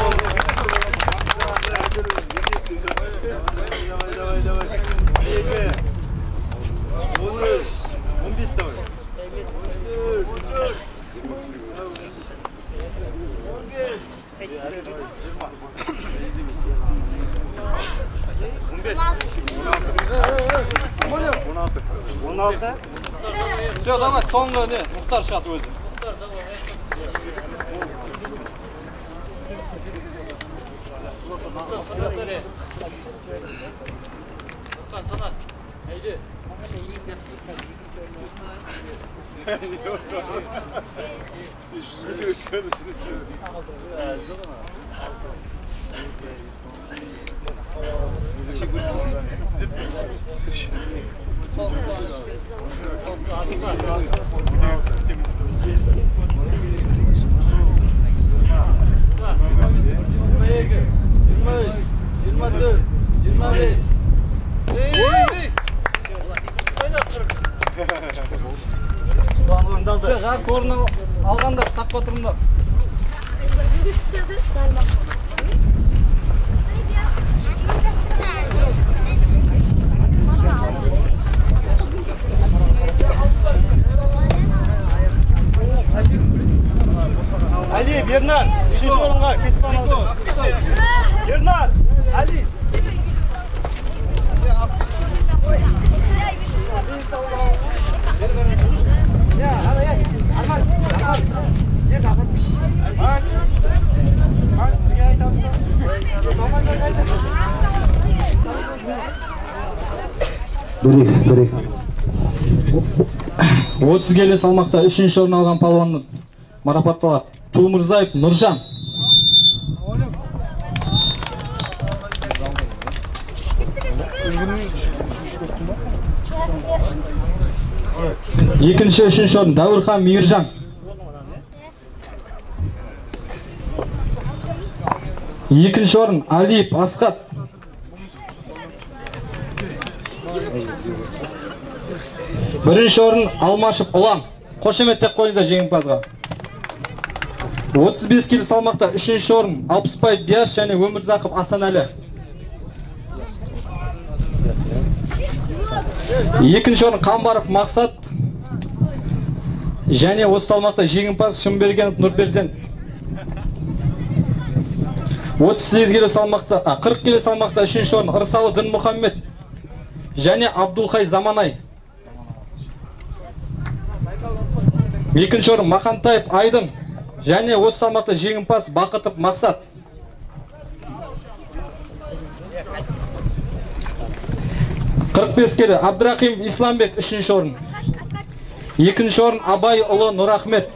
Давай, давай, давай. Екі. Он үш. Он бес давай. он алты. Все, давай, соңғы не, Мұхтар шат өзі. Sana, haydi. Yirmi üç, yirmi dört. Жарыс орын алғандар, сапқа тұрыңдар. Али, Бернар, үшінші орынға кетіп қалды. Бернар, Али. Бірек, бірек. отыз келі салмақта үшінші орын алған палуанды марапатталады. Тумырзаев Нұржан. Екінші, үшінші орын Дәуірхан Мейіржан. Екінші орын Алиев Асқат. Бірінші орын Алмашев Ұлан. Қошеметтеп қойыңыздар жеңімпазға. отыз бес келі салмақта үшінші орын Алпысбаев Диас және Өмірзақов Асанәлі. Екінші орын Қамбаров Мақсат және осы салмақта жеңімпаз Шымбергенов Нұрберзен. отыз сегіз келі салмақта, қырық келі салмақта үшінші орын Ырсалы Дінмұхаммед және Абдулхай Заманай. Екінші орын Махантаев Айдын және осы салмақта жеңімпаз Бақытов Мақсат. қырық бес келі Абдрахим Исламбек үшінші орын. Екінші орын Абай ұлы Нұрахмет.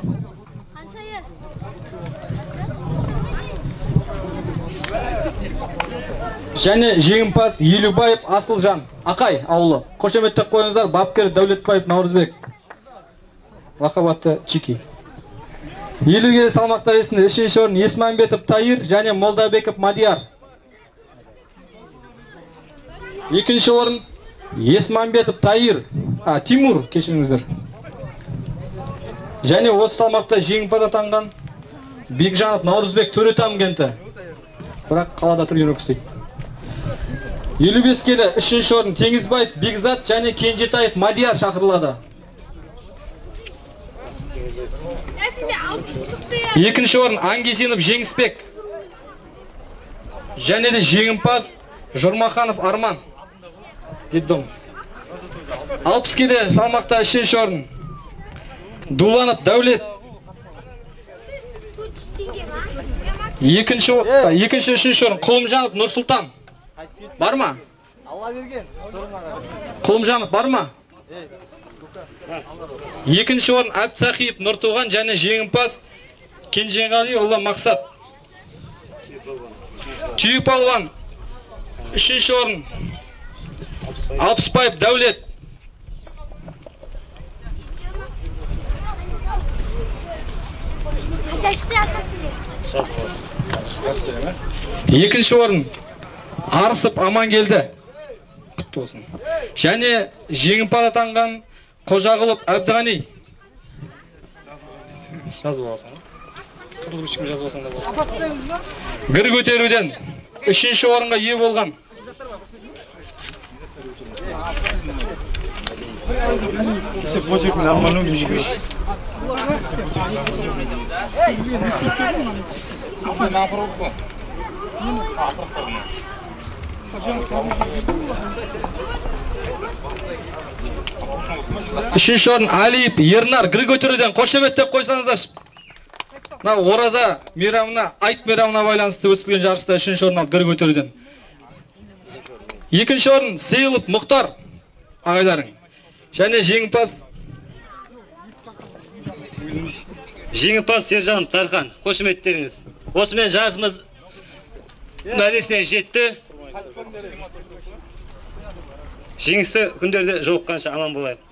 Және жеңімпаз Елубаев Асылжан Ақай ауылы. Қошеметтеп қойыңыздар, бапкер Дәулетбаев Наурызбек. Лақабатты Чики. елу келі салмақта арасында үшінші орын Есманбетов Тайыр және Молдабеков Мадияр. Екінші орын Есманбетов Тайыр, а Тимур, кешіріңіздер. Және осы салмақта жеңімпаз атанған Бекжанов Наурызбек Төретам кенті. Бірақ қалада тұрген өкісейді. елу бес келі үшінші орын Теңізбаев Бекзат және Кенжетаев Мадияр шақырылады. Екінші орын Ангесинов Жеңіспек және де жеңімпаз Жұрмаханов Арман. Деддім. алпыс келі салмақта үшінші орын Дуланов Дәулет. Екінші үшінші орын Құлымжанов Нұрсұлтан. Бар ма? Құлымжанов бар ма? Екінші орын Әбсақиев Нұртуған және жеңімпаз Кенженғали ұлы Мақсат. Түйіп алуан үшінші орын Алпысбаев Дәулет. Екінші орын Арысып Амангелді. Құтты болсын. Және жеңімпаз атанған Қожағылып Әбдіғани. Жазып аласың. Қызыл күшкім жазып алсаң да болады. Гір көтеруден үшінші орынға ие болған үшінші орын Алиев Ернар. Гір көтеруден қошеметтеп қойсаңыздар. Ораза мейрамына, айт мейрамына байланысты өткізілген жарыста үшінші орын алды гір көтеруден. Екінші орын Сейілов Мұхтар ағайларың. Және жеңімпаз Жеңімпаз Сержан Тархан. Қошеметтеріңіз. Осымен жарысымыз мәресіне жетті. Жеңісті күндерде жолыққанша аман болайық.